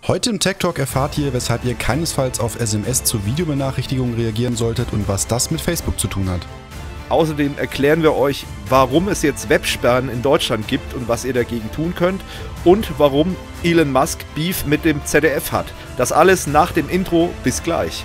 Heute im Tech Talk erfahrt ihr, weshalb ihr keinesfalls auf SMS zu Videobenachrichtigungen reagieren solltet und was das mit Facebook zu tun hat. Außerdem erklären wir euch, warum es jetzt Websperren in Deutschland gibt und was ihr dagegen tun könnt und warum Elon Musk Beef mit dem ZDF hat. Das alles nach dem Intro. Bis gleich.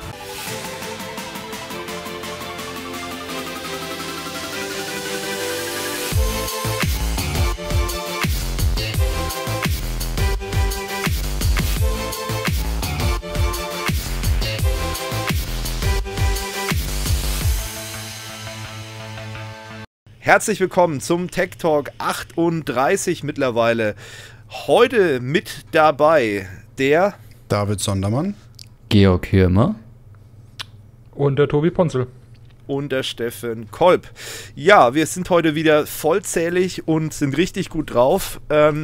Herzlich willkommen zum Tech Talk 38 mittlerweile. Heute mit dabei der David Sondermann, Georg Hürmer und der Tobi Ponzel und der Steffen Kolb. Ja, wir sind heute wieder vollzählig und sind richtig gut drauf.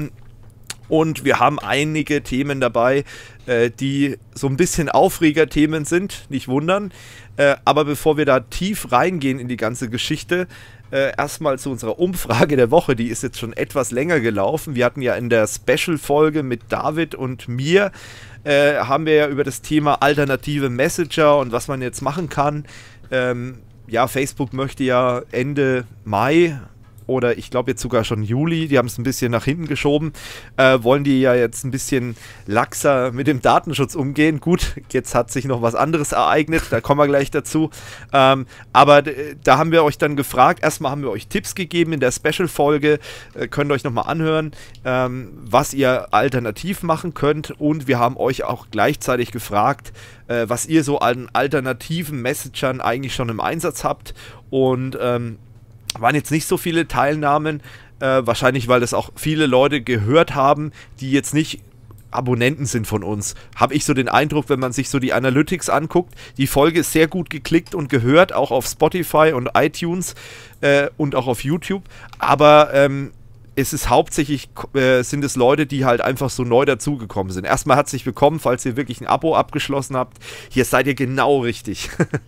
Und wir haben einige Themen dabei, die so ein bisschen Aufregerthemen sind, nicht wundern. Aber bevor wir da tief reingehen in die ganze Geschichte, erstmal zu unserer Umfrage der Woche, die ist jetzt schon etwas länger gelaufen. Wir hatten ja in der Special-Folge mit David und mir, haben wir ja über das Thema alternative Messenger und was man jetzt machen kann. Ja, Facebook möchte ja Ende Mai oder ich glaube jetzt sogar schon Juli, die haben es ein bisschen nach hinten geschoben, wollen die ja jetzt ein bisschen laxer mit dem Datenschutz umgehen. Gut, jetzt hat sich noch was anderes ereignet, da kommen wir gleich dazu. Aber da haben wir euch dann gefragt, erstmal haben wir euch Tipps gegeben in der Special-Folge, könnt ihr euch nochmal anhören, was ihr alternativ machen könnt, und wir haben euch auch gleichzeitig gefragt, was ihr so an alternativen Messengern eigentlich schon im Einsatz habt, und waren jetzt nicht so viele Teilnahmen, wahrscheinlich weil das auch viele Leute gehört haben, die jetzt nicht Abonnenten sind von uns. Habe ich so den Eindruck, wenn man sich so die Analytics anguckt, die Folge ist sehr gut geklickt und gehört, auch auf Spotify und iTunes und auch auf YouTube, aber es ist hauptsächlich, sind es Leute, die halt einfach so neu dazugekommen sind. Erstmal herzlich willkommen, falls ihr wirklich ein Abo abgeschlossen habt. Hier seid ihr genau richtig.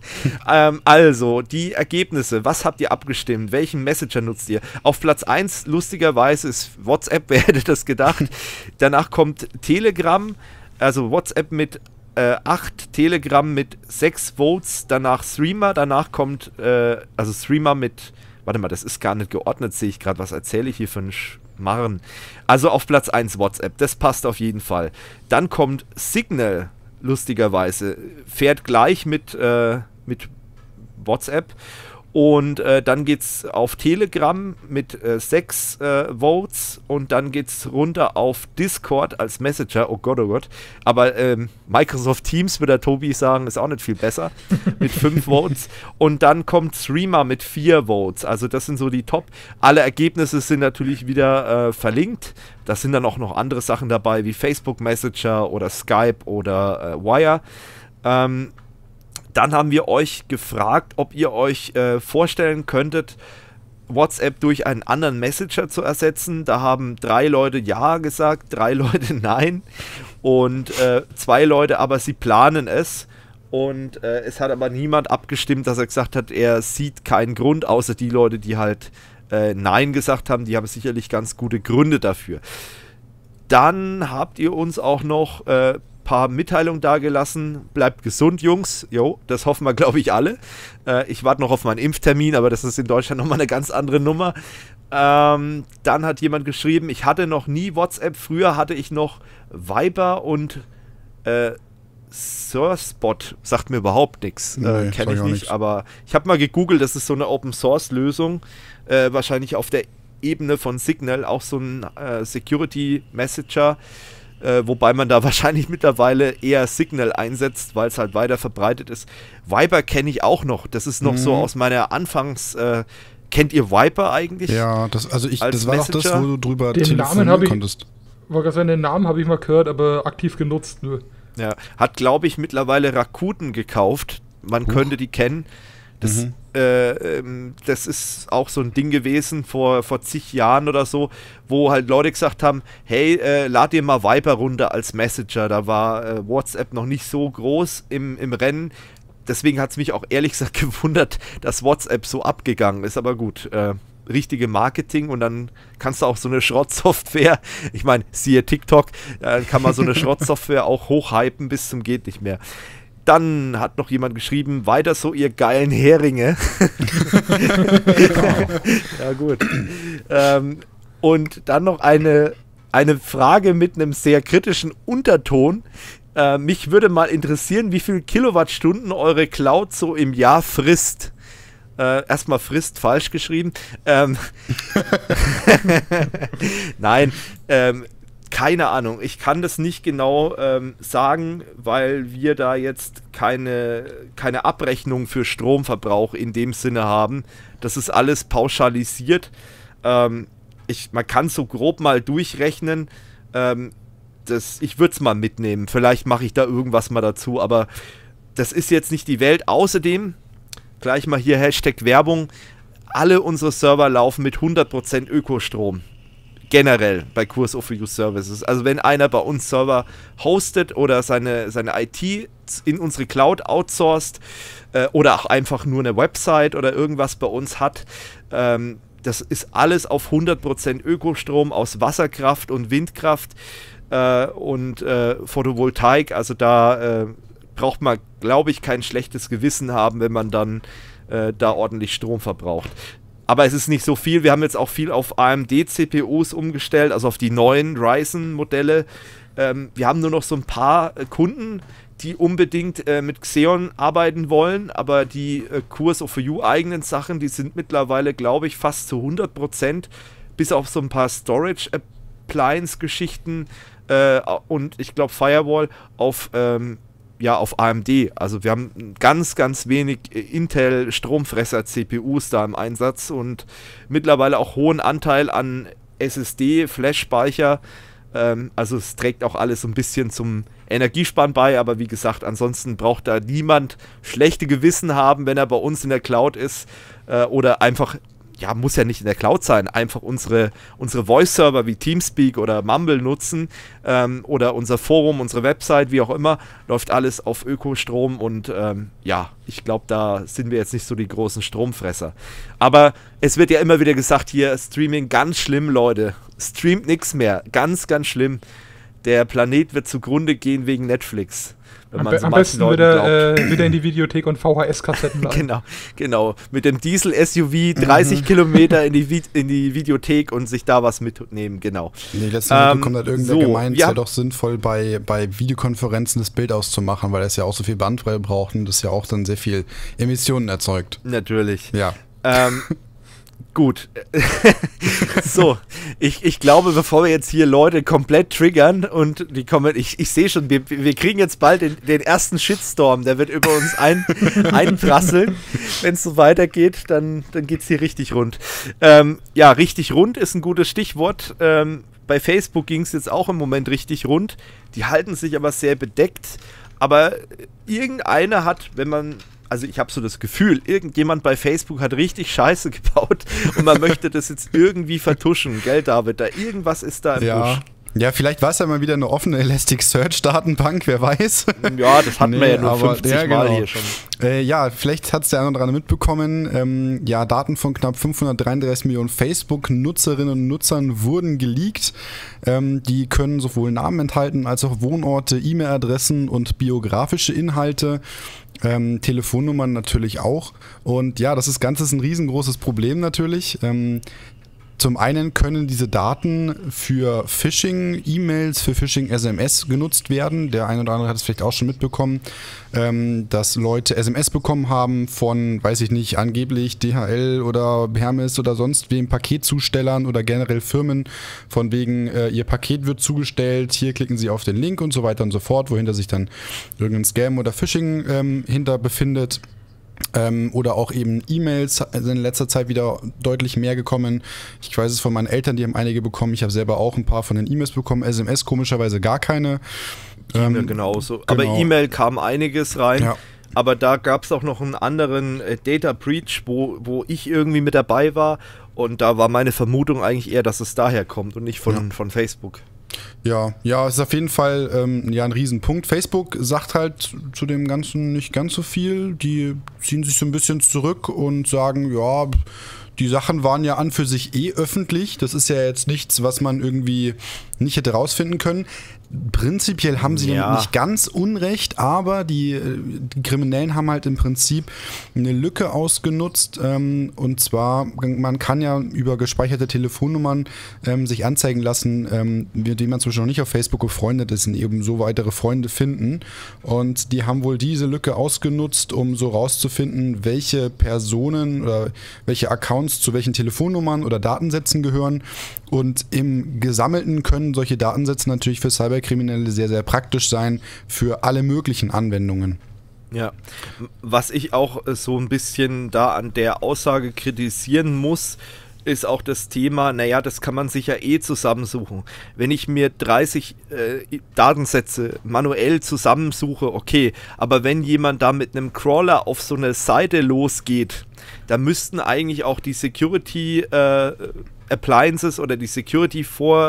Also, die Ergebnisse. Was habt ihr abgestimmt? Welchen Messenger nutzt ihr? Auf Platz 1, lustigerweise, ist WhatsApp. Wer hätte das gedacht? Danach kommt Telegram, also WhatsApp mit 8, Telegram mit 6 Votes. Danach Threema. Danach kommt, also Threema mit... Warte mal, das ist gar nicht geordnet, sehe ich gerade. Was erzähle ich hier für einen Schmarren? Also auf Platz 1 WhatsApp, das passt auf jeden Fall. Dann kommt Signal, lustigerweise, fährt gleich mit WhatsApp. Und dann geht es auf Telegram mit 6 Votes, und dann geht es runter auf Discord als Messenger. Oh Gott, oh Gott. Aber Microsoft Teams, würde der Tobi sagen, ist auch nicht viel besser, mit 5 Votes. Und dann kommt Threema mit 4 Votes. Also das sind so die Top. Alle Ergebnisse sind natürlich wieder verlinkt. Da sind dann auch noch andere Sachen dabei, wie Facebook Messenger oder Skype oder Wire. Dann haben wir euch gefragt, ob ihr euch vorstellen könntet, WhatsApp durch einen anderen Messenger zu ersetzen. Da haben 3 Leute Ja gesagt, 3 Leute Nein und 2 Leute aber, sie planen es. Und es hat aber niemand abgestimmt, dass er gesagt hat, er sieht keinen Grund, außer die Leute, die halt Nein gesagt haben. Die haben sicherlich ganz gute Gründe dafür. Dann habt ihr uns auch noch paar Mitteilungen dagelassen. Bleibt gesund, Jungs. Jo, das hoffen wir, glaube ich, alle. Ich warte noch auf meinen Impftermin, aber das ist in Deutschland nochmal eine ganz andere Nummer. Dann hat jemand geschrieben, ich hatte noch nie WhatsApp. Früher hatte ich noch Viber und Surfspot. Sagt mir überhaupt nichts. Nee, kenne ich nicht, aber ich habe mal gegoogelt, das ist so eine Open-Source-Lösung. Wahrscheinlich auf der Ebene von Signal, auch so ein Security-Messenger. Wobei man da wahrscheinlich mittlerweile eher Signal einsetzt, weil es halt weiter verbreitet ist. Viber kenne ich auch noch. Das ist noch so aus meiner Anfangs... kennt ihr Viber eigentlich? Ja, das war doch das, wo du drüber telefonieren konntest. Den Namen habe ich mal gehört, aber aktiv genutzt nur. Ja, hat, glaube ich, mittlerweile Rakuten gekauft. Man könnte die kennen. Das ist auch so ein Ding gewesen vor zig Jahren oder so, wo halt Leute gesagt haben, hey, lad dir mal Viber runter als Messenger. Da war WhatsApp noch nicht so groß im Rennen. Deswegen hat es mich auch ehrlich gesagt gewundert, dass WhatsApp so abgegangen ist. Aber gut, richtige Marketing und dann kannst du auch so eine Schrottsoftware, ich meine, siehe TikTok, kann man so eine Schrottsoftware auch hochhypen bis zum geht nicht mehr. Dann hat noch jemand geschrieben, weiter so ihr geilen Heringe. Ja gut. Und dann noch eine Frage mit einem sehr kritischen Unterton. Mich würde mal interessieren, wie viel Kilowattstunden eure Cloud so im Jahr frisst. Erstmal frisst, falsch geschrieben. Nein, keine Ahnung. Ich kann das nicht genau sagen, weil wir da jetzt keine Abrechnung für Stromverbrauch in dem Sinne haben. Das ist alles pauschalisiert. Man kann so grob mal durchrechnen. Ich würde es mal mitnehmen. Vielleicht mache ich da irgendwas mal dazu, aber das ist jetzt nicht die Welt. Außerdem, gleich mal hier Hashtag Werbung, alle unsere Server laufen mit 100% Ökostrom. Generell bei Kurs of You Services. Also wenn einer bei uns Server hostet oder seine IT in unsere Cloud outsourced oder auch einfach nur eine Website oder irgendwas bei uns hat, das ist alles auf 100% Ökostrom aus Wasserkraft und Windkraft und Photovoltaik. Also da braucht man, glaube ich, kein schlechtes Gewissen haben, wenn man dann da ordentlich Strom verbraucht. Aber es ist nicht so viel. Wir haben jetzt auch viel auf AMD-CPUs umgestellt, also auf die neuen Ryzen-Modelle. Wir haben nur noch so ein paar Kunden, die unbedingt mit Xeon arbeiten wollen, aber die Kurs of You eigenen Sachen, die sind mittlerweile, glaube ich, fast zu 100%, bis auf so ein paar Storage-Appliance-Geschichten und ich glaube Firewall auf AMD. Also wir haben ganz, ganz wenig Intel-Stromfresser-CPUs da im Einsatz und mittlerweile auch hohen Anteil an SSD, Flash-Speicher. Also es trägt auch alles so ein bisschen zum Energiesparen bei, aber wie gesagt, ansonsten braucht da niemand schlechte Gewissen haben, wenn er bei uns in der Cloud ist oder einfach, ja, muss ja nicht in der Cloud sein, einfach unsere Voice-Server wie Teamspeak oder Mumble nutzen oder unser Forum, unsere Website, wie auch immer, läuft alles auf Ökostrom und ich glaube, da sind wir jetzt nicht so die großen Stromfresser. Aber es wird ja immer wieder gesagt, hier Streaming ganz schlimm, Leute, streamt nichts mehr, ganz, ganz schlimm. Der Planet wird zugrunde gehen wegen Netflix. Am besten wieder in die Videothek und VHS-Kassetten laden. Genau. Mit dem Diesel-SUV 30 Kilometer in die Videothek und sich da was mitnehmen, genau. Nee, letztendlich kommt halt irgendwer gemeint, es wäre doch sinnvoll, bei Videokonferenzen das Bild auszumachen, weil es ja auch so viel Bandbreite braucht und das ja auch dann sehr viel Emissionen erzeugt. Natürlich. Ja. Gut. So, ich glaube, bevor wir jetzt hier Leute komplett triggern und die kommen, ich sehe schon, wir kriegen jetzt bald den ersten Shitstorm, der wird über uns einprasseln. Wenn es so weitergeht, dann geht es hier richtig rund. Richtig rund ist ein gutes Stichwort. Bei Facebook ging es jetzt auch im Moment richtig rund. Die halten sich aber sehr bedeckt. Aber irgendeiner hat, also ich habe so das Gefühl, irgendjemand bei Facebook hat richtig Scheiße gebaut und man möchte das jetzt irgendwie vertuschen, gell David? Da irgendwas ist da im Busch. Ja, vielleicht war es ja mal wieder eine offene Elasticsearch-Datenbank, wer weiß. Ja, das hatten wir ja nur 50 Mal hier schon. Vielleicht hat es der eine oder andere mitbekommen. Daten von knapp 533 Millionen Facebook-Nutzerinnen und Nutzern wurden geleakt. Die können sowohl Namen enthalten als auch Wohnorte, E-Mail-Adressen und biografische Inhalte. Telefonnummern natürlich auch. Und ja, das Ganze ist ein riesengroßes Problem natürlich. Zum einen können diese Daten für Phishing-E-Mails, für Phishing-SMS genutzt werden. Der eine oder andere hat es vielleicht auch schon mitbekommen, dass Leute SMS bekommen haben von, weiß ich nicht, angeblich DHL oder Hermes oder sonst wem, Paketzustellern oder generell Firmen, von wegen, ihr Paket wird zugestellt, hier klicken Sie auf den Link und so weiter und so fort, wohinter sich dann irgendein Scam oder Phishing hinter befindet. Oder auch eben E-Mails sind in letzter Zeit wieder deutlich mehr gekommen. Ich weiß es von meinen Eltern, die haben einige bekommen. Ich habe selber auch ein paar von den E-Mails bekommen. SMS komischerweise gar keine. E-Mail genauso. Genau. Aber E-Mail kam einiges rein. Ja. Aber da gab es auch noch einen anderen Data Breach, wo ich irgendwie mit dabei war. Und da war meine Vermutung eigentlich eher, dass es daher kommt und nicht von Facebook. Ja, es ist auf jeden Fall ein Riesenpunkt. Facebook sagt halt zu dem Ganzen nicht ganz so viel. Die ziehen sich so ein bisschen zurück und sagen, ja, die Sachen waren ja an für sich öffentlich. Das ist ja jetzt nichts, was man irgendwie nicht hätte rausfinden können. Prinzipiell haben sie nicht ganz Unrecht, aber die Kriminellen haben halt im Prinzip eine Lücke ausgenutzt, und zwar, man kann ja über gespeicherte Telefonnummern sich anzeigen lassen, mit denen man zum Beispiel noch nicht auf Facebook befreundet ist, und eben so weitere Freunde finden, und die haben wohl diese Lücke ausgenutzt, um so rauszufinden, welche Personen oder welche Accounts zu welchen Telefonnummern oder Datensätzen gehören, und im Gesammelten können solche Datensätze natürlich für Cyberkriminelle sehr, sehr praktisch sein für alle möglichen Anwendungen. Ja, was ich auch so ein bisschen da an der Aussage kritisieren muss, ist auch das Thema, naja, das kann man sich ja zusammensuchen. Wenn ich mir 30 Datensätze manuell zusammensuche, okay, aber wenn jemand da mit einem Crawler auf so eine Seite losgeht, da müssten eigentlich auch die Security Appliances oder die Security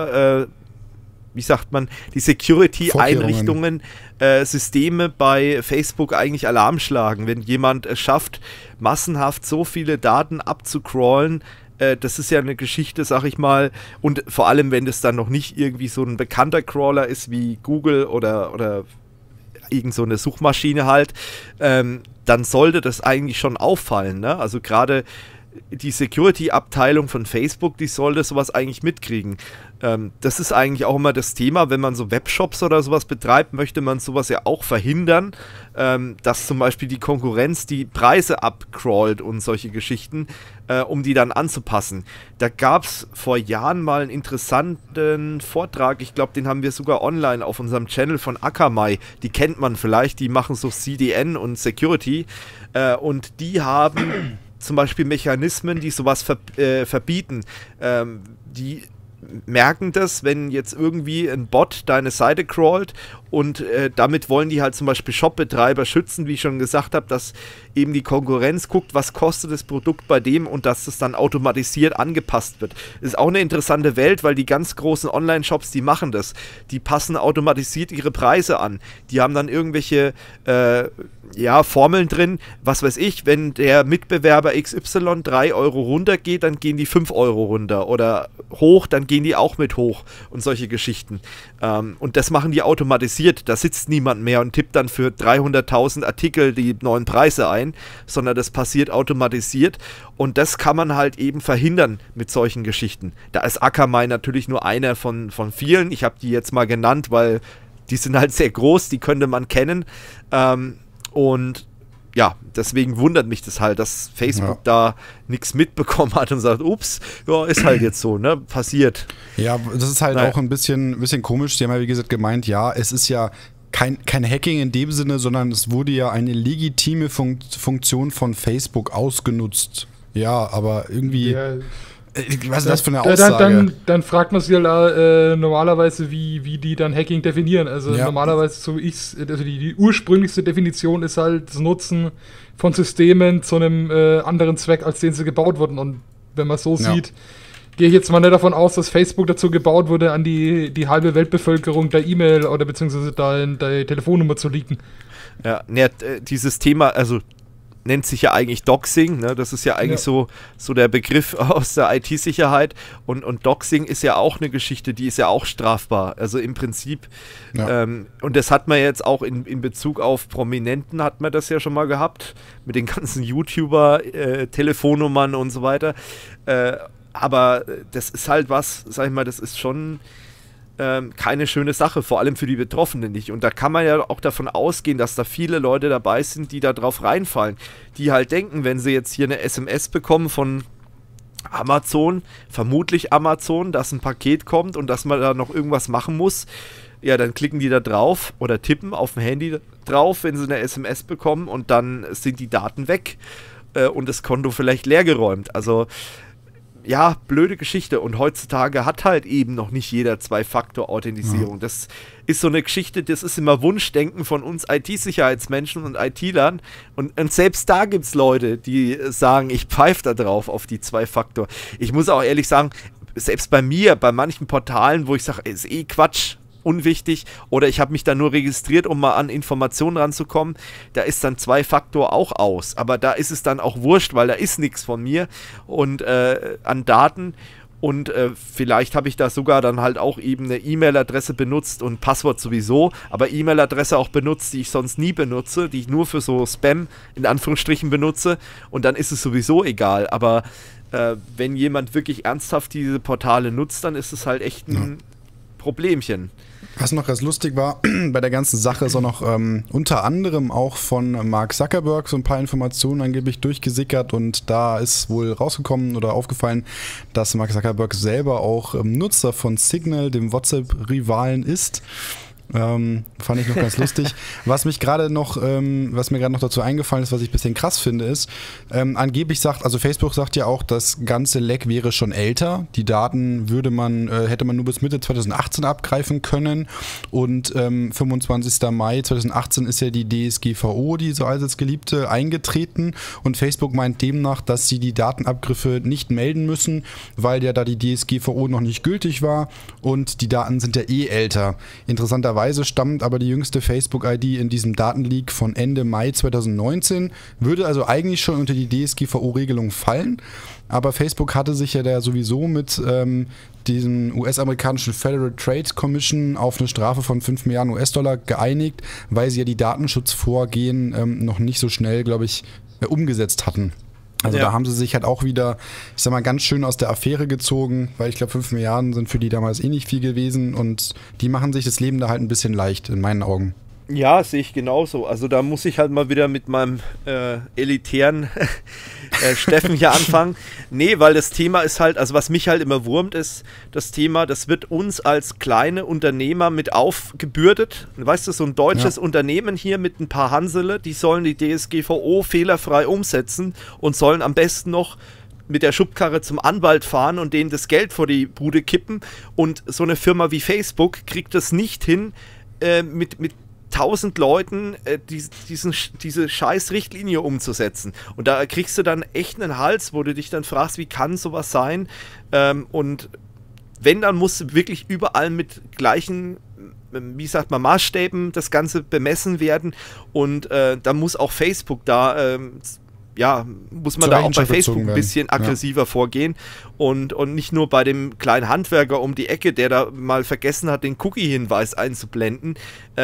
die Security-Einrichtungen, Systeme bei Facebook eigentlich Alarm schlagen, wenn jemand es schafft, massenhaft so viele Daten abzucrawlen. Das ist ja eine Geschichte, sag ich mal, und vor allem, wenn das dann noch nicht irgendwie so ein bekannter Crawler ist wie Google oder irgend so eine Suchmaschine halt, dann sollte das eigentlich schon auffallen, ne? Also gerade die Security-Abteilung von Facebook, die sollte sowas eigentlich mitkriegen. Das ist eigentlich auch immer das Thema, wenn man so Webshops oder sowas betreibt, möchte man sowas ja auch verhindern, dass zum Beispiel die Konkurrenz die Preise abcrawlt und solche Geschichten, um die dann anzupassen. Da gab es vor Jahren mal einen interessanten Vortrag, ich glaube, den haben wir sogar online auf unserem Channel von Akamai, die kennt man vielleicht, die machen so CDN und Security, und die haben zum Beispiel Mechanismen, die sowas verbieten. Die merken das, wenn jetzt irgendwie ein Bot deine Seite crawlt, und damit wollen die halt zum Beispiel Shopbetreiber schützen, wie ich schon gesagt habe, dass eben die Konkurrenz guckt, was kostet das Produkt bei dem, und dass es dann automatisiert angepasst wird. Das ist auch eine interessante Welt, weil die ganz großen Online-Shops, die machen das. Die passen automatisiert ihre Preise an. Die haben dann irgendwelche Formeln drin, was weiß ich, wenn der Mitbewerber XY 3 Euro runtergeht, dann gehen die 5 Euro runter, oder hoch, dann gehen die auch mit hoch, und solche Geschichten. Und das machen die automatisiert. Da sitzt niemand mehr und tippt dann für 300.000 Artikel die neuen Preise ein, sondern das passiert automatisiert, und das kann man halt eben verhindern mit solchen Geschichten. Da ist Akamai natürlich nur einer von vielen. Ich habe die jetzt mal genannt, weil die sind halt sehr groß, die könnte man kennen, und ja, deswegen wundert mich das halt, dass Facebook da nichts mitbekommen hat und sagt, ups, ja, ist halt jetzt so, ne, passiert. Ja, das ist halt auch ein bisschen komisch. Sie haben ja, wie gesagt, gemeint, ja, es ist ja kein Hacking in dem Sinne, sondern es wurde ja eine legitime Funktion von Facebook ausgenutzt. Ja, aber irgendwie... Ja. Was ist das für eine Aussage? Dann fragt man sich ja normalerweise, wie die dann Hacking definieren. Also normalerweise, also die ursprünglichste Definition ist halt das Nutzen von Systemen zu einem anderen Zweck, als den sie gebaut wurden. Und wenn man so sieht, gehe ich jetzt mal nicht davon aus, dass Facebook dazu gebaut wurde, an die halbe Weltbevölkerung der E-Mail oder beziehungsweise der Telefonnummer zu leaken. Ja, dieses Thema, also nennt sich ja eigentlich Doxing, ne? Das ist ja eigentlich so der Begriff aus der IT-Sicherheit, und Doxing ist ja auch eine Geschichte, die ist ja auch strafbar, also im Prinzip, und das hat man jetzt auch in Bezug auf Prominenten, hat man das ja schon mal gehabt, mit den ganzen YouTuber, Telefonnummern und so weiter, aber das ist halt was, sag ich mal, das ist schon keine schöne Sache, vor allem für die Betroffenen nicht. Und da kann man ja auch davon ausgehen, dass da viele Leute dabei sind, die da drauf reinfallen. Die halt denken, wenn sie jetzt hier eine SMS bekommen von Amazon, vermutlich Amazon, dass ein Paket kommt und dass man da noch irgendwas machen muss, ja, dann klicken die da drauf oder tippen auf dem Handy drauf, wenn sie eine SMS bekommen, und dann sind die Daten weg und das Konto vielleicht leergeräumt. Also ja, blöde Geschichte, und heutzutage hat halt eben noch nicht jeder Zwei-Faktor-Authentisierung. Ja. Das ist so eine Geschichte, das ist immer Wunschdenken von uns IT-Sicherheitsmenschen und IT-Lern, und selbst da gibt es Leute, die sagen, ich pfeife da drauf auf die Zwei-Faktor. Ich muss auch ehrlich sagen, selbst bei mir, bei manchen Portalen, wo ich sage, ist Quatsch, unwichtig, oder ich habe mich da nur registriert, um mal an Informationen ranzukommen, da ist dann Zwei-Faktor auch aus, aber da ist es dann auch wurscht, weil da ist nichts von mir und an Daten. Und vielleicht habe ich da sogar dann halt auch eben eine E-Mail-Adresse benutzt und Passwort sowieso, aber E-Mail-Adresse auch benutzt, die ich sonst nie benutze, die ich nur für so Spam in Anführungsstrichen benutze, und dann ist es sowieso egal. Aber wenn jemand wirklich ernsthaft diese Portale nutzt, dann ist es halt echt ein Problemchen. Was noch ganz lustig war bei der ganzen Sache, ist auch noch unter anderem auch von Mark Zuckerberg so ein paar Informationen angeblich durchgesickert, und da ist wohl rausgekommen oder aufgefallen, dass Mark Zuckerberg selber auch Nutzer von Signal, dem WhatsApp-Rivalen, ist. Fand ich noch ganz lustig. Was mir gerade noch dazu eingefallen ist, was ich ein bisschen krass finde, ist, angeblich also Facebook sagt ja auch, das ganze Leck wäre schon älter. Die Daten hätte man nur bis Mitte 2018 abgreifen können, und 25. Mai 2018 ist ja die DSGVO, die so allseits geliebte, eingetreten, und Facebook meint demnach, dass sie die Datenabgriffe nicht melden müssen, weil ja da die DSGVO noch nicht gültig war, und die Daten sind ja älter. Interessanterweise stammt aber die jüngste Facebook-ID in diesem Datenleak von Ende Mai 2019, würde also eigentlich schon unter die DSGVO-Regelung fallen, aber Facebook hatte sich ja da sowieso mit diesem US-amerikanischen Federal Trade Commission auf eine Strafe von 5 Milliarden US-Dollar geeinigt, weil sie ja die Datenschutzvorgehen noch nicht so schnell, glaube ich, umgesetzt hatten. Also da haben sie sich halt auch wieder, ich sag mal, ganz schön aus der Affäre gezogen, weil ich glaube, 5 Milliarden sind für die damals eh nicht viel gewesen, und die machen sich das Leben da halt ein bisschen leicht, in meinen Augen. Ja, sehe ich genauso. Also da muss ich halt mal wieder mit meinem elitären Steffen hier anfangen. Nee, weil das Thema ist halt, also was mich halt immer wurmt, ist das Thema, das wird uns als kleine Unternehmer mit aufgebürdet. Weißt du, so ein deutsches Unternehmen hier mit ein paar Hansele, die sollen die DSGVO fehlerfrei umsetzen und sollen am besten noch mit der Schubkarre zum Anwalt fahren und denen das Geld vor die Bude kippen. Und so eine Firma wie Facebook kriegt das nicht hin, mit 1000 Leuten diese scheiß Richtlinie umzusetzen. Und da kriegst du dann echt einen Hals, wo du dich dann fragst, wie kann sowas sein? Und wenn, dann muss wirklich überall mit gleichen, wie sagt man, Maßstäben das Ganze bemessen werden. Und da muss auch Facebook muss man da auch bei Facebook ein bisschen aggressiver vorgehen und nicht nur bei dem kleinen Handwerker um die Ecke, der da mal vergessen hat, den Cookie-Hinweis einzublenden.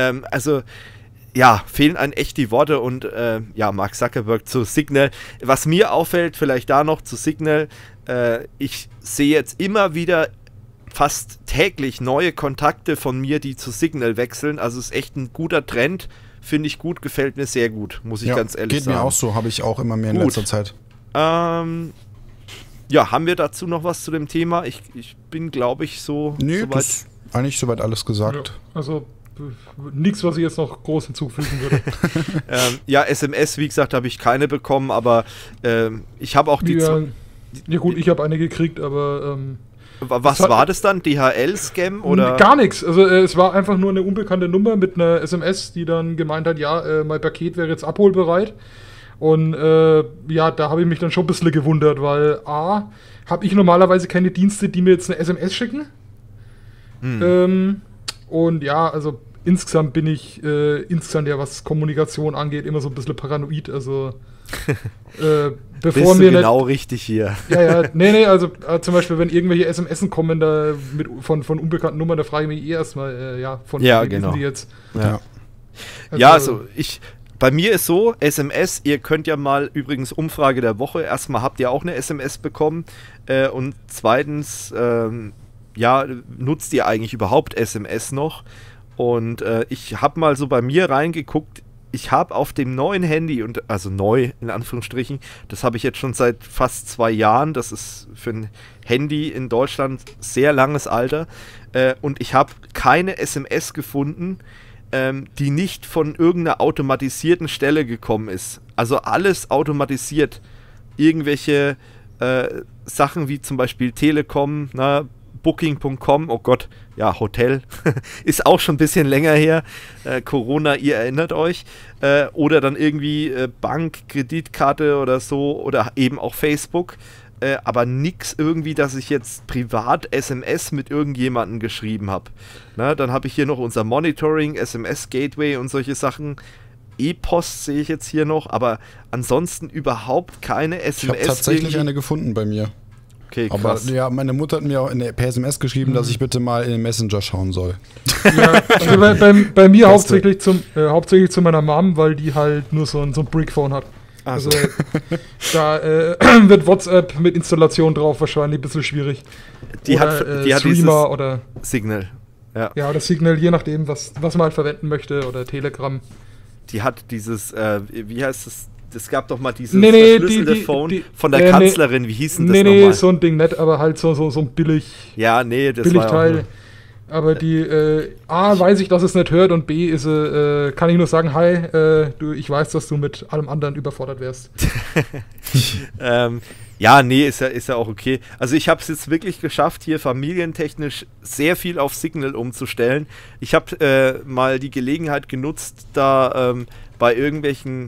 Fehlen einem echt die Worte. Und Mark Zuckerberg zu Signal. Was mir auffällt, vielleicht da noch zu Signal, ich sehe jetzt immer wieder fast täglich neue Kontakte von mir, die zu Signal wechseln. Also es ist echt ein guter Trend. Finde ich gut, gefällt mir sehr gut, muss ich ganz ehrlich sagen. Geht mir auch so, habe ich auch immer mehr in letzter Zeit. Haben wir dazu noch was zu dem Thema? Ich bin, glaube ich, soweit. Ist eigentlich soweit alles gesagt. Ja, also nichts, was ich jetzt noch groß hinzufügen würde. SMS, wie gesagt, habe ich keine bekommen, aber ich habe auch die... Ja gut, ich habe eine gekriegt, aber... Was war das dann? DHL-Scam oder? Gar nichts. Also es war einfach nur eine unbekannte Nummer mit einer SMS, die dann gemeint hat, mein Paket wäre jetzt abholbereit. Und da habe ich mich dann schon ein bisschen gewundert, weil A, habe ich normalerweise keine Dienste, die mir jetzt eine SMS schicken. Und also insgesamt bin ich, was Kommunikation angeht, immer so ein bisschen paranoid. Also bevor mir genau richtig hier. Also zum Beispiel, wenn irgendwelche SMS kommen da von unbekannten Nummern, da frage ich mich erstmal, von wem genau. Die jetzt. Bei mir ist so, SMS, ihr könnt ja mal, übrigens Umfrage der Woche, erstmal habt ihr auch eine SMS bekommen und zweitens, nutzt ihr eigentlich überhaupt SMS noch? Und ich habe mal so bei mir reingeguckt, ich habe auf dem neuen Handy, also neu in Anführungsstrichen, das habe ich jetzt schon seit fast 2 Jahren, das ist für ein Handy in Deutschland sehr langes Alter, und ich habe keine SMS gefunden, die nicht von irgendeiner automatisierten Stelle gekommen ist. Also alles automatisiert. Irgendwelche Sachen wie zum Beispiel Telekom, Booking.com, oh Gott, Hotel, ist auch schon ein bisschen länger her, Corona, ihr erinnert euch, oder dann irgendwie Bank, Kreditkarte oder so, oder eben auch Facebook, aber nix irgendwie, dass ich jetzt privat SMS mit irgendjemandem geschrieben habe. Dann habe ich hier noch unser Monitoring, SMS-Gateway und solche Sachen. E-Post sehe ich jetzt hier noch, aber ansonsten überhaupt keine SMS. Ich habe tatsächlich eine gefunden bei mir. Okay, krass. Aber ja, meine Mutter hat mir auch per SMS geschrieben, dass ich bitte mal in den Messenger schauen soll. Ja, also bei mir hauptsächlich zu meiner Mom, weil die halt nur so ein Brickphone hat. Also da wird WhatsApp mit Installation drauf wahrscheinlich ein bisschen schwierig. Die oder, hat Streamer oder Signal. Ja, oder Signal, je nachdem, was man halt verwenden möchte, oder Telegram. Die hat dieses, wie heißt es? Es gab doch mal dieses verschlüsselte Phone von der Kanzlerin. Wie hieß denn das nochmal? Nee, so ein Ding nicht, aber halt so ein billig. Ja, nee, das Billigteil. war ja Aber die A, weiß ich, dass es nicht hört, und B, ist kann ich nur sagen, hi, ich weiß, dass du mit allem anderen überfordert wärst. Ja, nee, ist ja auch okay. Also ich habe es jetzt wirklich geschafft, hier familientechnisch sehr viel auf Signal umzustellen. Ich habe mal die Gelegenheit genutzt, da bei irgendwelchen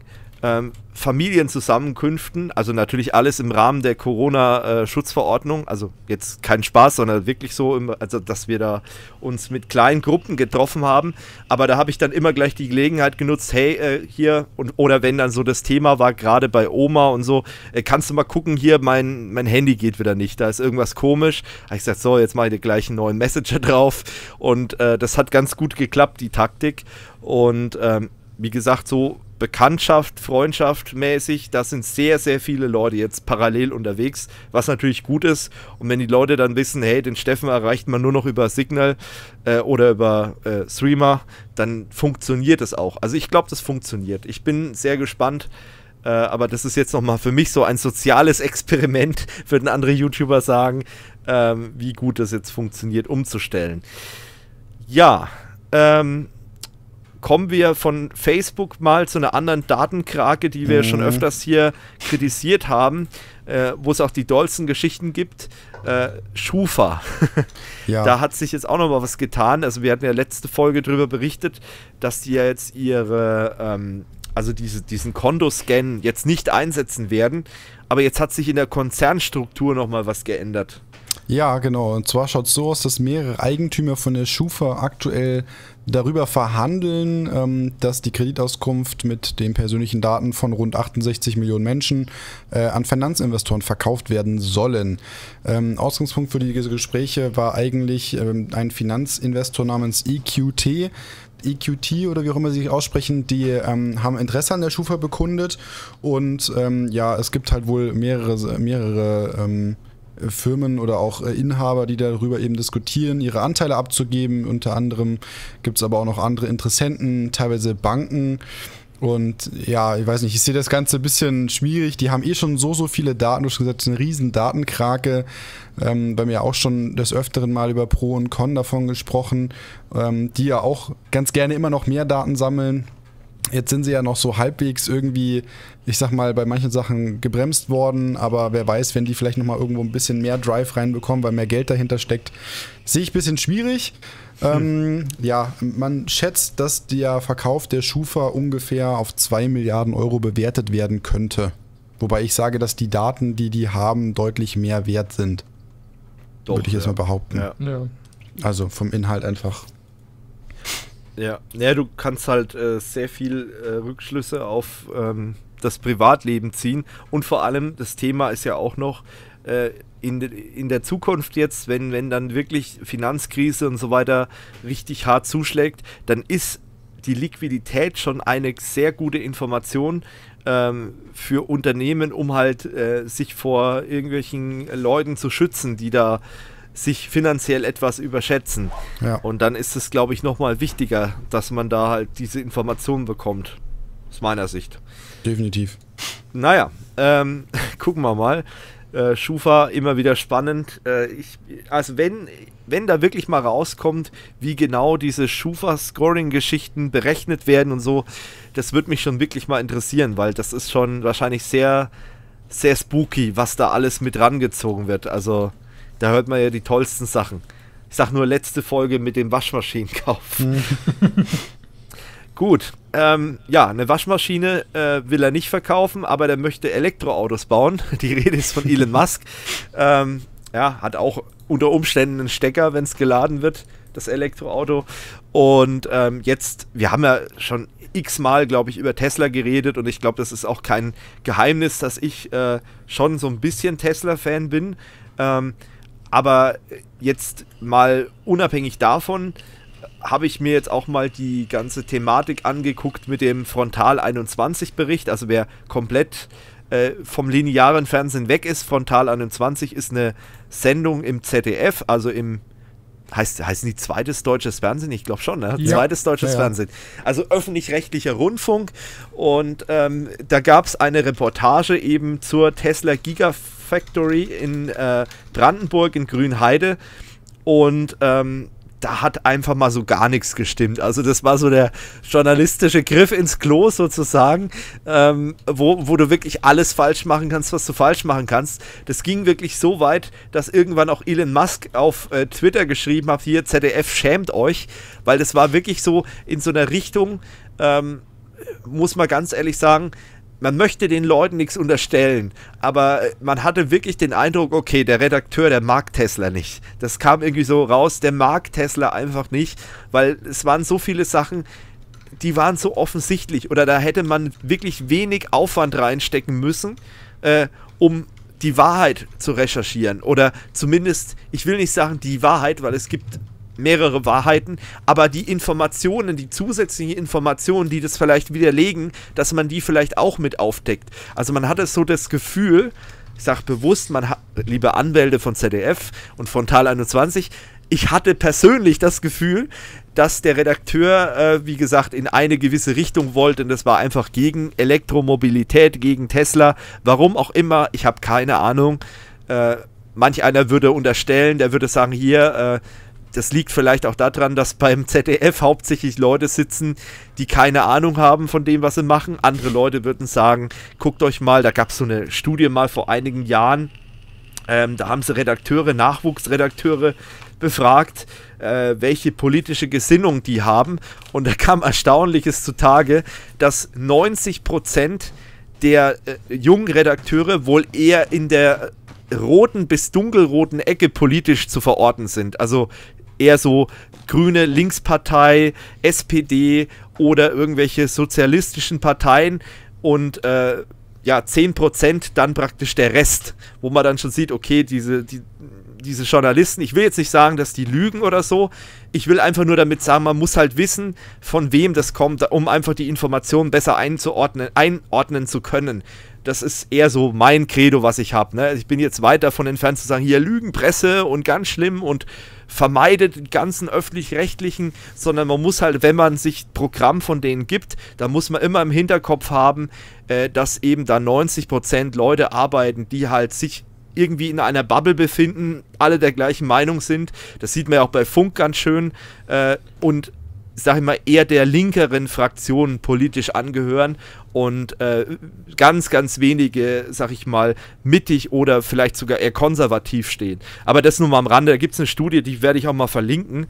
Familienzusammenkünften, also natürlich alles im Rahmen der Corona-Schutzverordnung, also jetzt kein Spaß, sondern wirklich so, also dass wir da uns mit kleinen Gruppen getroffen haben, aber da habe ich dann immer gleich die Gelegenheit genutzt, hey, hier, oder wenn dann so das Thema war, gerade bei Oma und so, kannst du mal gucken, hier, mein Handy geht wieder nicht, da ist irgendwas komisch. Habe ich gesagt, so, jetzt mache ich dir gleich einen neuen Messenger drauf, und das hat ganz gut geklappt, die Taktik, und wie gesagt, so Bekanntschaft, Freundschaft mäßig, da sind sehr, sehr viele Leute jetzt parallel unterwegs, was natürlich gut ist. Und wenn die Leute dann wissen, hey, den Steffen erreicht man nur noch über Signal oder über Streamer, dann funktioniert es auch. Also ich glaube, das funktioniert. Ich bin sehr gespannt, aber das ist jetzt nochmal für mich so ein soziales Experiment, würden andere YouTuber sagen, wie gut das jetzt funktioniert, umzustellen. Ja, kommen wir von Facebook mal zu einer anderen Datenkrake, die wir schon öfters hier kritisiert haben, wo es auch die dollsten Geschichten gibt. Schufa. Ja. Da hat sich jetzt auch noch mal was getan. Also wir hatten ja letzte Folge darüber berichtet, dass die ja jetzt ihre, also diesen Kontoscan jetzt nicht einsetzen werden. Aber jetzt hat sich in der Konzernstruktur noch mal was geändert. Ja, genau. Und zwar schaut es so aus, dass mehrere Eigentümer von der Schufa aktuell darüber verhandeln, dass die Kreditauskunft mit den persönlichen Daten von rund 68 Millionen Menschen an Finanzinvestoren verkauft werden sollen. Ausgangspunkt für diese Gespräche war eigentlich ein Finanzinvestor namens EQT oder wie auch immer sie sich aussprechen, die haben Interesse an der Schufa bekundet, und ja, es gibt halt wohl mehrere Firmen oder auch Inhaber, die darüber eben diskutieren, ihre Anteile abzugeben. Unter anderem gibt es aber auch noch andere Interessenten, teilweise Banken. Und ja, ich weiß nicht, ich sehe das Ganze ein bisschen schwierig. Die haben schon so viele Daten, du hast gesagt, eine riesen Datenkrake. Wir haben ja auch schon des Öfteren mal über Pro und Con davon gesprochen, die ja auch ganz gerne immer noch mehr Daten sammeln. Jetzt sind sie ja noch so halbwegs irgendwie, ich sag mal, bei manchen Sachen gebremst worden, aber wer weiß, wenn die vielleicht nochmal irgendwo ein bisschen mehr Drive reinbekommen, weil mehr Geld dahinter steckt, sehe ich ein bisschen schwierig. Ja, man schätzt, dass der Verkauf der Schufa ungefähr auf 2 Milliarden Euro bewertet werden könnte. Wobei ich sage, dass die Daten, die haben, deutlich mehr wert sind. Doch, würde ich jetzt mal behaupten. Ja. Also vom Inhalt einfach. Ja, du kannst halt sehr viel Rückschlüsse auf das Privatleben ziehen, und vor allem, das Thema ist ja auch noch in der Zukunft jetzt, wenn dann wirklich Finanzkrise und so weiter richtig hart zuschlägt, dann ist die Liquidität schon eine sehr gute Information für Unternehmen, um halt sich vor irgendwelchen Leuten zu schützen, die da sich finanziell etwas überschätzen. Ja. Und dann ist es, glaube ich, nochmal wichtiger, dass man da halt diese Informationen bekommt. Aus meiner Sicht. Definitiv. Naja, gucken wir mal. Schufa, immer wieder spannend. Also wenn da wirklich mal rauskommt, wie genau diese Schufa-Scoring-Geschichten berechnet werden und so, das würde mich schon wirklich mal interessieren, weil das ist schon wahrscheinlich sehr, sehr spooky, was da alles mit rangezogen wird. Also da hört man ja die tollsten Sachen. Ich sag nur letzte Folge mit dem Waschmaschinenkauf. Gut, ja, eine Waschmaschine will er nicht verkaufen, aber der möchte Elektroautos bauen. Die Rede ist von Elon Musk. Ja, hat auch unter Umständen einen Stecker, wenn es geladen wird, das Elektroauto. Und jetzt, wir haben ja schon x-mal, glaube ich, über Tesla geredet und ich glaube, das ist auch kein Geheimnis, dass ich schon so ein bisschen Tesla-Fan bin. Aber jetzt mal unabhängig davon, habe ich mir jetzt auch mal die ganze Thematik angeguckt mit dem Frontal 21 Bericht. Also wer komplett vom linearen Fernsehen weg ist, Frontal 21 ist eine Sendung im ZDF, also im, heißen die zweites deutsches Fernsehen? Ich glaube schon, ne? Ja. Zweites deutsches Fernsehen. Also öffentlich-rechtlicher Rundfunk. Und da gab es eine Reportage eben zur Tesla Gigafactory in Brandenburg in Grünheide. Und da hat einfach mal so gar nichts gestimmt. Also das war so der journalistische Griff ins Klo sozusagen, wo du wirklich alles falsch machen kannst, was du falsch machen kannst. Das ging wirklich so weit, dass irgendwann auch Elon Musk auf Twitter geschrieben hat, hier ZDF, schämt euch, weil das war wirklich so in so einer Richtung, muss man ganz ehrlich sagen, man möchte den Leuten nichts unterstellen, aber man hatte wirklich den Eindruck, okay, der Redakteur, der mag Tesla nicht. Das kam irgendwie so raus, der mag Tesla einfach nicht, weil es waren so viele Sachen, die waren so offensichtlich oder da hätte man wirklich wenig Aufwand reinstecken müssen, um die Wahrheit zu recherchieren oder zumindest, ich will nicht sagen die Wahrheit, weil es gibt mehrere Wahrheiten, aber die Informationen, die zusätzlichen Informationen, die das vielleicht widerlegen, dass man die vielleicht auch mit aufdeckt. Also man hatte so das Gefühl, ich sage bewusst, liebe Anwälte von ZDF und Frontal 21, ich hatte persönlich das Gefühl, dass der Redakteur, wie gesagt, in eine gewisse Richtung wollte und das war einfach gegen Elektromobilität, gegen Tesla, warum auch immer, ich habe keine Ahnung. Manch einer würde unterstellen, der würde sagen, hier, das liegt vielleicht auch daran, dass beim ZDF hauptsächlich Leute sitzen, die keine Ahnung haben von dem, was sie machen. Andere Leute würden sagen, guckt euch mal, da gab es so eine Studie mal vor einigen Jahren, da haben sie Nachwuchsredakteure befragt, welche politische Gesinnung die haben. Und da kam Erstaunliches zutage, dass 90% der jungen Redakteure wohl eher in der roten bis dunkelroten Ecke politisch zu verorten sind. Also eher so grüne Linkspartei, SPD oder irgendwelche sozialistischen Parteien und 10% dann praktisch der Rest, wo man dann schon sieht, okay, diese Journalisten, ich will jetzt nicht sagen, dass die lügen oder so, ich will einfach nur damit sagen, man muss halt wissen, von wem das kommt, um einfach die Informationen besser einordnen zu können. Das ist eher so mein Credo, was ich habe. Ne? Ich bin jetzt weit davon entfernt zu sagen, hier Lügenpresse und ganz schlimm und vermeidet die ganzen öffentlich-rechtlichen, sondern man muss halt, wenn man sich Programm von denen gibt, da muss man immer im Hinterkopf haben, dass eben da 90% Leute arbeiten, die halt sich irgendwie in einer Bubble befinden, alle der gleichen Meinung sind. Das sieht man ja auch bei Funk ganz schön und sag ich mal, eher der linkeren Fraktion politisch angehören und ganz, ganz wenige, sag ich mal, mittig oder vielleicht sogar eher konservativ stehen. Aber das nur mal am Rande, da gibt es eine Studie, die werde ich auch mal verlinken.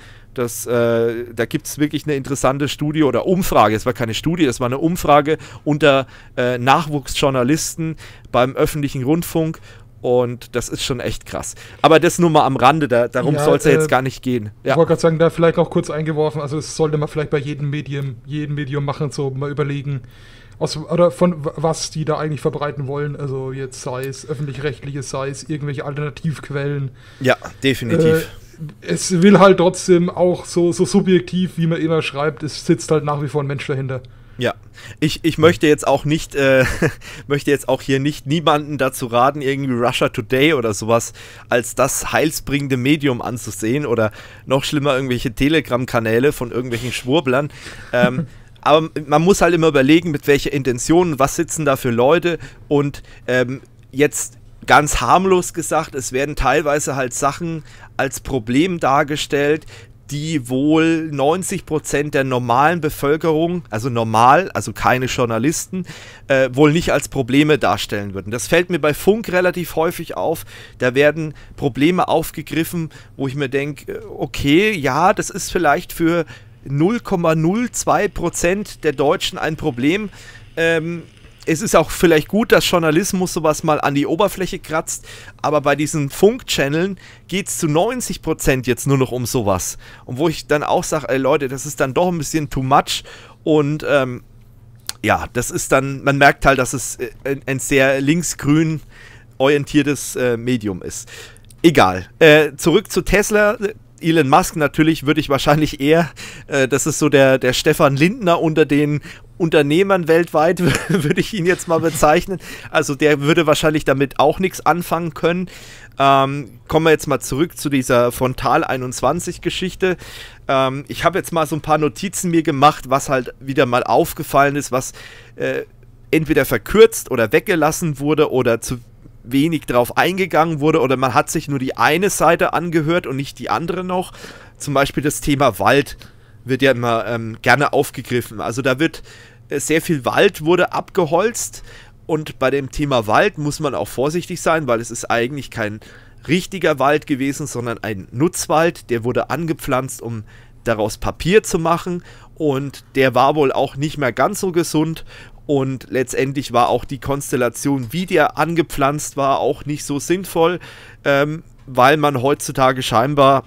Da gibt es wirklich eine interessante Studie oder Umfrage, es war keine Studie, das war eine Umfrage unter Nachwuchsjournalisten beim öffentlichen Rundfunk. Und das ist schon echt krass. Aber das nur mal am Rande, darum soll es ja jetzt gar nicht gehen. Ja. Ich wollte gerade sagen, da vielleicht noch kurz eingeworfen, also es sollte man vielleicht bei jedem Medium machen, so mal überlegen, oder von was die da eigentlich verbreiten wollen. Also jetzt sei es öffentlich-rechtliches, sei es irgendwelche Alternativquellen. Ja, definitiv. Es will halt trotzdem auch so subjektiv, wie man immer schreibt, es sitzt halt nach wie vor ein Mensch dahinter. Ja, ich möchte jetzt auch nicht, hier nicht niemanden dazu raten, irgendwie Russia Today oder sowas als das heilsbringende Medium anzusehen oder noch schlimmer irgendwelche Telegram-Kanäle von irgendwelchen Schwurblern. Aber man muss halt immer überlegen, mit welcher Intention, was sitzen da für Leute und jetzt ganz harmlos gesagt, es werden teilweise halt Sachen als Problem dargestellt, die wohl 90% der normalen Bevölkerung, also normal, also keine Journalisten, wohl nicht als Probleme darstellen würden. Das fällt mir bei Funk relativ häufig auf. Da werden Probleme aufgegriffen, wo ich mir denke, okay, ja, das ist vielleicht für 0,02% der Deutschen ein Problem. Es ist auch vielleicht gut, dass Journalismus sowas mal an die Oberfläche kratzt, aber bei diesen Funk-Channeln geht es zu 90% jetzt nur noch um sowas. Und wo ich dann auch sage, ey Leute, das ist dann doch ein bisschen too much. Und ja, das ist dann, man merkt halt, dass es ein sehr linksgrün orientiertes Medium ist. Egal. Zurück zu Tesla. Elon Musk natürlich würde ich wahrscheinlich eher, das ist so der Stefan Lindner unter den Unternehmern weltweit, würde ich ihn jetzt mal bezeichnen. Also der würde wahrscheinlich damit auch nichts anfangen können. Kommen wir jetzt mal zurück zu dieser Frontal 21 Geschichte. Ich habe jetzt mal so ein paar Notizen mir gemacht, was halt wieder mal aufgefallen ist, was entweder verkürzt oder weggelassen wurde oder zu wenig drauf eingegangen wurde oder man hat sich nur die eine Seite angehört und nicht die andere noch. Zum Beispiel das Thema Wald wird ja immer gerne aufgegriffen. Also da wird sehr viel Wald wurde abgeholzt und bei dem Thema Wald muss man auch vorsichtig sein, weil es ist eigentlich kein richtiger Wald gewesen, sondern ein Nutzwald, der wurde angepflanzt, um daraus Papier zu machen und der war wohl auch nicht mehr ganz so gesund und letztendlich war auch die Konstellation, wie der angepflanzt war, auch nicht so sinnvoll, weil man heutzutage scheinbar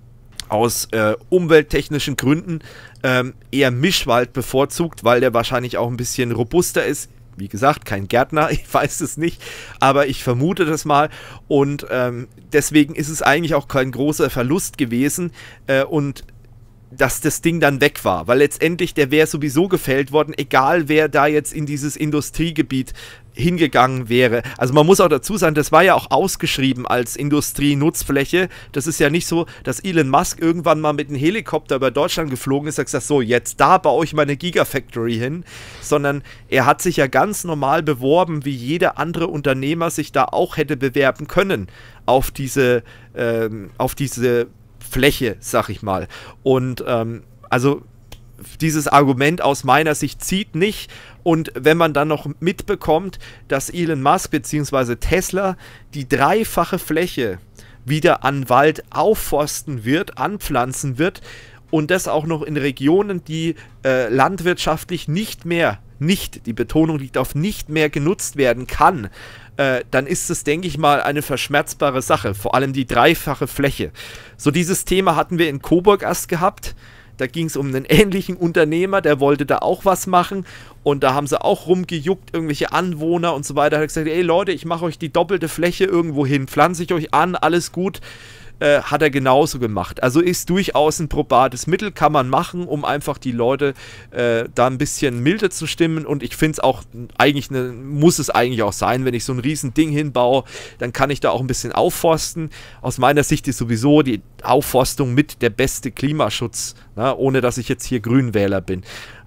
aus umwelttechnischen Gründen eher Mischwald bevorzugt, weil der wahrscheinlich auch ein bisschen robuster ist. Wie gesagt, kein Gärtner, ich weiß es nicht, aber ich vermute das mal und deswegen ist es eigentlich auch kein großer Verlust gewesen und dass das Ding dann weg war, weil letztendlich der wäre sowieso gefällt worden, egal wer da jetzt in dieses Industriegebiet hingegangen wäre. Also man muss auch dazu sagen, das war ja auch ausgeschrieben als Industrienutzfläche. Das ist ja nicht so, dass Elon Musk irgendwann mal mit einem Helikopter über Deutschland geflogen ist und gesagt, so, jetzt da baue ich meine Gigafactory hin, sondern er hat sich ja ganz normal beworben, wie jeder andere Unternehmer sich da auch hätte bewerben können auf diese Fläche, sag ich mal. Und also dieses Argument aus meiner Sicht zieht nicht. Und wenn man dann noch mitbekommt, dass Elon Musk bzw. Tesla die dreifache Fläche wieder an Wald aufforsten wird, anpflanzen wird und das auch noch in Regionen, die landwirtschaftlich die Betonung liegt auf nicht mehr genutzt werden kann, dann ist es, denke ich mal, eine verschmerzbare Sache, vor allem die dreifache Fläche. So dieses Thema hatten wir in Coburg erst gehabt, da ging es um einen ähnlichen Unternehmer, der wollte da auch was machen und da haben sie auch rumgejuckt, irgendwelche Anwohner und so weiter, hat gesagt, ey Leute, ich mache euch die doppelte Fläche irgendwo hin, pflanze ich euch an, alles gut. Hat er genauso gemacht. Also ist durchaus ein probates Mittel, kann man machen, um einfach die Leute da ein bisschen milder zu stimmen und ich finde es auch eigentlich, muss es eigentlich auch sein, wenn ich so ein riesen Ding hinbaue, dann kann ich da auch ein bisschen aufforsten. Aus meiner Sicht ist sowieso die Aufforstung mit der beste Klimaschutz, na, ohne dass ich jetzt hier Grünwähler bin.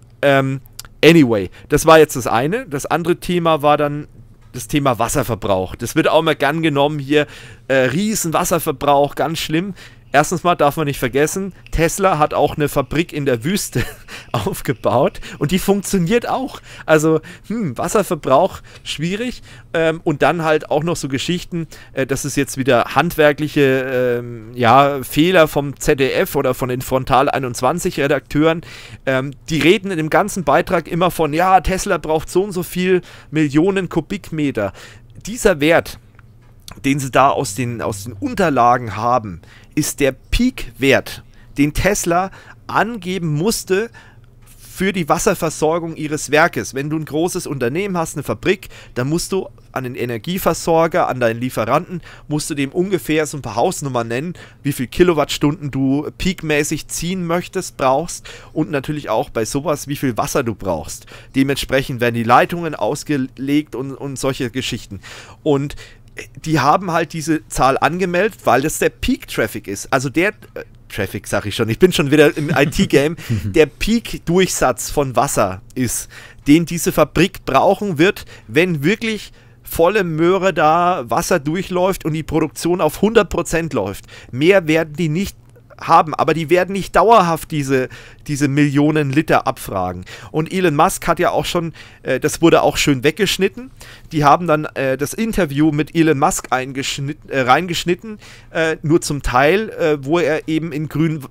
Anyway, das war jetzt das eine. Das andere Thema war dann das Thema Wasserverbrauch. Das wird auch mal gern genommen hier. Riesen Wasserverbrauch, ganz schlimm. Erstens mal darf man nicht vergessen, Tesla hat auch eine Fabrik in der Wüste aufgebaut und die funktioniert auch. Also Wasserverbrauch schwierig und dann halt auch noch so Geschichten, das ist jetzt wieder handwerkliche Fehler vom ZDF oder von den Frontal 21 Redakteuren. Die reden in dem ganzen Beitrag immer von, ja, Tesla braucht so und so viel Millionen Kubikmeter. Dieser Wert, den sie da aus den Unterlagen haben, ist der Peak-Wert, den Tesla angeben musste für die Wasserversorgung ihres Werkes. Wenn du ein großes Unternehmen hast, eine Fabrik, dann musst du an den Energieversorger, an deinen Lieferanten, musst du dem ungefähr so ein paar Hausnummern nennen, wie viel Kilowattstunden du peakmäßig ziehen brauchst und natürlich auch bei sowas, wie viel Wasser du brauchst. Dementsprechend werden die Leitungen ausgelegt und solche Geschichten. Und die haben halt diese Zahl angemeldet, weil das der Peak-Traffic ist. Also der Traffic, sag ich schon, ich bin schon wieder im IT-Game, der Peak-Durchsatz von Wasser ist, den diese Fabrik brauchen wird, wenn wirklich volle Möhre da Wasser durchläuft und die Produktion auf 100% läuft. Mehr werden die nicht haben, aber die werden nicht dauerhaft diese Millionen Liter abfragen. Und Elon Musk hat ja auch schon, das wurde auch schön weggeschnitten, die haben dann das Interview mit Elon Musk reingeschnitten, nur zum Teil, wo er eben in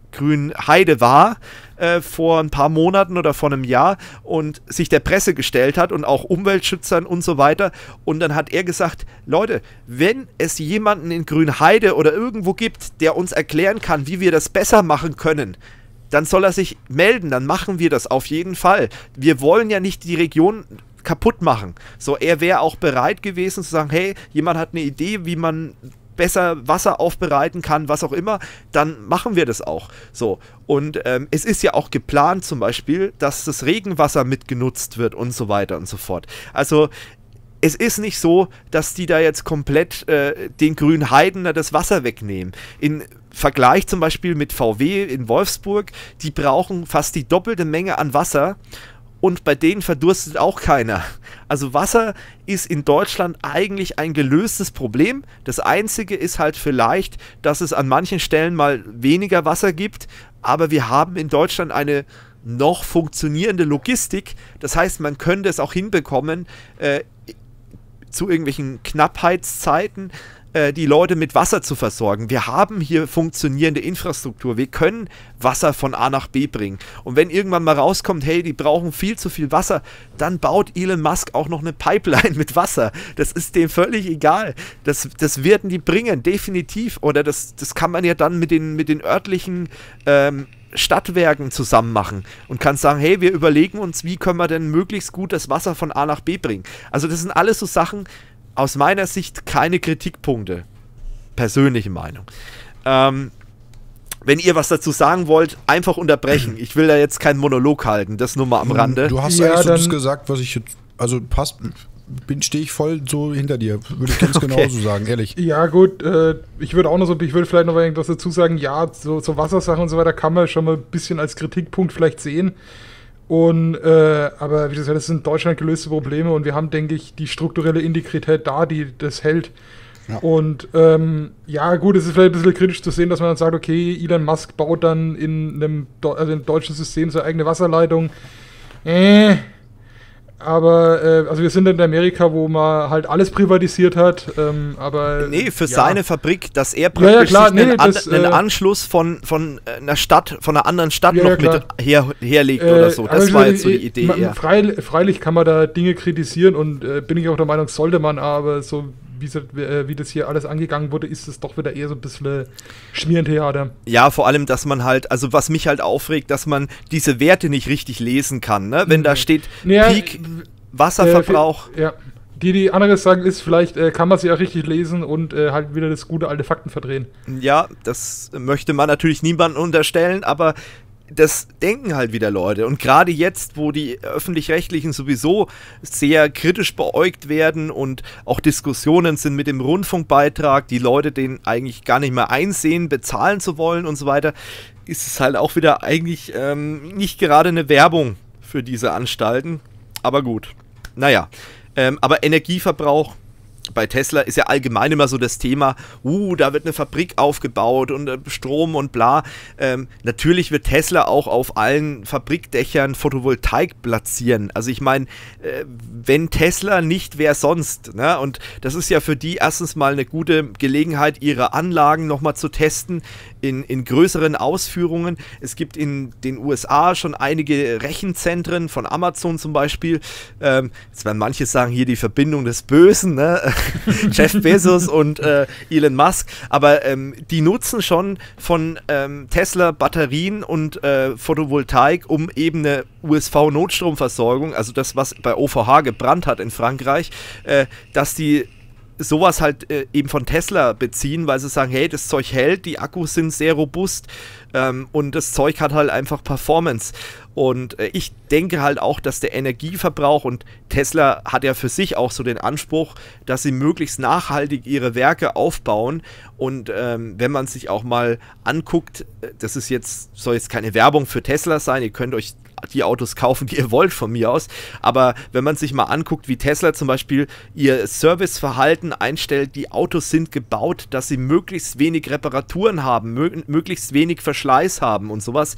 Grünheide war, vor ein paar Monaten oder vor einem Jahr und sich der Presse gestellt hat und auch Umweltschützern und so weiter. Und dann hat er gesagt, Leute, wenn es jemanden in Grünheide oder irgendwo gibt, der uns erklären kann, wie wir das besser machen können, dann soll er sich melden, dann machen wir das auf jeden Fall. Wir wollen ja nicht die Region kaputt machen. So, er wäre auch bereit gewesen zu sagen, hey, jemand hat eine Idee, wie man besser Wasser aufbereiten kann, was auch immer, dann machen wir das auch. So, und es ist ja auch geplant zum Beispiel, dass das Regenwasser mitgenutzt wird und so weiter und so fort. Also es ist nicht so, dass die da jetzt komplett den Grünheidener das Wasser wegnehmen. In Vergleich zum Beispiel mit VW in Wolfsburg, die brauchen fast die doppelte Menge an Wasser und bei denen verdurstet auch keiner. Also Wasser ist in Deutschland eigentlich ein gelöstes Problem. Das Einzige ist halt vielleicht, dass es an manchen Stellen mal weniger Wasser gibt, aber wir haben in Deutschland eine noch funktionierende Logistik. Das heißt, man könnte es auch hinbekommen, zu irgendwelchen Knappheitszeiten die Leute mit Wasser zu versorgen. Wir haben hier funktionierende Infrastruktur. Wir können Wasser von A nach B bringen. Und wenn irgendwann mal rauskommt, hey, die brauchen viel zu viel Wasser, dann baut Elon Musk auch noch eine Pipeline mit Wasser. Das ist dem völlig egal. Das werden die bringen, definitiv. Oder das kann man ja dann mit den örtlichen Stadtwerken zusammen machen und kann sagen, hey, wir überlegen uns, wie können wir denn möglichst gut das Wasser von A nach B bringen. Also das sind alles so Sachen, aus meiner Sicht keine Kritikpunkte. Persönliche Meinung. Wenn ihr was dazu sagen wollt, einfach unterbrechen. Ich will da jetzt keinen Monolog halten, das nur mal am Rande. Du hast eigentlich so das gesagt, was ich jetzt, also passt, stehe ich voll so hinter dir, würde ich ganz genauso sagen, ehrlich. Ja gut, ich würde vielleicht noch irgendwas dazu sagen, ja, so Wassersachen und so weiter kann man schon mal ein bisschen als Kritikpunkt vielleicht sehen. Und, aber wie gesagt, das sind in Deutschland gelöste Probleme und wir haben, denke ich, die strukturelle Integrität da, die das hält. Ja. Und ja gut, es ist vielleicht ein bisschen kritisch zu sehen, dass man dann sagt, okay, Elon Musk baut dann in einem deutschen System seine eigene Wasserleitung. Aber, also wir sind in Amerika, wo man halt alles privatisiert hat, aber... Nee, für seine Fabrik, dass er praktisch einen Anschluss von einer Stadt, von einer anderen Stadt noch mit herlegt oder so. Das war jetzt so die Idee. Freilich kann man da Dinge kritisieren und bin ich auch der Meinung, sollte man, aber so wie das hier alles angegangen wurde, ist es doch wieder eher so ein bisschen Schmierentheater. Ja, vor allem, dass man halt, also was mich halt aufregt, dass man diese Werte nicht richtig lesen kann, ne? Wenn da steht Peak Wasserverbrauch. Die anderes sagen ist, vielleicht kann man sie auch richtig lesen und halt wieder das gute alte Fakten verdrehen. Ja, das möchte man natürlich niemandem unterstellen, aber das denken halt wieder Leute. Und gerade jetzt, wo die Öffentlich-Rechtlichen sowieso sehr kritisch beäugt werden und auch Diskussionen sind mit dem Rundfunkbeitrag, die Leute den eigentlich gar nicht mehr einsehen, bezahlen zu wollen und so weiter, ist es halt auch wieder eigentlich nicht gerade eine Werbung für diese Anstalten. Aber gut. Naja. Aber Energieverbrauch bei Tesla ist ja allgemein immer so das Thema, da wird eine Fabrik aufgebaut und Strom und bla. Natürlich wird Tesla auch auf allen Fabrikdächern Photovoltaik platzieren. Also ich meine, wenn Tesla nicht, wer sonst? Ne? Und das ist ja für die erstens mal eine gute Gelegenheit, ihre Anlagen nochmal zu testen in größeren Ausführungen. Es gibt in den USA schon einige Rechenzentren von Amazon zum Beispiel. Jetzt werden manche sagen, hier die Verbindung des Bösen, ne? Jeff Bezos und Elon Musk, aber die nutzen schon von Tesla Batterien und Photovoltaik, um eben eine USV-Notstromversorgung, also das, was bei OVH gebrannt hat in Frankreich, dass die sowas halt eben von Tesla beziehen, weil sie sagen, hey, das Zeug hält, die Akkus sind sehr robust und das Zeug hat halt einfach Performance. Und ich denke halt auch, dass der Energieverbrauch, und Tesla hat ja für sich auch so den Anspruch, dass sie möglichst nachhaltig ihre Werke aufbauen. Und wenn man sich auch mal anguckt, das ist jetzt, soll jetzt keine Werbung für Tesla sein, ihr könnt euch die Autos kaufen, die ihr wollt von mir aus, aber wenn man sich mal anguckt, wie Tesla zum Beispiel ihr Serviceverhalten einstellt, die Autos sind gebaut, dass sie möglichst wenig Reparaturen haben, möglichst wenig Verschleiß haben und sowas.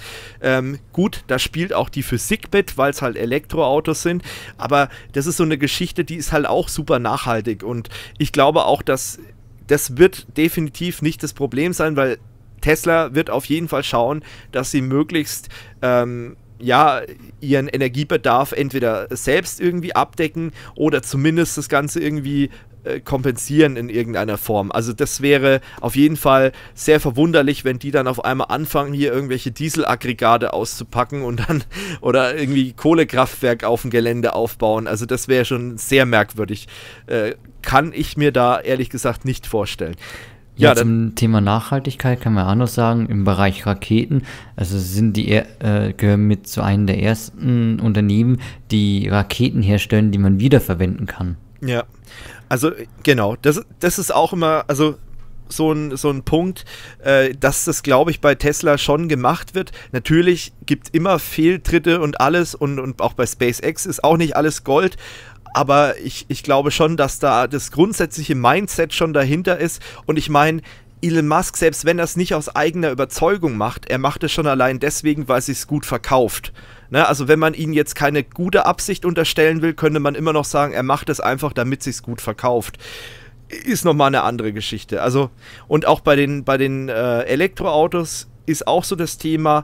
Gut, da spielt auch die Physik mit, weil es halt Elektroautos sind, aber das ist so eine Geschichte, die ist halt auch super nachhaltig und ich glaube auch, dass das wird definitiv nicht das Problem sein, weil Tesla wird auf jeden Fall schauen, dass sie möglichst ihren Energiebedarf entweder selbst irgendwie abdecken oder zumindest das Ganze irgendwie kompensieren in irgendeiner Form. Also das wäre auf jeden Fall sehr verwunderlich, wenn die dann auf einmal anfangen, hier irgendwelche Dieselaggregate auszupacken und dann oder irgendwie Kohlekraftwerk auf dem Gelände aufbauen. Also das wäre schon sehr merkwürdig. Kann ich mir da ehrlich gesagt nicht vorstellen. Ja, zum Thema Nachhaltigkeit kann man auch noch sagen, im Bereich Raketen, also gehören mit zu einem der ersten Unternehmen, die Raketen herstellen, die man wiederverwenden kann. Ja, also genau, das ist auch immer, also so ein Punkt, dass das, glaube ich, bei Tesla schon gemacht wird. Natürlich gibt es immer Fehltritte und alles und auch bei SpaceX ist auch nicht alles Gold, aber ich glaube schon, dass da das grundsätzliche Mindset schon dahinter ist und ich meine, Elon Musk, selbst wenn er es nicht aus eigener Überzeugung macht, er macht es schon allein deswegen, weil es sich gut verkauft. Ne? Also wenn man ihm jetzt keine gute Absicht unterstellen will, könnte man immer noch sagen, er macht es einfach, damit es sich gut verkauft. Ist nochmal eine andere Geschichte. Also, und auch bei den Elektroautos ist auch so das Thema,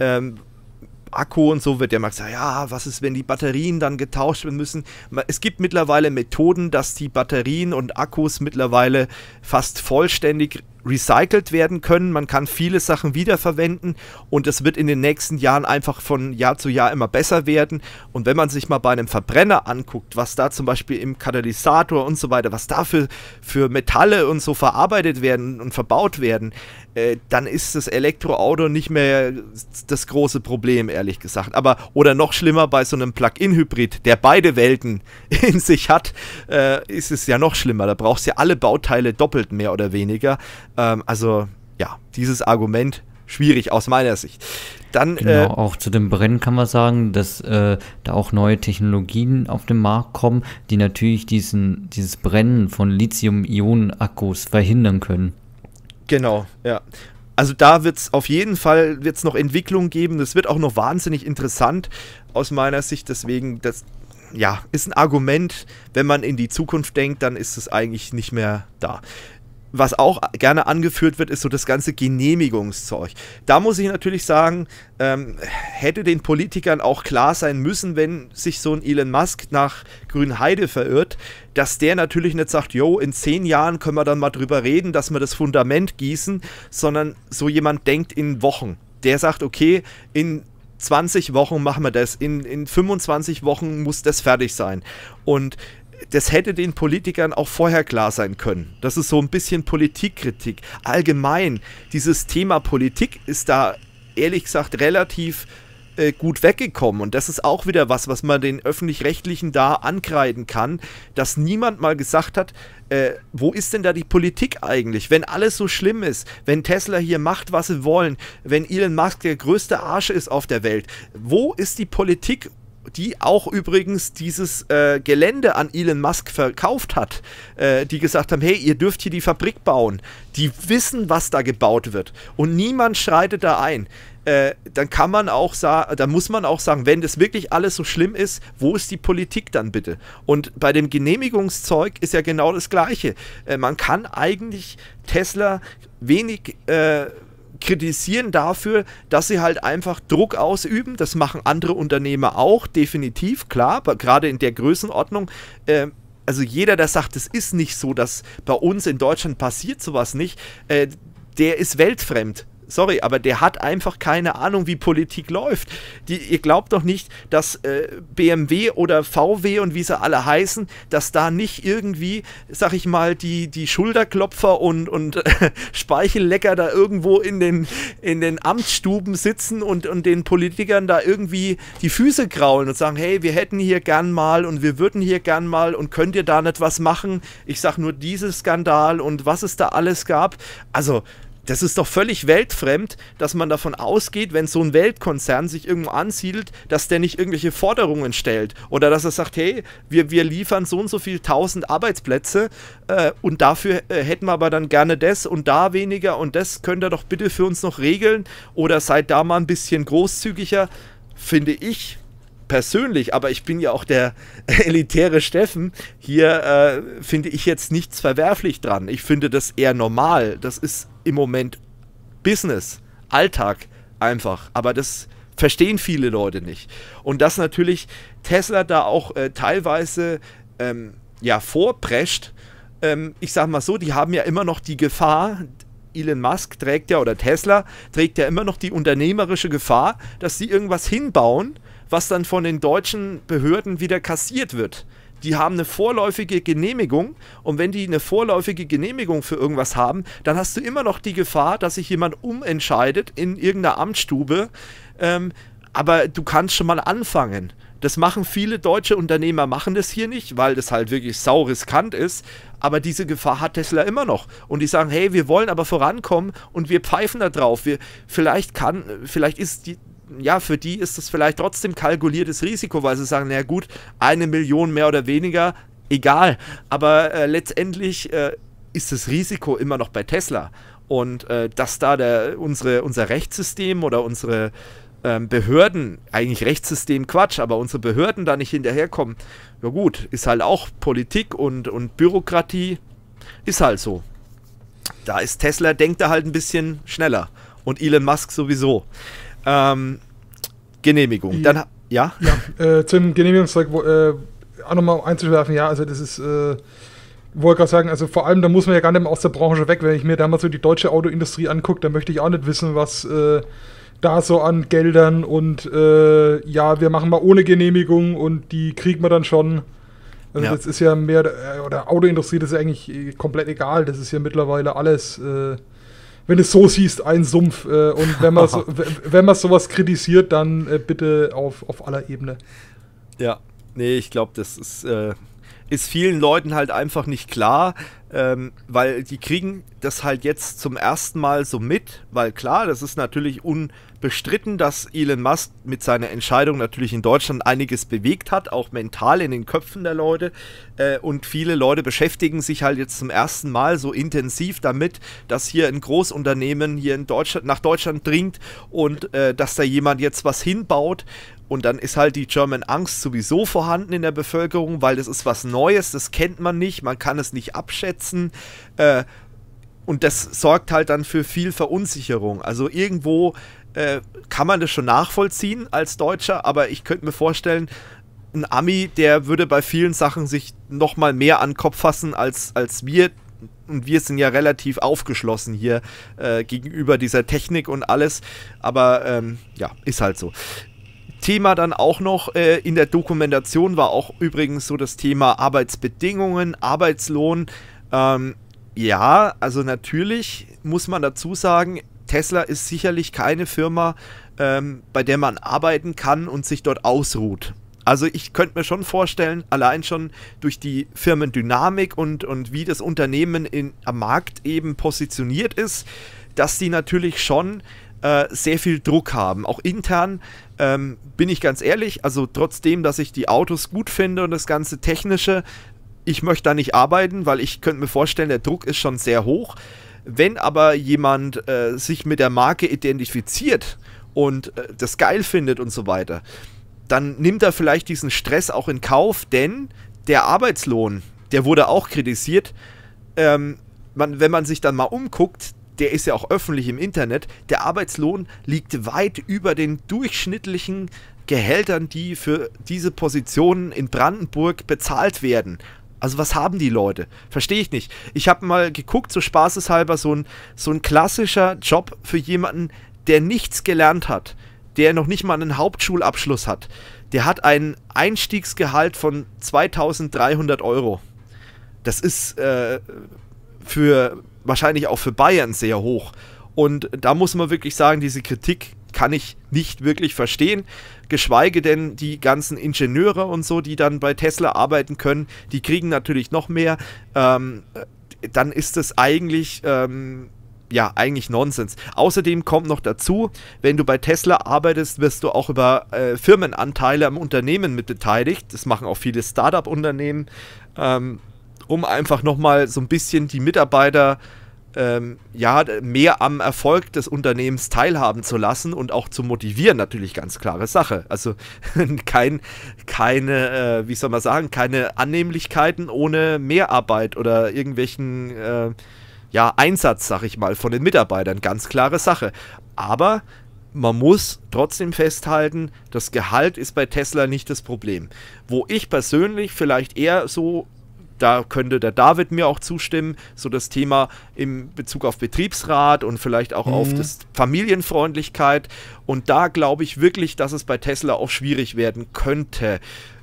Akku und so wird ja mal gesagt, ja, was ist, wenn die Batterien dann getauscht werden müssen? Es gibt mittlerweile Methoden, dass die Batterien und Akkus mittlerweile fast vollständig recycelt werden können. Man kann viele Sachen wiederverwenden und es wird in den nächsten Jahren einfach von Jahr zu Jahr immer besser werden. Und wenn man sich mal bei einem Verbrenner anguckt, was da zum Beispiel im Katalysator und so weiter, was da für Metalle und so verarbeitet werden und verbaut werden, dann ist das Elektroauto nicht mehr das große Problem, ehrlich gesagt. Aber, oder noch schlimmer, bei so einem Plug-in-Hybrid, der beide Welten in sich hat, ist es ja noch schlimmer. Da brauchst du ja alle Bauteile doppelt mehr oder weniger. Also, ja, dieses Argument schwierig aus meiner Sicht. Dann, genau, auch zu dem Brennen kann man sagen, dass da auch neue Technologien auf den Markt kommen, die natürlich dieses Brennen von Lithium-Ionen-Akkus verhindern können. Genau, ja. Also da wird es auf jeden Fall noch Entwicklung geben. Das wird auch noch wahnsinnig interessant aus meiner Sicht. Deswegen, das ist ein Argument, wenn man in die Zukunft denkt, dann ist es eigentlich nicht mehr da. Was auch gerne angeführt wird, ist so das ganze Genehmigungszeug. Da muss ich natürlich sagen, hätte den Politikern auch klar sein müssen, wenn sich so ein Elon Musk nach Grünheide verirrt, dass der natürlich nicht sagt, jo, in 10 Jahren können wir dann mal drüber reden, dass wir das Fundament gießen, sondern so jemand denkt in Wochen. Der sagt, okay, in 20 Wochen machen wir das, in 25 Wochen muss das fertig sein. Und das hätte den Politikern auch vorher klar sein können. Das ist so ein bisschen Politikkritik. Allgemein, dieses Thema Politik ist da, ehrlich gesagt, relativ gut weggekommen. Und das ist auch wieder was man den Öffentlich-Rechtlichen da ankreiden kann, dass niemand mal gesagt hat, wo ist denn da die Politik eigentlich? Wenn alles so schlimm ist, wenn Tesla hier macht, was sie wollen, wenn Elon Musk der größte Arsch ist auf der Welt, wo ist die Politik, die auch übrigens dieses Gelände an Elon Musk verkauft hat, die gesagt haben, hey, ihr dürft hier die Fabrik bauen. Die wissen, was da gebaut wird. Und niemand schreitet da ein. Dann kann man auch sagen, da muss man auch sagen, wenn das wirklich alles so schlimm ist, wo ist die Politik dann bitte? Und bei dem Genehmigungszeug ist ja genau das Gleiche. Man kann eigentlich Tesla wenig kritisieren dafür, dass sie halt einfach Druck ausüben. Das machen andere Unternehmer auch, definitiv, klar, aber gerade in der Größenordnung. Also jeder, der sagt, es ist nicht so, dass bei uns in Deutschland passiert sowas nicht, der ist weltfremd. Sorry, aber der hat einfach keine Ahnung, wie Politik läuft. Ihr glaubt doch nicht, dass BMW oder VW und wie sie alle heißen, dass da nicht irgendwie, sag ich mal, die Schulterklopfer und Speichellecker da irgendwo in den Amtsstuben sitzen und den Politikern da irgendwie die Füße kraulen und sagen, hey, wir hätten hier gern mal und wir würden hier gern mal und könnt ihr da nicht was machen? Ich sag nur dieses Skandal und was es da alles gab. Also, das ist doch völlig weltfremd, dass man davon ausgeht, wenn so ein Weltkonzern sich irgendwo ansiedelt, dass der nicht irgendwelche Forderungen stellt oder dass er sagt, hey, wir liefern so und so viel 1000 Arbeitsplätze und dafür hätten wir aber dann gerne das und da weniger und das könnt ihr doch bitte für uns noch regeln oder seid da mal ein bisschen großzügiger, finde ich persönlich, aber ich bin ja auch der elitäre Steffen, hier finde ich jetzt nichts verwerflich dran. Ich finde das eher normal. Das ist im Moment Business, Alltag einfach. Aber das verstehen viele Leute nicht. Und dass natürlich Tesla da auch teilweise vorprescht, ich sag mal so, die haben ja immer noch die Gefahr, Elon Musk trägt ja, oder Tesla trägt ja immer noch die unternehmerische Gefahr, dass sie irgendwas hinbauen, was dann von den deutschen Behörden wieder kassiert wird. Die haben eine vorläufige Genehmigung und wenn die eine vorläufige Genehmigung für irgendwas haben, dann hast du immer noch die Gefahr, dass sich jemand umentscheidet in irgendeiner Amtsstube, aber du kannst schon mal anfangen. Das machen viele deutsche Unternehmer, machen das hier nicht, weil das halt wirklich sau riskant ist, aber diese Gefahr hat Tesla immer noch. Und die sagen, hey, wir wollen aber vorankommen und wir pfeifen da drauf. Vielleicht ist für die ist das vielleicht trotzdem kalkuliertes Risiko, weil sie sagen, na gut, 1 Million mehr oder weniger, egal. Aber letztendlich ist das Risiko immer noch bei Tesla. Und dass da unser Rechtssystem oder unsere Behörden, eigentlich Rechtssystem Quatsch, aber unsere Behörden da nicht hinterherkommen, ja gut, ist halt auch Politik und Bürokratie, ist halt so. Da ist Tesla, denkt er halt ein bisschen schneller und Elon Musk sowieso. Genehmigung. Dann, ja? Zum Genehmigungszeug auch nochmal einzuwerfen, ja, also das ist, wollte gerade sagen, also vor allem, da muss man ja gar nicht mehr aus der Branche weg, wenn ich mir da mal so die deutsche Autoindustrie angucke, dann möchte ich auch nicht wissen, was da so an Geldern und wir machen mal ohne Genehmigung und die kriegen wir dann schon. Also das ist ja mehr, oder Autoindustrie, das ist eigentlich komplett egal, das ist ja mittlerweile alles, wenn du es so siehst, ein Sumpf. Und wenn man sowas kritisiert, dann bitte auf aller Ebene. Ja, nee, ich glaube, das ist vielen Leuten halt einfach nicht klar, weil die kriegen das halt jetzt zum ersten Mal so mit, weil klar, das ist natürlich unbestritten, dass Elon Musk mit seiner Entscheidung natürlich in Deutschland einiges bewegt hat, auch mental in den Köpfen der Leute, und viele Leute beschäftigen sich halt jetzt zum ersten Mal so intensiv damit, dass hier ein Großunternehmen hier in Deutschland, nach Deutschland dringt und dass da jemand jetzt was hinbaut. Und dann ist halt die German Angst sowieso vorhanden in der Bevölkerung, weil das ist was Neues, das kennt man nicht, man kann es nicht abschätzen. Und das sorgt halt dann für viel Verunsicherung. Also irgendwo kann man das schon nachvollziehen als Deutscher, aber ich könnte mir vorstellen, ein Ami, der würde bei vielen Sachen sich nochmal mehr an den Kopf fassen als wir. Und wir sind ja relativ aufgeschlossen hier gegenüber dieser Technik und alles. Aber ist halt so. Thema dann auch noch in der Dokumentation war auch übrigens so das Thema Arbeitsbedingungen, Arbeitslohn. Also natürlich muss man dazu sagen, Tesla ist sicherlich keine Firma, bei der man arbeiten kann und sich dort ausruht. Also ich könnte mir schon vorstellen, allein schon durch die Firmendynamik und wie das Unternehmen am Markt eben positioniert ist, dass die natürlich schon sehr viel Druck haben. Auch intern bin ich ganz ehrlich, also trotzdem, dass ich die Autos gut finde und das ganze Technische, ich möchte da nicht arbeiten, weil ich könnte mir vorstellen, der Druck ist schon sehr hoch. Wenn aber jemand sich mit der Marke identifiziert und das geil findet und so weiter, dann nimmt er vielleicht diesen Stress auch in Kauf, denn der Arbeitslohn, der wurde auch kritisiert. Wenn man sich dann mal umguckt, der ist ja auch öffentlich im Internet, der Arbeitslohn liegt weit über den durchschnittlichen Gehältern, die für diese Positionen in Brandenburg bezahlt werden. Also was haben die Leute? Verstehe ich nicht. Ich habe mal geguckt, so spaßeshalber, so ein klassischer Job für jemanden, der nichts gelernt hat, der noch nicht mal einen Hauptschulabschluss hat. Der hat ein Einstiegsgehalt von 2.300 €. Das ist wahrscheinlich auch für Bayern sehr hoch. Und da muss man wirklich sagen, diese Kritik kann ich nicht wirklich verstehen, geschweige denn die ganzen Ingenieure und so, die dann bei Tesla arbeiten können, die kriegen natürlich noch mehr. Dann ist es eigentlich eigentlich Nonsens. Außerdem kommt noch dazu, wenn du bei Tesla arbeitest, wirst du auch über Firmenanteile am Unternehmen mit beteiligt. Das machen auch viele Startup-Unternehmen, um einfach nochmal so ein bisschen die Mitarbeiter mehr am Erfolg des Unternehmens teilhaben zu lassen und auch zu motivieren, natürlich ganz klare Sache. Also keine Annehmlichkeiten ohne Mehrarbeit oder irgendwelchen Einsatz, sag ich mal, von den Mitarbeitern. Ganz klare Sache. Aber man muss trotzdem festhalten, das Gehalt ist bei Tesla nicht das Problem. Wo ich persönlich vielleicht eher so, da könnte der David mir auch zustimmen, so das Thema in Bezug auf Betriebsrat und vielleicht auch auf das Familienfreundlichkeit. Und da glaube ich wirklich, dass es bei Tesla auch schwierig werden könnte.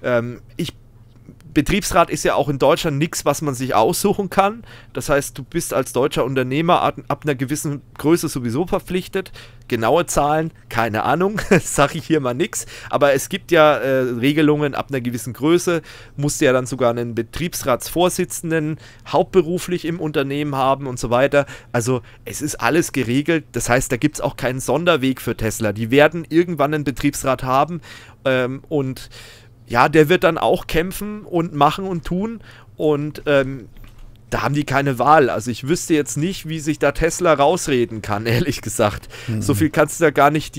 Betriebsrat ist ja auch in Deutschland nichts, was man sich aussuchen kann. Das heißt, du bist als deutscher Unternehmer ab einer gewissen Größe sowieso verpflichtet. Genaue Zahlen, keine Ahnung, sage ich hier mal nichts. Aber es gibt ja Regelungen, ab einer gewissen Größe musst du ja dann sogar einen Betriebsratsvorsitzenden hauptberuflich im Unternehmen haben und so weiter. Also es ist alles geregelt. Das heißt, da gibt es auch keinen Sonderweg für Tesla. Die werden irgendwann einen Betriebsrat haben und ja, der wird dann auch kämpfen und machen und tun und da haben die keine Wahl. Also ich wüsste jetzt nicht, wie sich da Tesla rausreden kann, ehrlich gesagt. So viel kannst du da gar nicht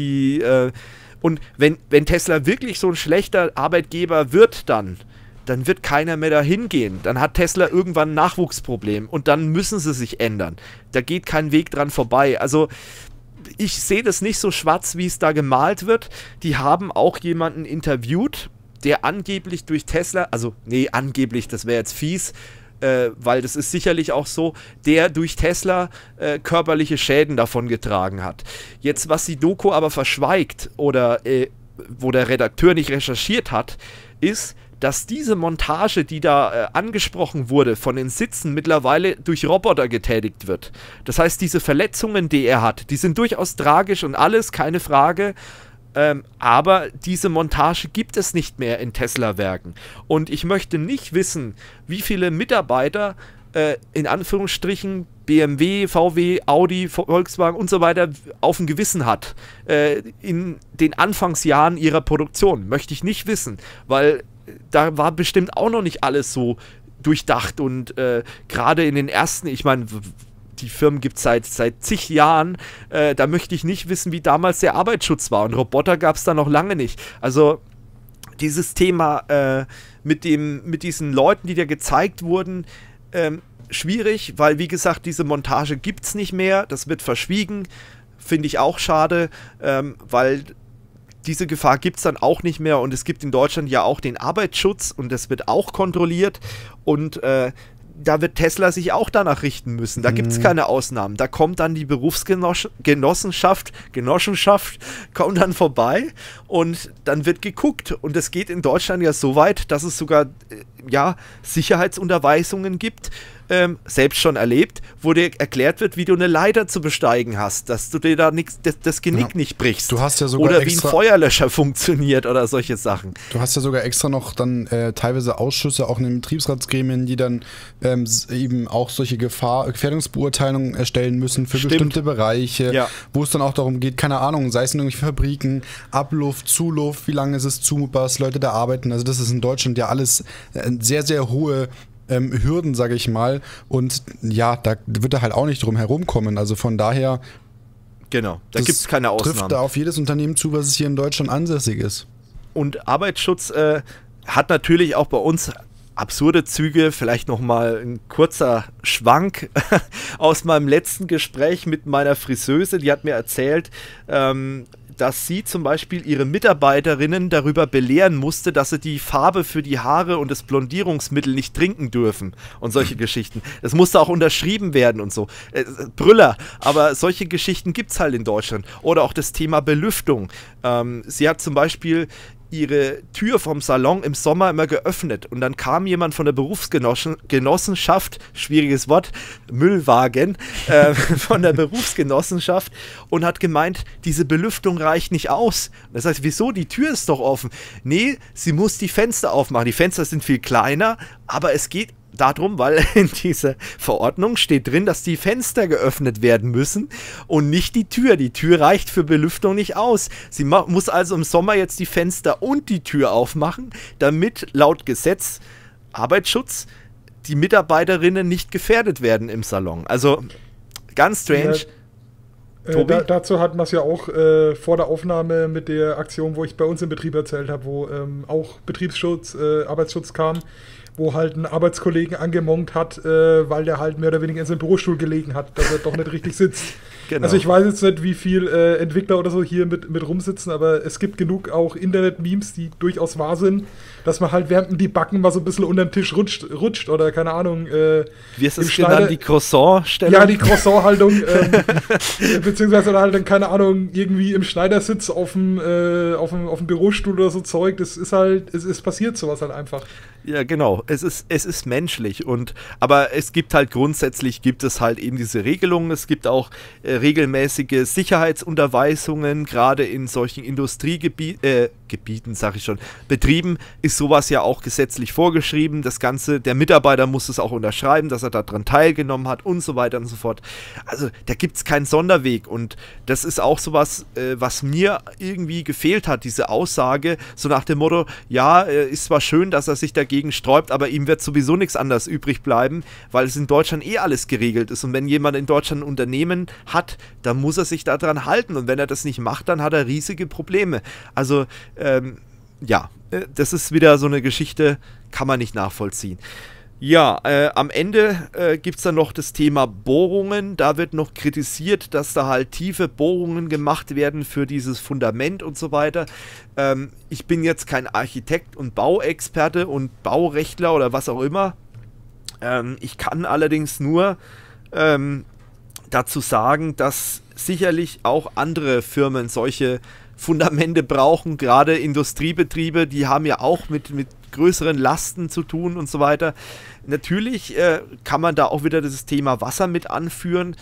und wenn Tesla wirklich so ein schlechter Arbeitgeber wird dann wird keiner mehr dahin gehen. Dann hat Tesla irgendwann ein Nachwuchsproblem und dann müssen sie sich ändern. Da geht kein Weg dran vorbei. Also ich sehe das nicht so schwarz, wie es da gemalt wird. Die haben auch jemanden interviewt, der angeblich durch Tesla, also nee, angeblich, das wäre jetzt fies, weil das ist sicherlich auch so, der durch Tesla körperliche Schäden davon getragen hat. Jetzt, was die Doku aber verschweigt oder wo der Redakteur nicht recherchiert hat, ist, dass diese Montage, die da angesprochen wurde, von den Sitzen mittlerweile durch Roboter getätigt wird. Das heißt, diese Verletzungen, die er hat, die sind durchaus tragisch und alles, keine Frage. Aber diese Montage gibt es nicht mehr in Tesla-Werken. Und ich möchte nicht wissen, wie viele Mitarbeiter in Anführungsstrichen BMW, VW, Audi, Volkswagen und so weiter auf dem Gewissen hat in den Anfangsjahren ihrer Produktion. Möchte ich nicht wissen, weil da war bestimmt auch noch nicht alles so durchdacht und gerade in den ersten, ich meine, die Firmen gibt es seit zig Jahren, da möchte ich nicht wissen, wie damals der Arbeitsschutz war und Roboter gab es da noch lange nicht. Also dieses Thema mit diesen Leuten, die da gezeigt wurden, schwierig, weil wie gesagt, diese Montage gibt es nicht mehr, das wird verschwiegen, finde ich auch schade, weil diese Gefahr gibt es dann auch nicht mehr und es gibt in Deutschland ja auch den Arbeitsschutz und das wird auch kontrolliert und da wird Tesla sich auch danach richten müssen. Da gibt es keine Ausnahmen. Da kommt dann die Genossenschaft kommt dann vorbei und dann wird geguckt. Und es geht in Deutschland ja so weit, dass es sogar Sicherheitsunterweisungen gibt, selbst schon erlebt, wo dir erklärt wird, wie du eine Leiter zu besteigen hast, dass du dir da das Genick nicht brichst. Du hast ja sogar oder wie ein Feuerlöscher funktioniert oder solche Sachen. Du hast ja sogar extra noch dann teilweise Ausschüsse, auch in den Betriebsratsgremien, die dann eben auch solche Gefährdungsbeurteilungen erstellen müssen für bestimmte Bereiche, wo es dann auch darum geht, keine Ahnung, sei es in irgendwelchen Fabriken, Abluft, Zuluft, wie lange ist es zumutbar, dass Leute da arbeiten. Also das ist in Deutschland ja alles sehr, sehr hohe Hürden, sage ich mal. Und ja, da wird er halt auch nicht drum herumkommen. Also von daher. Genau, da gibt es keine Ausnahmen. Trifft da auf jedes Unternehmen zu, was es hier in Deutschland ansässig ist. Und Arbeitsschutz hat natürlich auch bei uns absurde Züge. Vielleicht nochmal ein kurzer Schwank aus meinem letzten Gespräch mit meiner Friseuse. Die hat mir erzählt, dass sie zum Beispiel ihre Mitarbeiterinnen darüber belehren musste, dass sie die Farbe für die Haare und das Blondierungsmittel nicht trinken dürfen und solche Geschichten. Das musste auch unterschrieben werden und so. Brüller, aber solche Geschichten gibt es halt in Deutschland. Oder auch das Thema Belüftung. Sie hat zum Beispiel ihre Tür vom Salon im Sommer immer geöffnet und dann kam jemand von der Berufsgenossenschaft, schwieriges Wort, Müllwagen, von der Berufsgenossenschaft und hat gemeint, diese Belüftung reicht nicht aus. Das heißt, wieso? Die Tür ist doch offen. Nee, sie muss die Fenster aufmachen. Die Fenster sind viel kleiner, aber es geht darum, weil in dieser Verordnung steht drin, dass die Fenster geöffnet werden müssen und nicht die Tür. Die Tür reicht für Belüftung nicht aus. Sie muss also im Sommer jetzt die Fenster und die Tür aufmachen, damit laut Gesetz Arbeitsschutz die Mitarbeiterinnen nicht gefährdet werden im Salon. Also ganz strange. Dazu hatten wir es ja auch vor der Aufnahme mit der Aktion, wo ich bei uns im Betrieb erzählt habe, wo auch Betriebsschutz, Arbeitsschutz kam, wo halt ein Arbeitskollegen angemonkt hat, weil der halt mehr oder weniger in seinem Bürostuhl gelegen hat, dass er doch nicht richtig sitzt. Genau. Also ich weiß jetzt nicht, wie viel Entwickler oder so hier mit rumsitzen, aber es gibt genug auch Internet-Memes, die durchaus wahr sind, dass man halt während die Backen mal so ein bisschen unter den Tisch rutscht oder keine Ahnung. Wie ist es genannt, die Croissant-Stellung? Ja, die Croissant-Haltung, beziehungsweise oder halt dann, keine Ahnung, irgendwie im Schneidersitz auf dem Bürostuhl oder so Zeug. Das ist halt, es passiert sowas halt einfach. Ja, genau. Es ist menschlich aber es gibt halt grundsätzlich halt eben diese Regelungen. Es gibt auch regelmäßige Sicherheitsunterweisungen, gerade in solchen Industriegebieten, sag ich schon, Betrieben ist sowas ja auch gesetzlich vorgeschrieben. Das Ganze, der Mitarbeiter muss es auch unterschreiben, dass er daran teilgenommen hat und so weiter und so fort. Also da gibt es keinen Sonderweg und das ist auch sowas, was mir irgendwie gefehlt hat, diese Aussage, so nach dem Motto, ja, ist zwar schön, dass er sich dagegen sträubt, aber ihm wird sowieso nichts anderes übrig bleiben, weil es in Deutschland alles geregelt ist und wenn jemand in Deutschland ein Unternehmen hat, dann muss er sich daran halten und wenn er das nicht macht, dann hat er riesige Probleme. Also, das ist wieder so eine Geschichte, kann man nicht nachvollziehen. Ja, am Ende gibt es dann noch das Thema Bohrungen. Da wird noch kritisiert, dass da halt tiefe Bohrungen gemacht werden für dieses Fundament und so weiter. Ich bin jetzt kein Architekt und Bauexperte und Baurechtler oder was auch immer. Ich kann allerdings nur dazu sagen, dass sicherlich auch andere Firmen solche Fundamente brauchen, gerade Industriebetriebe, die haben ja auch mit größeren Lasten zu tun und so weiter. Natürlich kann man da auch wieder das Thema Wasser mit anführen,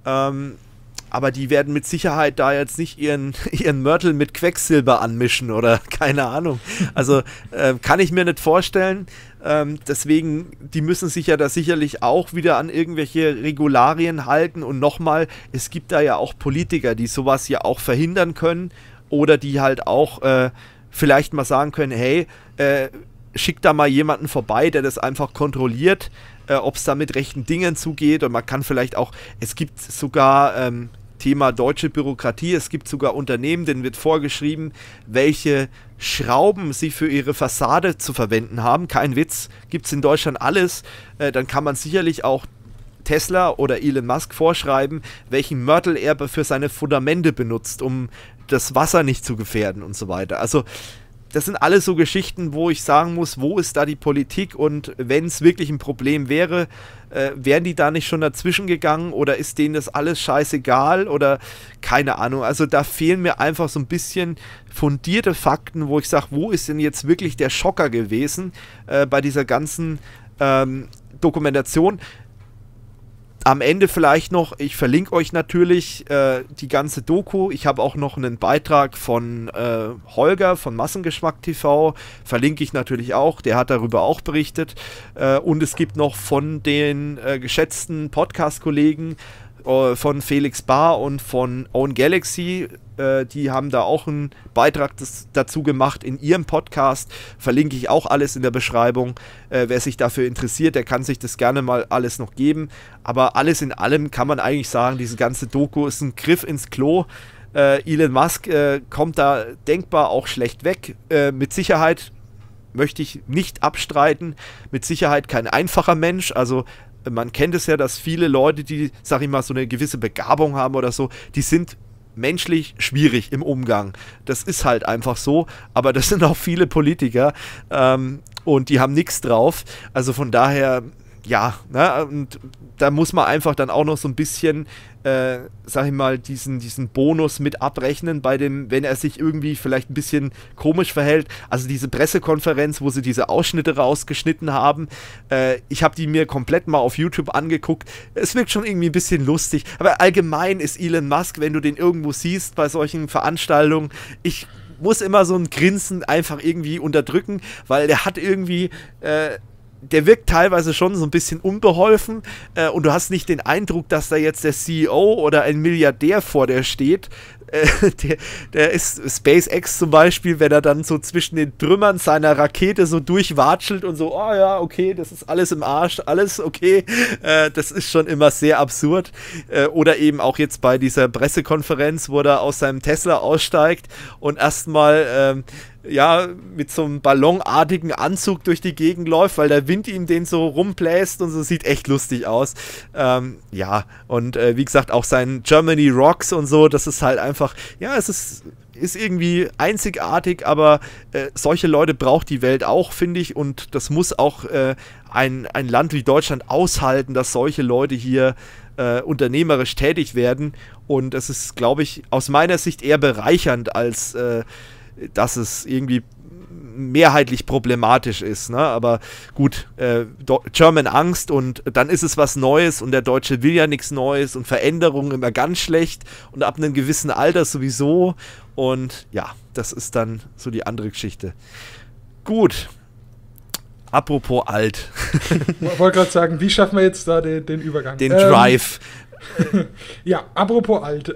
aber die werden mit Sicherheit da jetzt nicht ihren Mörtel mit Quecksilber anmischen oder keine Ahnung. Also kann ich mir nicht vorstellen. Deswegen, die müssen sich ja da sicherlich auch wieder an irgendwelche Regularien halten und nochmal, es gibt da ja auch Politiker, die sowas ja auch verhindern können oder die halt auch vielleicht mal sagen können, hey, schickt da mal jemanden vorbei, der das einfach kontrolliert, ob es da mit rechten Dingen zugeht und man kann vielleicht auch, es gibt sogar Thema deutsche Bürokratie, es gibt sogar Unternehmen, denen wird vorgeschrieben, welche Schrauben sie für ihre Fassade zu verwenden haben, kein Witz, gibt es in Deutschland alles, dann kann man sicherlich auch Tesla oder Elon Musk vorschreiben, welchen Mörtel er für seine Fundamente benutzt, um das Wasser nicht zu gefährden und so weiter. Also das sind alles so Geschichten, wo ich sagen muss, wo ist da die Politik und wenn es wirklich ein Problem wäre, wären die da nicht schon dazwischen gegangen oder ist denen das alles scheißegal oder keine Ahnung. Also da fehlen mir einfach so ein bisschen fundierte Fakten, wo ich sage, wo ist denn jetzt wirklich der Schocker gewesen bei dieser ganzen Dokumentation. Am Ende vielleicht noch, ich verlinke euch natürlich die ganze Doku. Ich habe auch noch einen Beitrag von Holger von Massengeschmack TV, verlinke ich natürlich auch, der hat darüber auch berichtet. Und es gibt noch von den geschätzten Podcast-Kollegen von Felix Bahr und von Own Galaxy, die haben da auch einen Beitrag dazu gemacht in ihrem Podcast, verlinke ich auch alles in der Beschreibung, wer sich dafür interessiert, der kann sich das gerne mal alles noch geben, aber alles in allem kann man eigentlich sagen, diese ganze Doku ist ein Griff ins Klo. Elon Musk kommt da denkbar auch schlecht weg, mit Sicherheit möchte ich nicht abstreiten, mit Sicherheit kein einfacher Mensch, also man kennt es ja, dass viele Leute, die, sag ich mal, so eine gewisse Begabung haben oder so, die sind menschlich schwierig im Umgang. Das ist halt einfach so, aber das sind auch viele Politiker und die haben nichts drauf. Also von daher, ja, ne, und da muss man einfach dann auch noch so ein bisschen, sag ich mal, diesen Bonus mit abrechnen bei dem, wenn er sich irgendwie vielleicht ein bisschen komisch verhält. Also diese Pressekonferenz, wo sie diese Ausschnitte rausgeschnitten haben, ich habe die mir komplett mal auf YouTube angeguckt. Es wirkt schon irgendwie ein bisschen lustig, aber allgemein ist Elon Musk, wenn du den irgendwo siehst bei solchen Veranstaltungen, ich muss immer so ein Grinsen einfach irgendwie unterdrücken, weil der hat irgendwie der wirkt teilweise schon so ein bisschen unbeholfen und du hast nicht den Eindruck, dass da jetzt der CEO oder ein Milliardär vor dir steht. der ist SpaceX zum Beispiel, wenn er dann so zwischen den Trümmern seiner Rakete so durchwatschelt und so, oh ja, okay, das ist alles im Arsch, alles okay, das ist schon immer sehr absurd. Oder eben auch jetzt bei dieser Pressekonferenz, wo er aus seinem Tesla aussteigt und erstmal mit so einem ballonartigen Anzug durch die Gegend läuft, weil der Wind ihm den so rumbläst und so, sieht echt lustig aus. Und wie gesagt, auch sein Germany Rocks und so, das ist halt einfach, ja, es ist irgendwie einzigartig, aber solche Leute braucht die Welt auch, finde ich, und das muss auch ein Land wie Deutschland aushalten, dass solche Leute hier unternehmerisch tätig werden, und es ist, glaube ich, aus meiner Sicht eher bereichernd, als dass es irgendwie mehrheitlich problematisch ist, ne? Aber gut, German Angst, und dann ist es was Neues und der Deutsche will ja nichts Neues und Veränderungen immer ganz schlecht und ab einem gewissen Alter sowieso, und ja, das ist dann so die andere Geschichte. Gut, apropos alt. Ich wollte gerade sagen, wie schaffen wir jetzt da den Übergang? Den Drive. Ja, apropos alt.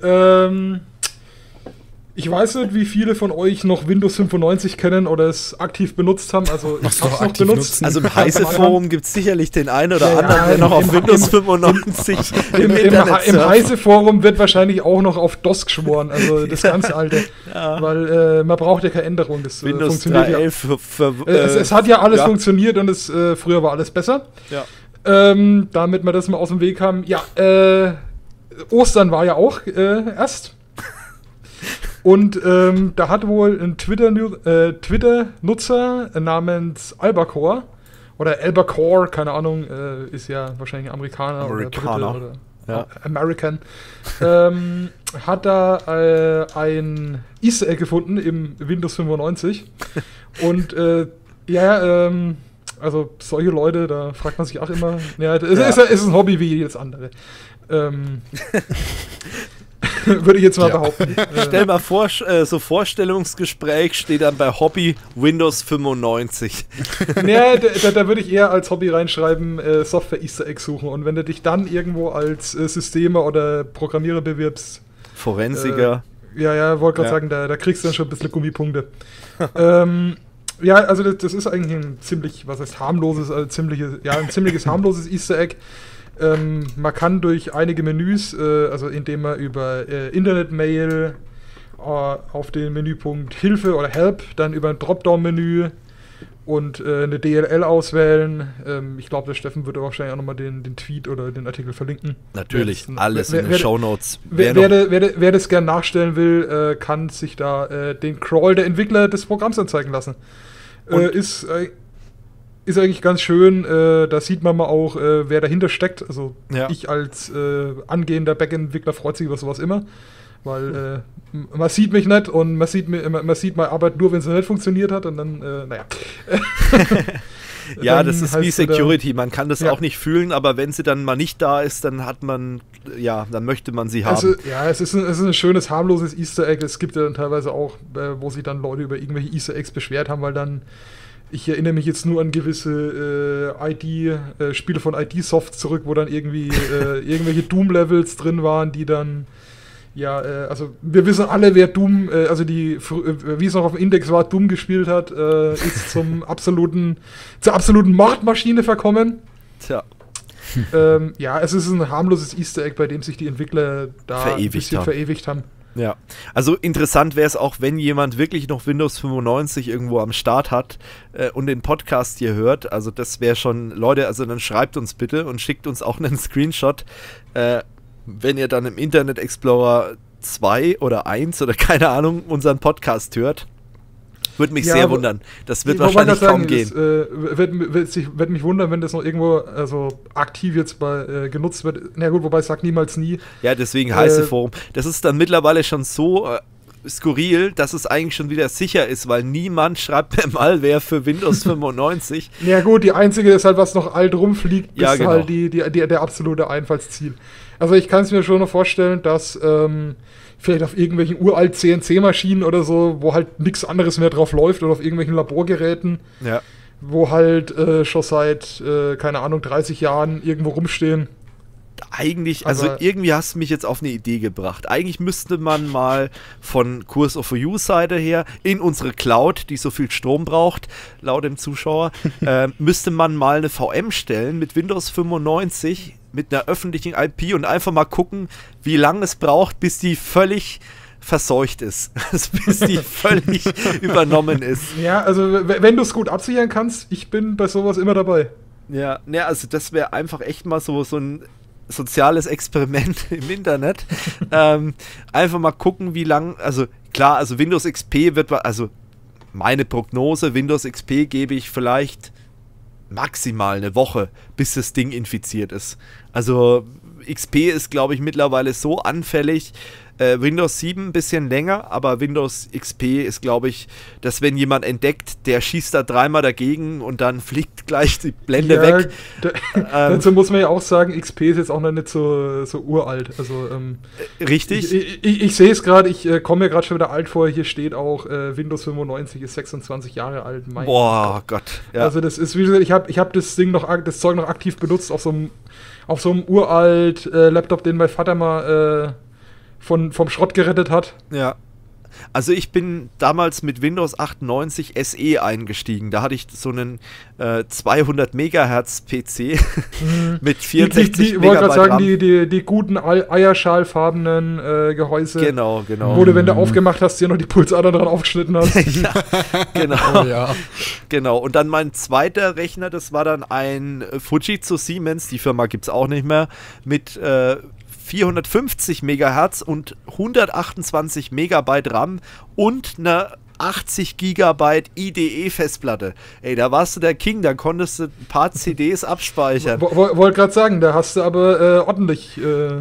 Ich weiß nicht, wie viele von euch noch Windows 95 kennen oder es aktiv benutzt haben. Also ich habe es noch benutzt. Also im Heise-Forum gibt es sicherlich den einen oder anderen, der noch auf Windows 95 im Heise-Forum wird wahrscheinlich auch noch auf DOS geschworen, also das ganz alte. Ja. Weil man braucht ja keine Änderung. Das Windows funktioniert 3.11 es hat ja alles funktioniert, und früher war alles besser. Ja. Damit wir das mal aus dem Weg haben. Ja, Ostern war ja auch erst. Und da hat wohl ein Twitter-Nutzer namens Albacore oder Albacore, keine Ahnung, ist ja wahrscheinlich ein Amerikaner. Oder Brite oder American, hat da ein Easter Egg gefunden im Windows 95. Und also solche Leute, da fragt man sich auch immer, es ist ein Hobby wie jedes andere. Würde ich jetzt mal behaupten. Stell mal vor, so Vorstellungsgespräch steht dann bei Hobby Windows 95. Ja, da würde ich eher als Hobby reinschreiben, Software Easter Egg suchen. Und wenn du dich dann irgendwo als Systemer oder Programmierer bewirbst. Forensiker. Wollte gerade sagen, da kriegst du dann schon ein bisschen Gummipunkte. Also das ist eigentlich ein ziemlich, harmloses, ein ziemliches harmloses Easter Egg. Man kann durch einige Menüs, also indem man über Internetmail auf den Menüpunkt Hilfe oder Help, dann über ein Dropdown-Menü und eine DLL auswählen. Ich glaube, der Steffen würde wahrscheinlich auch nochmal den Tweet oder den Artikel verlinken. Natürlich, alles in den Shownotes. Wer das gerne nachstellen will, kann sich da den Crawl der Entwickler des Programms anzeigen lassen. Ist eigentlich ganz schön, da sieht man mal auch, wer dahinter steckt. Also ich als angehender Backend-Entwickler freut sich über sowas immer, weil man sieht mich nicht und man sieht meine Arbeit nur, wenn sie nicht funktioniert hat, und dann, Ja, das ist wie Security, man kann das auch nicht fühlen, aber wenn sie dann mal nicht da ist, dann dann möchte man sie haben. Also, es ist ein schönes, harmloses Easter Egg. Es gibt ja dann teilweise auch, wo sich dann Leute über irgendwelche Easter Eggs beschwert haben, weil dann, ich erinnere mich jetzt nur an gewisse Spiele von ID-Soft zurück, wo dann irgendwie irgendwelche Doom-Levels drin waren, die dann, also wir wissen alle, wer Doom, wie es noch auf dem Index war, Doom gespielt hat, ist zur absoluten Mordmaschine verkommen. Tja. Es ist ein harmloses Easter Egg, bei dem sich die Entwickler da ein bisschen verewigt haben. Ja, also interessant wäre es auch, wenn jemand wirklich noch Windows 95 irgendwo am Start hat und den Podcast hier hört. Also das wäre schon, Leute, also dann schreibt uns bitte und schickt uns auch einen Screenshot, wenn ihr dann im Internet Explorer 2 oder 1 oder keine Ahnung unseren Podcast hört. Würde mich sehr wundern. Das wird wahrscheinlich kaum gehen. Wird mich wundern, wenn das noch irgendwo aktiv jetzt genutzt wird. Na gut, wobei ich sag niemals nie. Ja, deswegen Heise-Forum. Das ist dann mittlerweile schon so skurril, dass es eigentlich schon wieder sicher ist, weil niemand schreibt mehr Malware für Windows 95. Ja gut, die einzige ist halt, was noch alt rumfliegt, ist halt der absolute Einfallsziel. Also ich kann es mir schon noch vorstellen, dass vielleicht auf irgendwelchen uralt CNC-Maschinen oder so, wo halt nichts anderes mehr drauf läuft, oder auf irgendwelchen Laborgeräten, wo halt schon seit, keine Ahnung, 30 Jahren irgendwo rumstehen, Eigentlich, also irgendwie hast du mich jetzt auf eine Idee gebracht. Eigentlich müsste man mal von Curse of You Seite her in unsere Cloud, die so viel Strom braucht, laut dem Zuschauer, müsste man mal eine VM stellen mit Windows 95 mit einer öffentlichen IP und einfach mal gucken, wie lange es braucht, bis die völlig verseucht ist, bis die völlig übernommen ist. Ja, also wenn du es gut absichern kannst, ich bin bei sowas immer dabei. Ja, also das wäre einfach echt mal so ein soziales Experiment im Internet. Einfach mal gucken, wie lang, also klar, also Windows XP wird, also meine Prognose, Windows XP gebe ich vielleicht maximal eine Woche, bis das Ding infiziert ist. Also XP ist, glaube ich, mittlerweile so anfällig. Windows 7 ein bisschen länger, aber Windows XP ist, glaube ich, dass wenn jemand entdeckt, der schießt da dreimal dagegen und dann fliegt gleich die Blende weg. Dazu muss man ja auch sagen, XP ist jetzt auch noch nicht so uralt. Also, richtig. Ich sehe es gerade, ich komme mir gerade schon wieder alt vor, hier steht auch, Windows 95 ist 26 Jahre alt. Boah, Gott. Ja. Also das ist, wie gesagt, ich hab das Zeug noch aktiv benutzt auf so einem uralt Laptop, den mein Vater mal vom Schrott gerettet hat. Ja. Also ich bin damals mit Windows 98 SE eingestiegen. Da hatte ich so einen 200 Megahertz PC mit 64 Ich wollte gerade sagen, die guten eierschalfarbenen Gehäuse. Genau. Wo du, wenn du aufgemacht hast, dir noch die Pulsadern dran aufgeschnitten hast. Ja, genau. Oh, ja. Genau. Und dann mein zweiter Rechner, das war dann ein Fujitsu Siemens, die Firma gibt es auch nicht mehr, mit 450 Megahertz und 128 Megabyte RAM und eine 80 Gigabyte IDE-Festplatte. Ey, da warst du der King, da konntest du ein paar CDs abspeichern. Wollte gerade sagen, da hast du aber ordentlich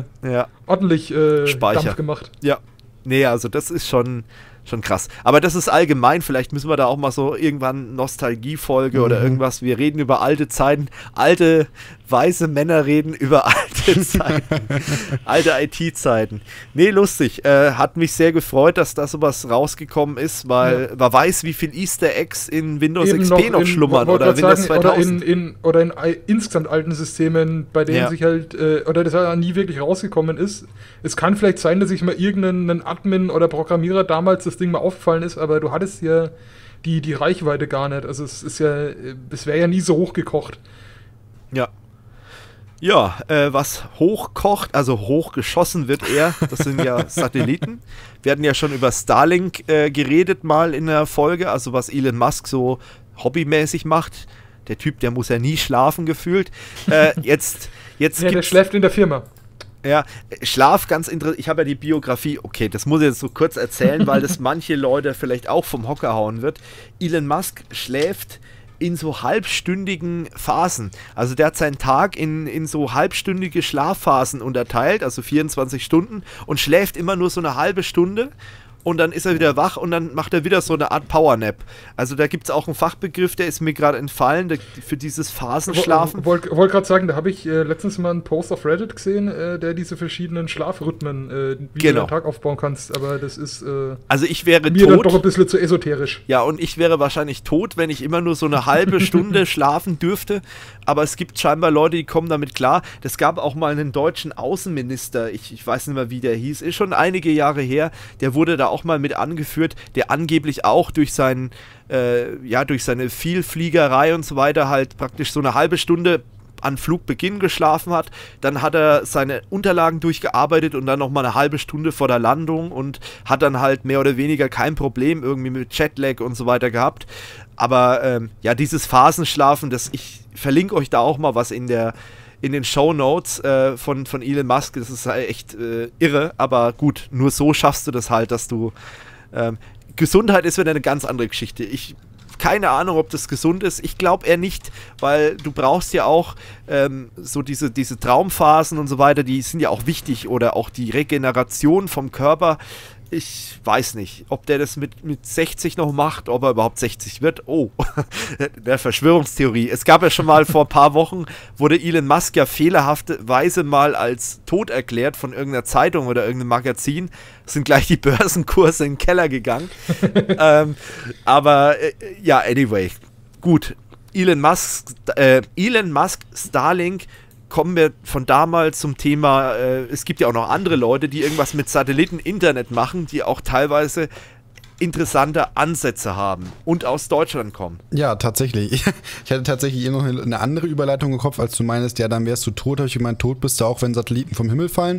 Speicher Dampf gemacht. Ja, nee, also das ist schon krass. Aber das ist allgemein, vielleicht müssen wir da auch mal so irgendwann Nostalgie-Folge oder irgendwas. Wir reden über alte Zeiten, alte weiße Männer reden über alte Zeiten, alte IT-Zeiten. Nee, lustig. Hat mich sehr gefreut, dass da sowas rausgekommen ist, weil man weiß, wie viel Easter Eggs in Windows XP noch schlummern oder Windows 2000. Oder in insgesamt alten Systemen, bei denen sich halt, oder das halt nie wirklich rausgekommen ist. Es kann vielleicht sein, dass sich mal irgendein Admin oder Programmierer damals das Ding mal aufgefallen ist, aber du hattest ja die Reichweite gar nicht. Also es wäre ja nie so hochgekocht. Ja. Ja, was hochkocht, also hochgeschossen wird eher, das sind ja Satelliten. Wir hatten ja schon über Starlink geredet mal in der Folge, also was Elon Musk so hobbymäßig macht. Der Typ, der muss ja nie schlafen gefühlt. Jetzt ja, der schläft in der Firma. Ja, Schlaf, ganz interessant. Ich habe ja die Biografie, okay, das muss ich jetzt so kurz erzählen, weil das manche Leute vielleicht auch vom Hocker hauen wird. Elon Musk schläft in so halbstündigen Phasen. Also der hat seinen Tag in so halbstündige Schlafphasen unterteilt, also 24 Stunden und schläft immer nur so eine halbe Stunde und dann ist er wieder wach und dann macht er wieder so eine Art Powernap. Also da gibt es auch einen Fachbegriff, der ist mir gerade entfallen, für dieses Phasenschlafen. Wollte gerade sagen, da habe ich letztens mal einen Post auf Reddit gesehen, der diese verschiedenen Schlafrhythmen, wie du den Tag aufbauen kannst, aber das ist also ich wäre mir dann doch ein bisschen zu esoterisch. Ja, und ich wäre wahrscheinlich tot, wenn ich immer nur so eine halbe Stunde schlafen dürfte, aber es gibt scheinbar Leute, die kommen damit klar. Es gab auch mal einen deutschen Außenminister, ich weiß nicht mehr, wie der hieß, ist schon einige Jahre her, der wurde da auch mal mit angeführt, der angeblich auch durch seine Vielfliegerei und so weiter halt praktisch so eine halbe Stunde an Flugbeginn geschlafen hat, dann hat er seine Unterlagen durchgearbeitet und dann nochmal eine halbe Stunde vor der Landung und hat dann halt mehr oder weniger kein Problem irgendwie mit Jetlag und so weiter gehabt. Aber dieses Phasenschlafen, ich verlinke euch da auch mal was in den Shownotes von Elon Musk, das ist halt echt irre, aber gut, nur so schaffst du das halt, dass du Gesundheit ist wieder eine ganz andere Geschichte. Keine Ahnung, ob das gesund ist. Ich glaube eher nicht, weil du brauchst ja auch so diese Traumphasen und so weiter, die sind ja auch wichtig oder auch die Regeneration vom Körper. Ich weiß nicht, ob der das mit 60 noch macht, ob er überhaupt 60 wird. Oh, der Verschwörungstheorie. Es gab ja schon mal vor ein paar Wochen, wurde Elon Musk ja fehlerhafterweise mal als tot erklärt von irgendeiner Zeitung oder irgendeinem Magazin. Sind gleich die Börsenkurse in den Keller gegangen. Anyway. Gut, Elon Musk Starlink kommen wir von damals zum Thema, es gibt ja auch noch andere Leute, die irgendwas mit Satelliten-Internet machen, die auch teilweise interessante Ansätze haben und aus Deutschland kommen. Ja, tatsächlich. Ich hatte tatsächlich noch eine andere Überleitung im Kopf, als du meinst, ja, dann wärst du tot. Habe ich gemeint, tot bist du auch, wenn Satelliten vom Himmel fallen.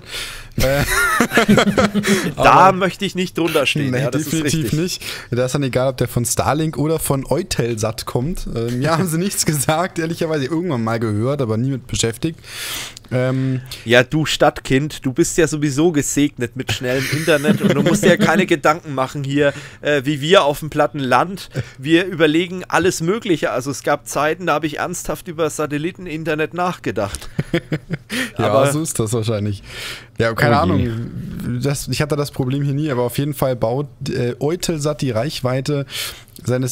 Da möchte ich nicht drunter stehen. Nee, ja, das definitiv ist richtig. nicht. Da ist dann egal, ob der von Starlink oder von Eutelsat kommt. Mir haben sie nichts gesagt, ehrlicherweise. Irgendwann mal gehört, aber nie mit beschäftigt. Ja, du Stadtkind, du bist ja sowieso gesegnet mit schnellem Internet und du musst dir ja keine Gedanken machen hier, wie wir auf dem platten Land. Wir überlegen alles Mögliche. Also es gab Zeiten, da habe ich ernsthaft über Satelliten-Internet nachgedacht. Ja, aber so ist das wahrscheinlich. Ja, keine Ahnung. Ich hatte das Problem hier nie, aber auf jeden Fall baut Eutelsat die Reichweite seines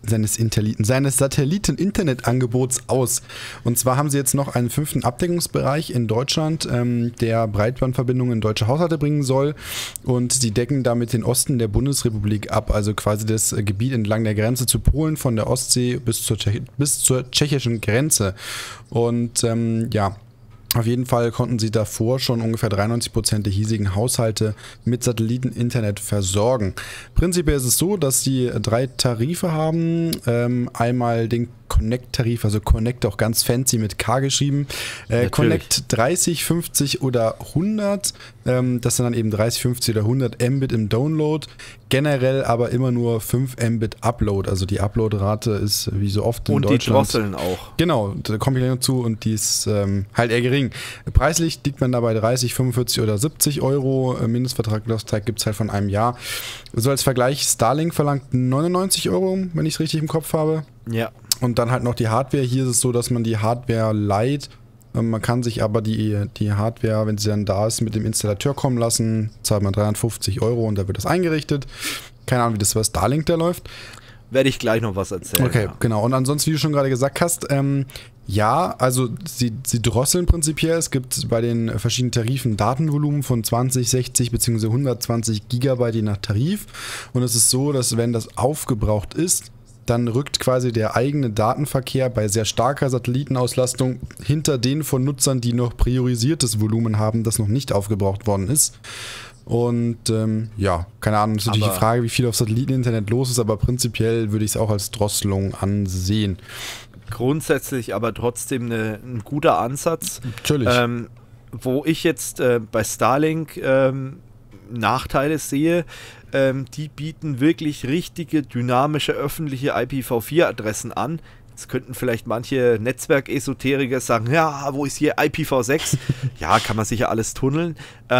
Satelliten-Internet-Angebots aus. Und zwar haben sie jetzt noch einen 5. Abdeckungsbereich in Deutschland, der Breitbandverbindungen in deutsche Haushalte bringen soll. Und sie decken damit den Osten der Bundesrepublik ab, also quasi das Gebiet entlang der Grenze zu Polen, von der Ostsee bis zur tschechischen Grenze. Und ja, auf jeden Fall konnten sie davor schon ungefähr 93% der hiesigen Haushalte mit Satelliten-Internet versorgen. Prinzipiell ist es so, dass sie 3 Tarife haben. Einmal den Connect-Tarif, also Connect auch ganz fancy mit K geschrieben. Connect 30, 50 oder 100. Das sind dann eben 30, 50 oder 100 Mbit im Download. Generell aber immer nur 5 Mbit Upload. Also die Uploadrate ist wie so oft in und Deutschland. die Drosseln auch. Genau, da kommt gleich noch zu und die ist halt eher gering. Preislich liegt man dabei 30, 45 oder 70 Euro. Mindestvertragslaufzeit gibt es halt von einem Jahr. So als Vergleich, Starlink verlangt 99 Euro, wenn ich es richtig im Kopf habe. Ja. Und dann halt noch die Hardware. Hier ist es so, dass man die Hardware leiht. Man kann sich aber die Hardware, wenn sie dann da ist, mit dem Installateur kommen lassen. Zahlt man 350 Euro und da wird das eingerichtet. Keine Ahnung, wie das bei Starlink da läuft. Werde ich gleich noch was erzählen. Okay, ja. Genau. Und ansonsten, wie du schon gerade gesagt hast, ja, also sie drosseln prinzipiell. Es gibt bei den verschiedenen Tarifen Datenvolumen von 20, 60 bzw. 120 Gigabyte je nach Tarif. Und es ist so, dass wenn das aufgebraucht ist, dann rückt quasi der eigene Datenverkehr bei sehr starker Satellitenauslastung hinter den von Nutzern, die noch priorisiertes Volumen haben, das noch nicht aufgebraucht worden ist. Und ja, keine Ahnung, ist natürlich die Frage, wie viel auf Satelliteninternet los ist, aber prinzipiell würde ich es auch als Drosselung ansehen. Grundsätzlich aber trotzdem ein guter Ansatz. Natürlich. Wo ich jetzt bei Starlink Nachteile sehe, die bieten wirklich richtige, dynamische, öffentliche IPv4-Adressen an. Jetzt könnten vielleicht manche Netzwerkesoteriker sagen, ja, wo ist hier IPv6? Ja, kann man sicher alles tunneln.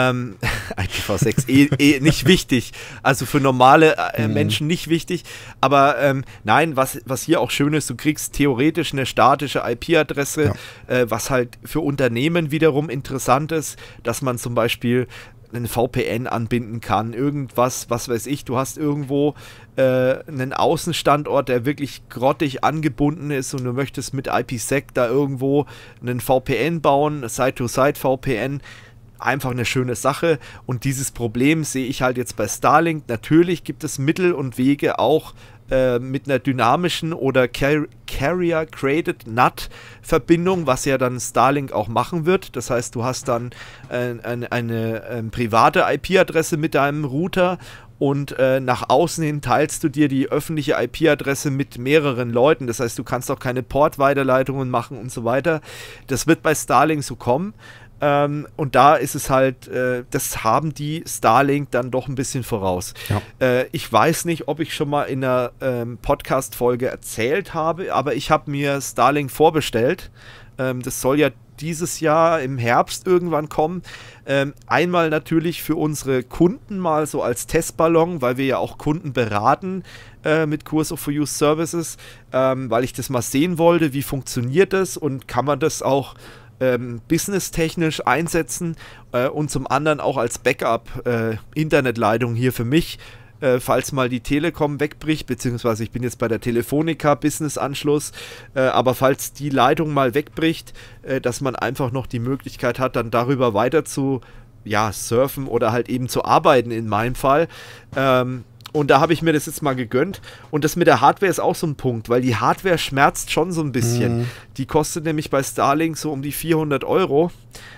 IPv6 nicht wichtig. Also für normale Menschen nicht wichtig. Aber nein, was hier auch schön ist, du kriegst theoretisch eine statische IP-Adresse, was halt für Unternehmen wiederum interessant ist, dass man zum Beispiel einen VPN anbinden kann, irgendwas, was weiß ich, du hast irgendwo einen Außenstandort, der wirklich grottig angebunden ist und du möchtest mit IPsec da irgendwo einen VPN bauen, Side-to-Side-VPN, einfach eine schöne Sache und dieses Problem sehe ich halt jetzt bei Starlink. Natürlich gibt es Mittel und Wege auch mit einer dynamischen oder Carrier-Created NAT-Verbindung, was ja dann Starlink auch machen wird. Das heißt, du hast dann eine private IP-Adresse mit deinem Router und nach außen hin teilst du dir die öffentliche IP-Adresse mit mehreren Leuten. Das heißt, du kannst auch keine Portweiterleitungen machen und so weiter. Das wird bei Starlink so kommen. Und da ist es halt, das haben die Starlink dann doch ein bisschen voraus. Ja. Ich weiß nicht, ob ich schon mal in einer Podcast-Folge erzählt habe, aber ich habe mir Starlink vorbestellt. Das soll ja dieses Jahr im Herbst irgendwann kommen. Einmal natürlich für unsere Kunden mal so als Testballon, weil wir ja auch Kunden beraten mit Curse of For You Services, weil ich das mal sehen wollte, wie funktioniert das und kann man das auch businesstechnisch einsetzen und zum anderen auch als Backup Internetleitung hier für mich, falls mal die Telekom wegbricht, beziehungsweise ich bin jetzt bei der Telefonica Business-Anschluss, aber falls die Leitung mal wegbricht, dass man einfach noch die Möglichkeit hat, dann darüber weiter zu surfen oder halt eben zu arbeiten in meinem Fall. Und da habe ich mir das jetzt mal gegönnt. Und das mit der Hardware ist auch so ein Punkt, weil die Hardware schmerzt schon so ein bisschen. Die kostet nämlich bei Starlink so um die 400 €.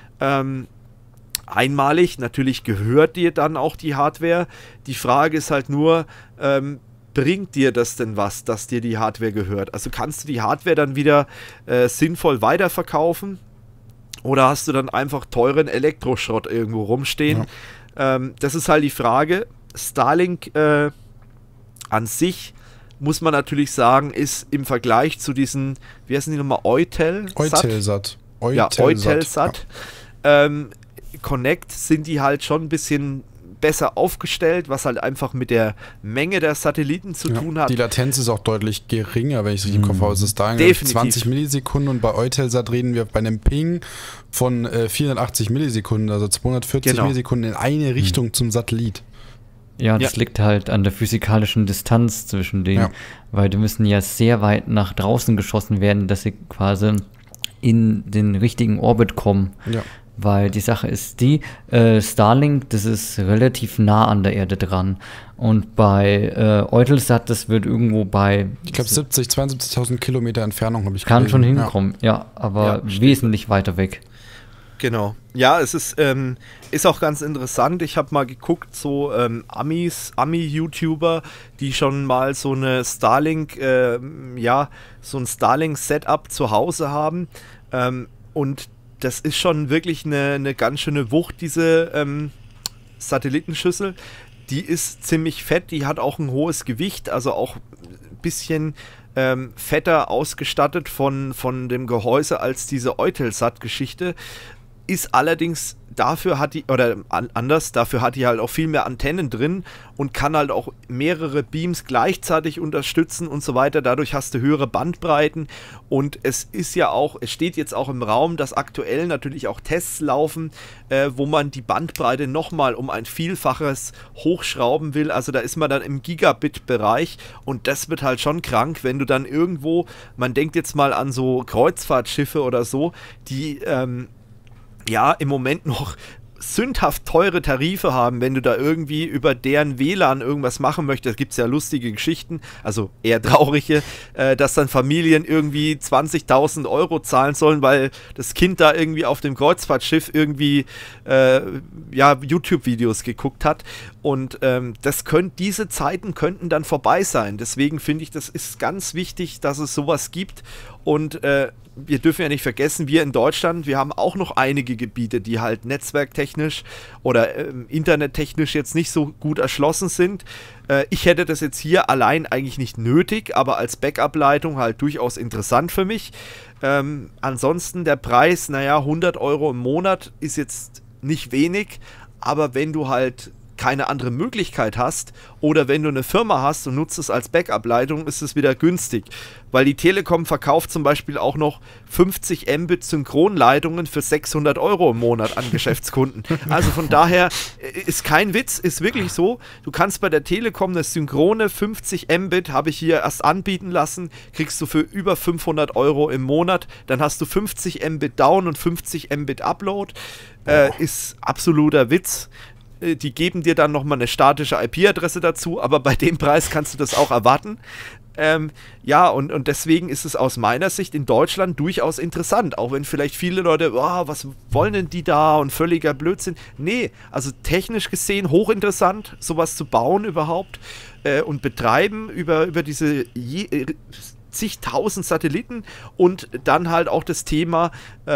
Einmalig, natürlich gehört dir dann auch die Hardware. Die Frage ist halt nur, bringt dir das denn was, dass dir die Hardware gehört? Also kannst du die Hardware dann wieder sinnvoll weiterverkaufen? Oder hast du dann einfach teuren Elektroschrott irgendwo rumstehen? Ja. Das ist halt die Frage. Starlink an sich, muss man natürlich sagen, ist im Vergleich zu diesen, wie heißen die nochmal, Eutelsat. Ja, Eutelsat. Ja. Connect sind die halt schon ein bisschen besser aufgestellt, was halt einfach mit der Menge der Satelliten zu tun hat. Die Latenz ist auch deutlich geringer, wenn ich es richtig im Kopf habe. Es ist da 20 Millisekunden und bei Eutelsat reden wir bei einem Ping von 480 Millisekunden, also 240 Millisekunden in eine Richtung zum Satellit. Ja, das liegt halt an der physikalischen Distanz zwischen denen, weil die müssen ja sehr weit nach draußen geschossen werden, dass sie quasi in den richtigen Orbit kommen. Ja. Weil die Sache ist die, Starlink, das ist relativ nah an der Erde dran. Und bei Eutelsat, das wird irgendwo bei... Ich glaube 72.000 Kilometer Entfernung habe ich gelesen. Kann schon hinkommen, aber wesentlich weiter weg. Genau. Ja, es ist auch ganz interessant. Ich habe mal geguckt, so Ami-YouTuber, die schon mal so eine Starlink, so ein Starlink-Setup zu Hause haben. Und das ist schon wirklich eine ganz schöne Wucht, diese Satellitenschüssel. Die ist ziemlich fett, die hat auch ein hohes Gewicht, also auch ein bisschen fetter ausgestattet von dem Gehäuse als diese Eutelsat-Geschichte. Ist allerdings, dafür hat die halt auch viel mehr Antennen drin und kann halt auch mehrere Beams gleichzeitig unterstützen und so weiter. Dadurch hast du höhere Bandbreiten und es steht jetzt auch im Raum, dass aktuell natürlich auch Tests laufen, wo man die Bandbreite nochmal um ein Vielfaches hochschrauben will. Also da ist man dann im Gigabit-Bereich und das wird halt schon krank, wenn du dann irgendwo, man denkt jetzt mal an so Kreuzfahrtschiffe oder so, die im Moment noch sündhaft teure Tarife haben, wenn du da irgendwie über deren WLAN irgendwas machen möchtest. Da gibt es ja lustige Geschichten, also eher traurige, dass dann Familien irgendwie 20.000 € zahlen sollen, weil das Kind da irgendwie auf dem Kreuzfahrtschiff irgendwie YouTube-Videos geguckt hat. Und diese Zeiten könnten dann vorbei sein. Deswegen finde ich, das ist ganz wichtig, dass es sowas gibt. Und wir dürfen ja nicht vergessen, wir in Deutschland, wir haben auch noch einige Gebiete, die halt netzwerktechnisch oder internettechnisch jetzt nicht so gut erschlossen sind. Ich hätte das jetzt hier allein eigentlich nicht nötig, aber als Backup-Leitung halt durchaus interessant für mich. Ansonsten der Preis, 100 € im Monat ist jetzt nicht wenig, aber wenn du halt keine andere Möglichkeit hast oder wenn du eine Firma hast und nutzt es als Backup-Leitung, ist es wieder günstig, weil die Telekom verkauft zum Beispiel auch noch 50 Mbit Synchronleitungen für 600 € im Monat an Geschäftskunden. Also von daher ist kein Witz, ist wirklich so, du kannst bei der Telekom eine synchrone 50 Mbit, habe ich hier erst anbieten lassen, kriegst du für über 500 € im Monat, dann hast du 50 Mbit Down und 50 Mbit Upload, ist absoluter Witz. Die geben dir dann nochmal eine statische IP-Adresse dazu, aber bei dem Preis kannst du das auch erwarten. Und deswegen ist es aus meiner Sicht in Deutschland durchaus interessant, auch wenn vielleicht viele Leute, was wollen denn die da und völliger Blödsinn. Nee, also technisch gesehen hochinteressant, sowas zu bauen überhaupt und betreiben über diese zigtausend Satelliten und dann halt auch das Thema,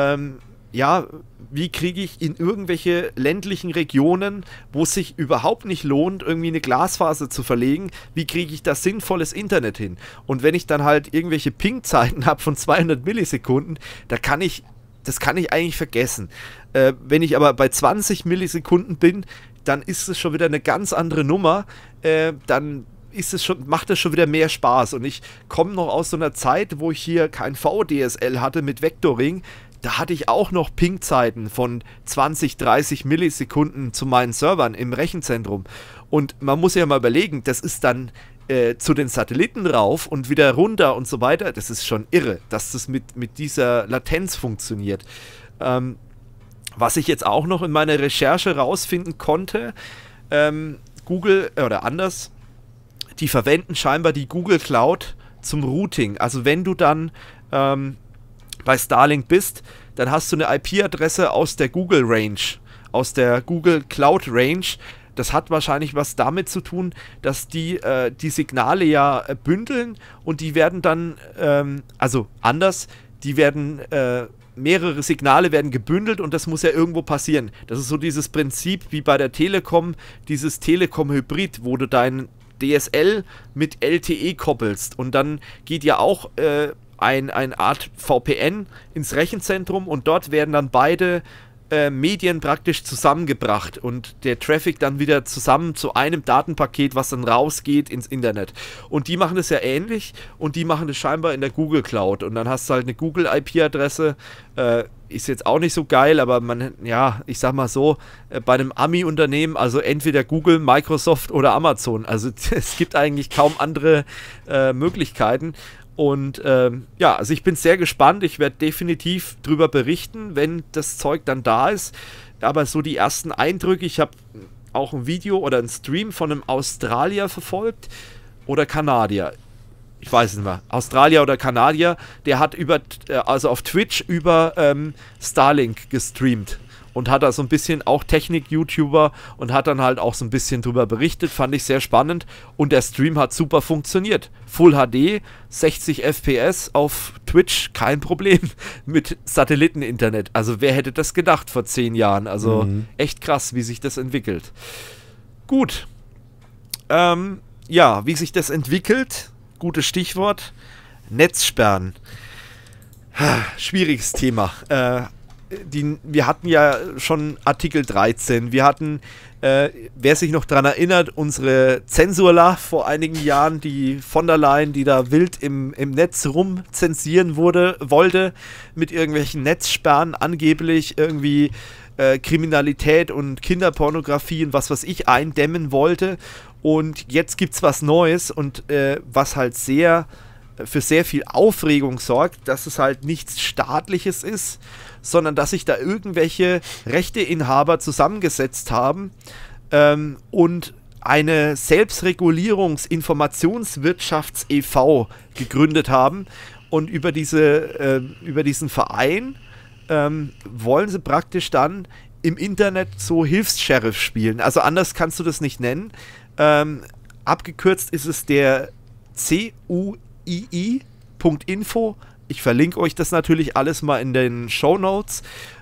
wie kriege ich in irgendwelche ländlichen Regionen, wo es sich überhaupt nicht lohnt, irgendwie eine Glasfaser zu verlegen, wie kriege ich da sinnvolles Internet hin? Und wenn ich dann halt irgendwelche Ping-Zeiten habe von 200 Millisekunden, das kann ich eigentlich vergessen. Wenn ich aber bei 20 Millisekunden bin, dann ist es schon wieder eine ganz andere Nummer, dann macht es schon wieder mehr Spaß. Und ich komme noch aus so einer Zeit, wo ich hier kein VDSL hatte mit Vectoring. Da hatte ich auch noch Ping-Zeiten von 20, 30 Millisekunden zu meinen Servern im Rechenzentrum. Und man muss ja mal überlegen, das ist dann zu den Satelliten rauf und wieder runter und so weiter. Das ist schon irre, dass das mit dieser Latenz funktioniert. Was ich jetzt auch noch in meiner Recherche rausfinden konnte, Google, oder anders, die verwenden scheinbar die Google Cloud zum Routing. Also wenn du dann bei Starlink bist, dann hast du eine IP-Adresse aus der Google Range, aus der Google Cloud Range. Das hat wahrscheinlich was damit zu tun, dass die Signale ja bündeln und die werden dann, die werden, mehrere Signale werden gebündelt und das muss ja irgendwo passieren. Das ist so dieses Prinzip wie bei der Telekom, dieses Telekom-Hybrid, wo du dein DSL mit LTE koppelst und dann geht ja auch eine Art VPN ins Rechenzentrum und dort werden dann beide Medien praktisch zusammengebracht und der Traffic dann wieder zusammen zu einem Datenpaket, was dann rausgeht ins Internet. Und die machen das ja ähnlich und die machen das scheinbar in der Google Cloud und dann hast du halt eine Google IP-Adresse, ist jetzt auch nicht so geil, aber ich sag mal so, bei einem Ami-Unternehmen, also entweder Google, Microsoft oder Amazon, also es gibt eigentlich kaum andere Möglichkeiten. Und also ich bin sehr gespannt, ich werde definitiv drüber berichten, wenn das Zeug dann da ist, aber so die ersten Eindrücke, ich habe auch ein Video oder einen Stream von einem Australier verfolgt oder Kanadier, ich weiß nicht mehr, Australier oder Kanadier, der hat auf Twitch über Starlink gestreamt. Und hat da so ein bisschen auch Technik-YouTuber und hat dann halt auch so ein bisschen drüber berichtet, fand ich sehr spannend und der Stream hat super funktioniert. Full HD, 60 FPS auf Twitch, kein Problem mit Satelliteninternet. Also wer hätte das gedacht vor 10 Jahren? Also echt krass, wie sich das entwickelt. Gut. Wie sich das entwickelt, gutes Stichwort, Netzsperren. Schwieriges Thema. Wir hatten ja schon Artikel 13, wir hatten, wer sich noch daran erinnert, unsere Zensurla vor einigen Jahren, die von der Leyen, die da wild im Netz rumzensieren wollte, mit irgendwelchen Netzsperren angeblich irgendwie Kriminalität und Kinderpornografie und was weiß ich eindämmen wollte und jetzt gibt's was Neues und was halt für sehr viel Aufregung sorgt, dass es halt nichts Staatliches ist, sondern dass sich da irgendwelche Rechteinhaber zusammengesetzt haben und eine Selbstregulierungs-Informationswirtschafts e.V. gegründet haben und über diesen Verein wollen sie praktisch dann im Internet so Hilfs-Sheriff spielen. Also anders kannst du das nicht nennen. Abgekürzt ist es der CUII.info. Ich verlinke euch das natürlich alles mal in den Shownotes.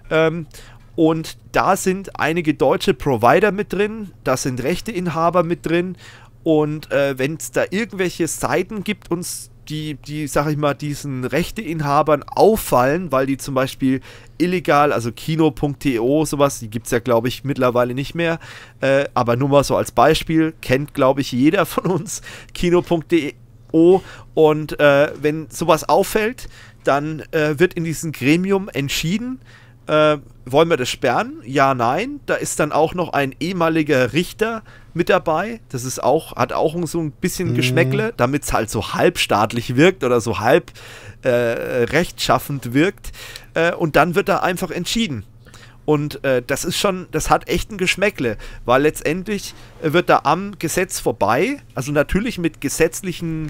Und da sind einige deutsche Provider mit drin, da sind Rechteinhaber mit drin. Und wenn es da irgendwelche Seiten gibt, die, sag ich mal, diesen Rechteinhabern auffallen, weil die zum Beispiel illegal, also Kino.to, sowas, die gibt es ja, glaube ich, mittlerweile nicht mehr. Aber nur mal so als Beispiel, kennt, glaube ich, jeder von uns, Kino.de. Und wenn sowas auffällt, dann wird in diesem Gremium entschieden, wollen wir das sperren? Ja, nein. Da ist dann auch noch ein ehemaliger Richter mit dabei. Das ist hat auch so ein bisschen Geschmäckle, damit es halt so halbstaatlich wirkt oder so halb rechtschaffend wirkt. Und dann wird da einfach entschieden. Und das hat echt ein Geschmäckle, weil letztendlich wird da am Gesetz vorbei, also natürlich mit gesetzlichen,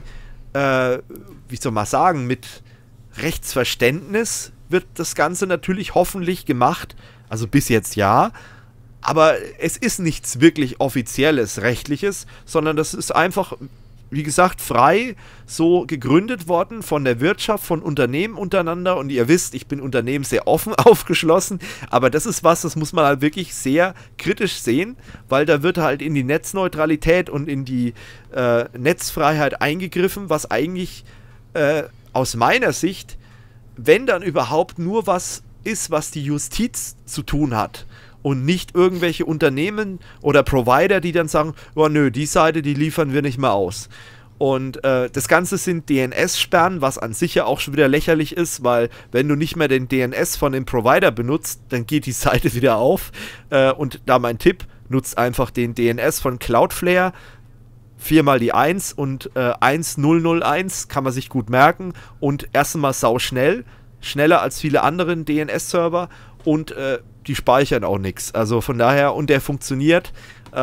wie soll man sagen, mit Rechtsverständnis wird das Ganze natürlich hoffentlich gemacht, also bis jetzt ja, aber es ist nichts wirklich Offizielles, Rechtliches, sondern das ist einfach, wie gesagt, frei so gegründet worden von der Wirtschaft, von Unternehmen untereinander und ihr wisst, ich bin Unternehmen sehr offen aufgeschlossen, aber das ist das muss man halt wirklich sehr kritisch sehen, weil da wird halt in die Netzneutralität und in die Netzfreiheit eingegriffen, was eigentlich aus meiner Sicht, wenn dann überhaupt nur was ist, was die Justiz zu tun hat und nicht irgendwelche Unternehmen oder Provider, die dann sagen, oh nö, die Seite, die liefern wir nicht mehr aus. Und das Ganze sind DNS-Sperren, was an sich ja auch schon wieder lächerlich ist, weil wenn du nicht mehr den DNS von dem Provider benutzt, dann geht die Seite wieder auf. Und da mein Tipp, nutzt einfach den DNS von Cloudflare, 4 mal die 1 und 1001 kann man sich gut merken und erstmal sauschnell, schneller als viele anderen DNS-Server und die speichern auch nichts. Also von daher, und der funktioniert.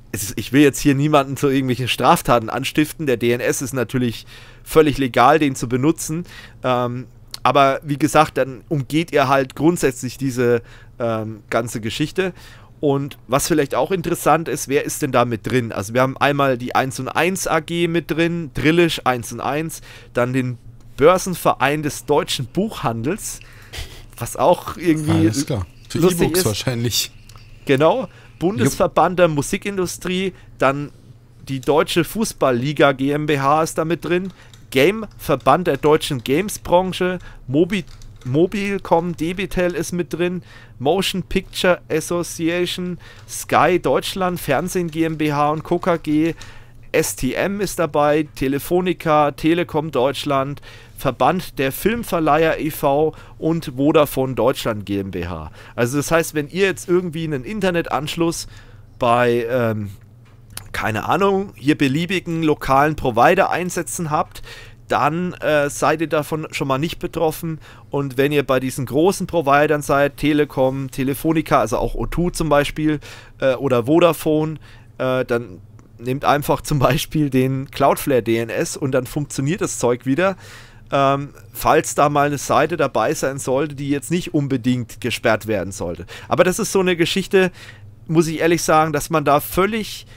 ich will jetzt hier niemanden zu irgendwelchen Straftaten anstiften. Der DNS ist natürlich völlig legal, den zu benutzen. Aber wie gesagt, dann umgeht ihr halt grundsätzlich diese ganze Geschichte. Und was vielleicht auch interessant ist, wer ist denn da mit drin? Also wir haben einmal die 1&1 AG mit drin, Drillisch 1&1, dann den Börsenverein des deutschen Buchhandels, was auch irgendwie alles klar. Für lustig E-Books ist. Wahrscheinlich. Genau, Bundesverband der Musikindustrie, dann die Deutsche Fußballliga GmbH ist da mit drin, Game-Verband der deutschen Games-Branche, Mobilcom Debitel ist mit drin, Motion Picture Association, Sky Deutschland, Fernsehen GmbH und Co. KG, STM ist dabei, Telefonica, Telekom Deutschland, Verband der Filmverleiher e.V. und Vodafone Deutschland GmbH. Also das heißt, wenn ihr jetzt irgendwie einen Internetanschluss bei, keine Ahnung, hier beliebigen lokalen Provider einsetzen habt, dann seid ihr davon schon mal nicht betroffen. Und wenn ihr bei diesen großen Providern seid, Telekom, Telefonica, also auch O2 zum Beispiel, oder Vodafone, dann nehmt einfach zum Beispiel den Cloudflare DNS und dann funktioniert das Zeug wieder. Falls da mal eine Seite dabei sein sollte, die jetzt nicht unbedingt gesperrt werden sollte. Aber das ist so eine Geschichte, muss ich ehrlich sagen, dass man da völlig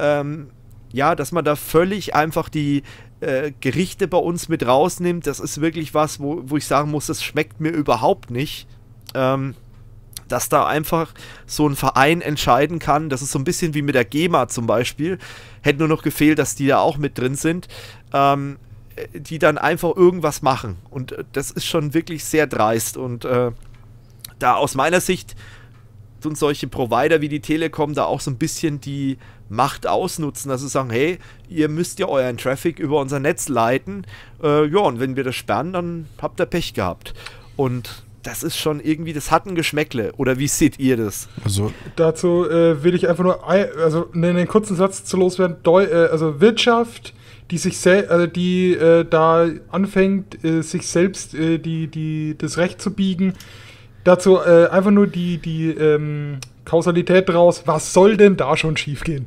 einfach die Gerichte bei uns mit rausnimmt. Das ist wirklich was, wo ich sagen muss, das schmeckt mir überhaupt nicht. Dass da einfach so ein Verein entscheiden kann, das ist so ein bisschen wie mit der GEMA zum Beispiel, hätte nur noch gefehlt, dass die da auch mit drin sind, die dann einfach irgendwas machen und das ist schon wirklich sehr dreist und da aus meiner Sicht tun solche Provider wie die Telekom da auch so ein bisschen die Macht ausnutzen, also sagen, hey, ihr müsst ja euren Traffic über unser Netz leiten, und wenn wir das sperren, dann habt ihr Pech gehabt und das ist schon irgendwie, das hat ein Geschmäckle. Oder wie seht ihr das? Also dazu will ich einfach nur einen kurzen Satz zu loswerden. Also Wirtschaft, die sich da anfängt, sich selbst das Recht zu biegen. Dazu einfach nur die Kausalität draus. Was soll denn da schon schiefgehen?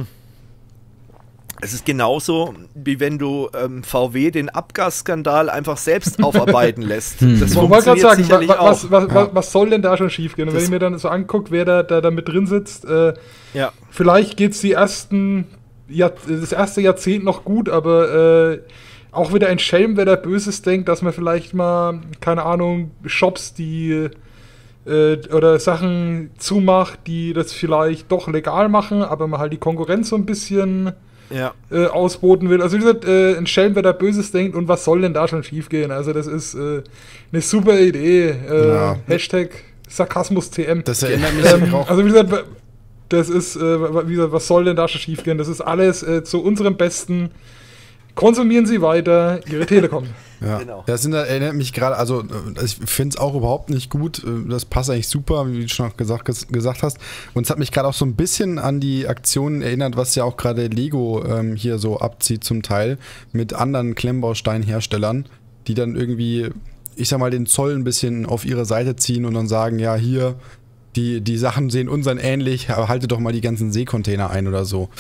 Es ist genauso, wie wenn du VW den Abgasskandal einfach selbst aufarbeiten lässt. Das wollte gerade sagen, sicherlich auch. Was soll denn da schon schiefgehen? Und wenn ich mir dann so angucke, wer da mit drin sitzt, vielleicht geht es das erste Jahrzehnt noch gut, aber auch wieder ein Schelm, wer da Böses denkt, dass man vielleicht mal, keine Ahnung, Shops, die oder Sachen zumacht, die das vielleicht doch legal machen, aber man halt die Konkurrenz so ein bisschen ausboten will. Also wie gesagt, ein Schelm, wer da Böses denkt und was soll denn da schon schiefgehen? Also das ist eine super Idee. Hashtag Sarkasmus TM. Das erinnert mich auch. Also wie gesagt, das ist, was soll denn da schon schiefgehen? Das ist alles zu unserem Besten. Konsumieren Sie weiter Ihre Telekom. Ja, genau. Das erinnert mich gerade, also ich finde es auch überhaupt nicht gut, das passt eigentlich super, wie du schon auch gesagt hast, und es hat mich gerade auch so ein bisschen an die Aktionen erinnert, was ja auch gerade Lego hier so abzieht zum Teil, mit anderen Klemmbausteinherstellern, die dann irgendwie, ich sag mal, den Zoll ein bisschen auf ihre Seite ziehen und dann sagen, ja hier, die Sachen sehen unseren ähnlich, aber haltet doch mal die ganzen Seekontainer ein oder so.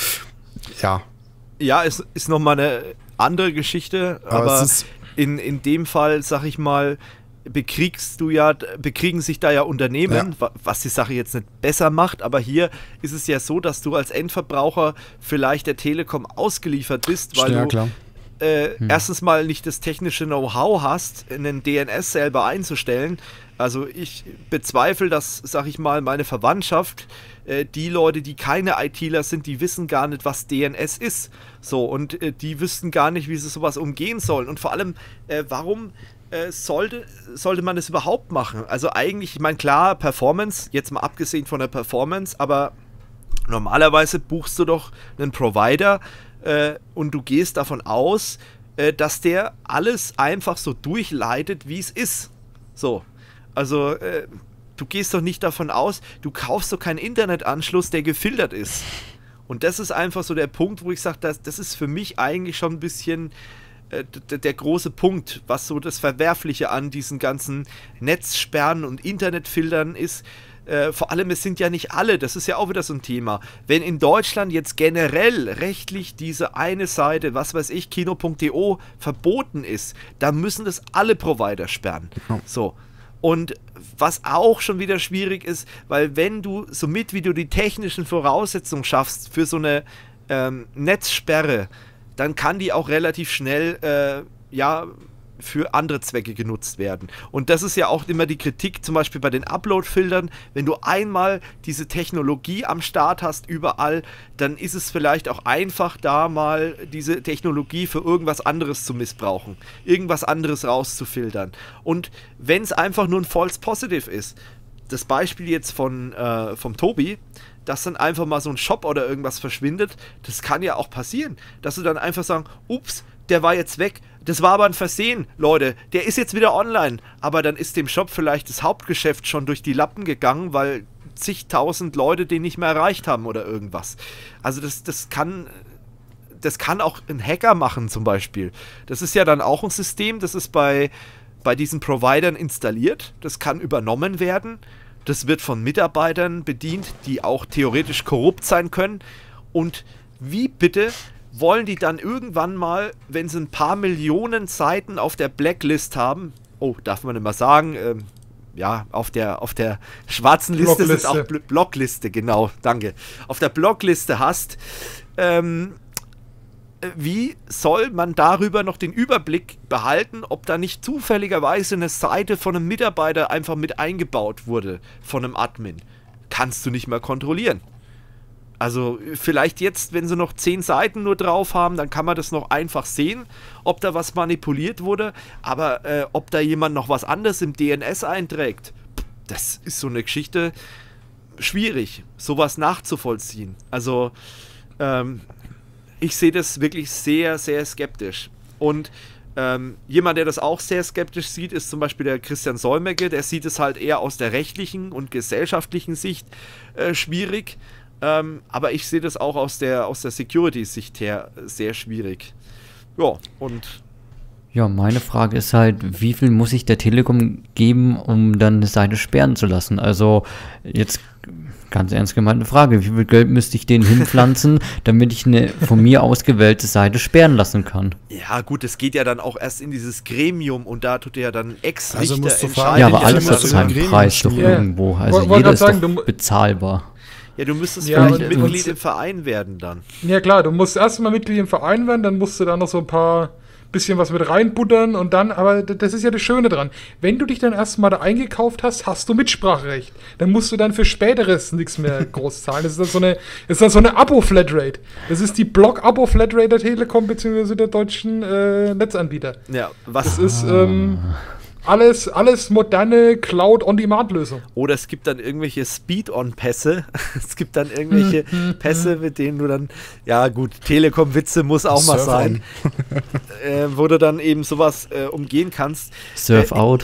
Ja, es ist nochmal eine andere Geschichte, aber in dem Fall, sag ich mal, bekriegen sich da ja Unternehmen, was die Sache jetzt nicht besser macht, aber hier ist es ja so, dass du als Endverbraucher vielleicht der Telekom ausgeliefert bist, weil du erstens mal nicht das technische Know-how hast, einen DNS selber einzustellen. Also ich bezweifle, dass, sag ich mal, meine Verwandtschaft, die Leute, die keine ITler sind, die wissen gar nicht, was DNS ist. So, und die wüssten gar nicht, wie sie sowas umgehen sollen. Und vor allem, warum sollte man das überhaupt machen? Also eigentlich, ich meine, klar, Performance, jetzt mal abgesehen von der Performance, aber normalerweise buchst du doch einen Provider und du gehst davon aus, dass der alles einfach so durchleitet, wie es ist. So, also du gehst doch nicht davon aus, du kaufst doch keinen Internetanschluss, der gefiltert ist. Und das ist einfach so der Punkt, wo ich sage, das ist für mich eigentlich schon ein bisschen der große Punkt, was so das Verwerfliche an diesen ganzen Netzsperren und Internetfiltern ist. vor allem, es sind ja nicht alle, das ist ja auch wieder so ein Thema. Wenn in Deutschland jetzt generell rechtlich diese eine Seite, was weiß ich, kino.de verboten ist, dann müssen das alle Provider sperren. So. Und was auch schon wieder schwierig ist, weil wenn du, somit wie du die technischen Voraussetzungen schaffst für so eine Netzsperre, dann kann die auch relativ schnell, für andere Zwecke genutzt werden. Und das ist ja auch immer die Kritik, zum Beispiel bei den Upload-Filtern, wenn du einmal diese Technologie am Start hast, überall, dann ist es vielleicht auch einfach, da mal diese Technologie für irgendwas anderes zu missbrauchen, irgendwas anderes rauszufiltern. Und wenn es einfach nur ein False Positive ist, das Beispiel jetzt vom Tobi, dass dann einfach mal so ein Shop oder irgendwas verschwindet, das kann ja auch passieren, dass du dann einfach sagen, ups, der war jetzt weg, das war aber ein Versehen, Leute, der ist jetzt wieder online, aber dann ist dem Shop vielleicht das Hauptgeschäft schon durch die Lappen gegangen, weil zigtausend Leute den nicht mehr erreicht haben oder irgendwas. Also das kann auch ein Hacker machen zum Beispiel. Das ist ja dann auch ein System, das ist bei diesen Providern installiert, das kann übernommen werden, das wird von Mitarbeitern bedient, die auch theoretisch korrupt sein können. Und wie bitte wollen die dann irgendwann mal, wenn sie ein paar Millionen Seiten auf der Blacklist haben, oh, darf man immer sagen, auf der schwarzen Liste ist es auch Blockliste, genau, danke. Auf der Blockliste hast, wie soll man darüber noch den Überblick behalten, ob da nicht zufälligerweise eine Seite von einem Mitarbeiter einfach mit eingebaut wurde, von einem Admin? Kannst du nicht mehr kontrollieren. Also vielleicht jetzt, wenn sie noch 10 Seiten nur drauf haben, dann kann man das noch einfach sehen, ob da was manipuliert wurde, aber ob da jemand noch was anderes im DNS einträgt, das ist so eine Geschichte schwierig, sowas nachzuvollziehen. Also ich sehe das wirklich sehr, sehr skeptisch. Und jemand, der das auch sehr skeptisch sieht, ist zum Beispiel der Christian Solmecke. Der sieht es halt eher aus der rechtlichen und gesellschaftlichen Sicht schwierig. Aber ich sehe das auch aus der Security-Sicht her sehr schwierig. Ja, und... Ja, meine Frage ist halt, wie viel muss ich der Telekom geben, um dann eine Seite sperren zu lassen? Also jetzt ganz ernst gemeinte Frage, wie viel Geld müsste ich denen hinpflanzen, damit ich eine von mir ausgewählte Seite sperren lassen kann? Ja gut, es geht ja dann auch erst in dieses Gremium und da tut ja dann Ex-Richter entscheiden. Ja, aber alles hat seinen Preis doch irgendwo. Also jeder ist doch bezahlbar. Ja, du müsstest vielleicht Mitglied im Verein werden dann. Ja klar, du musst erstmal Mitglied im Verein werden, dann musst du da noch so ein bisschen was mit reinbuttern und dann, aber das ist ja das Schöne dran. Wenn du dich dann erstmal da eingekauft hast, hast du Mitspracherecht. Dann musst du dann für Späteres nichts mehr groß zahlen. Das ist dann so eine Abo-Flatrate. Das ist die Block-Abo-Flatrate der Telekom bzw. der deutschen Netzanbieter. Ja, was? Das ist alles moderne Cloud-on-Demand-Lösung. Oder es gibt dann irgendwelche Speed-on-Pässe. Es gibt dann irgendwelche Pässe, mit denen du dann, ja gut, Telekom-Witze muss auch mal sein, wo du dann eben sowas umgehen kannst. Surf-out.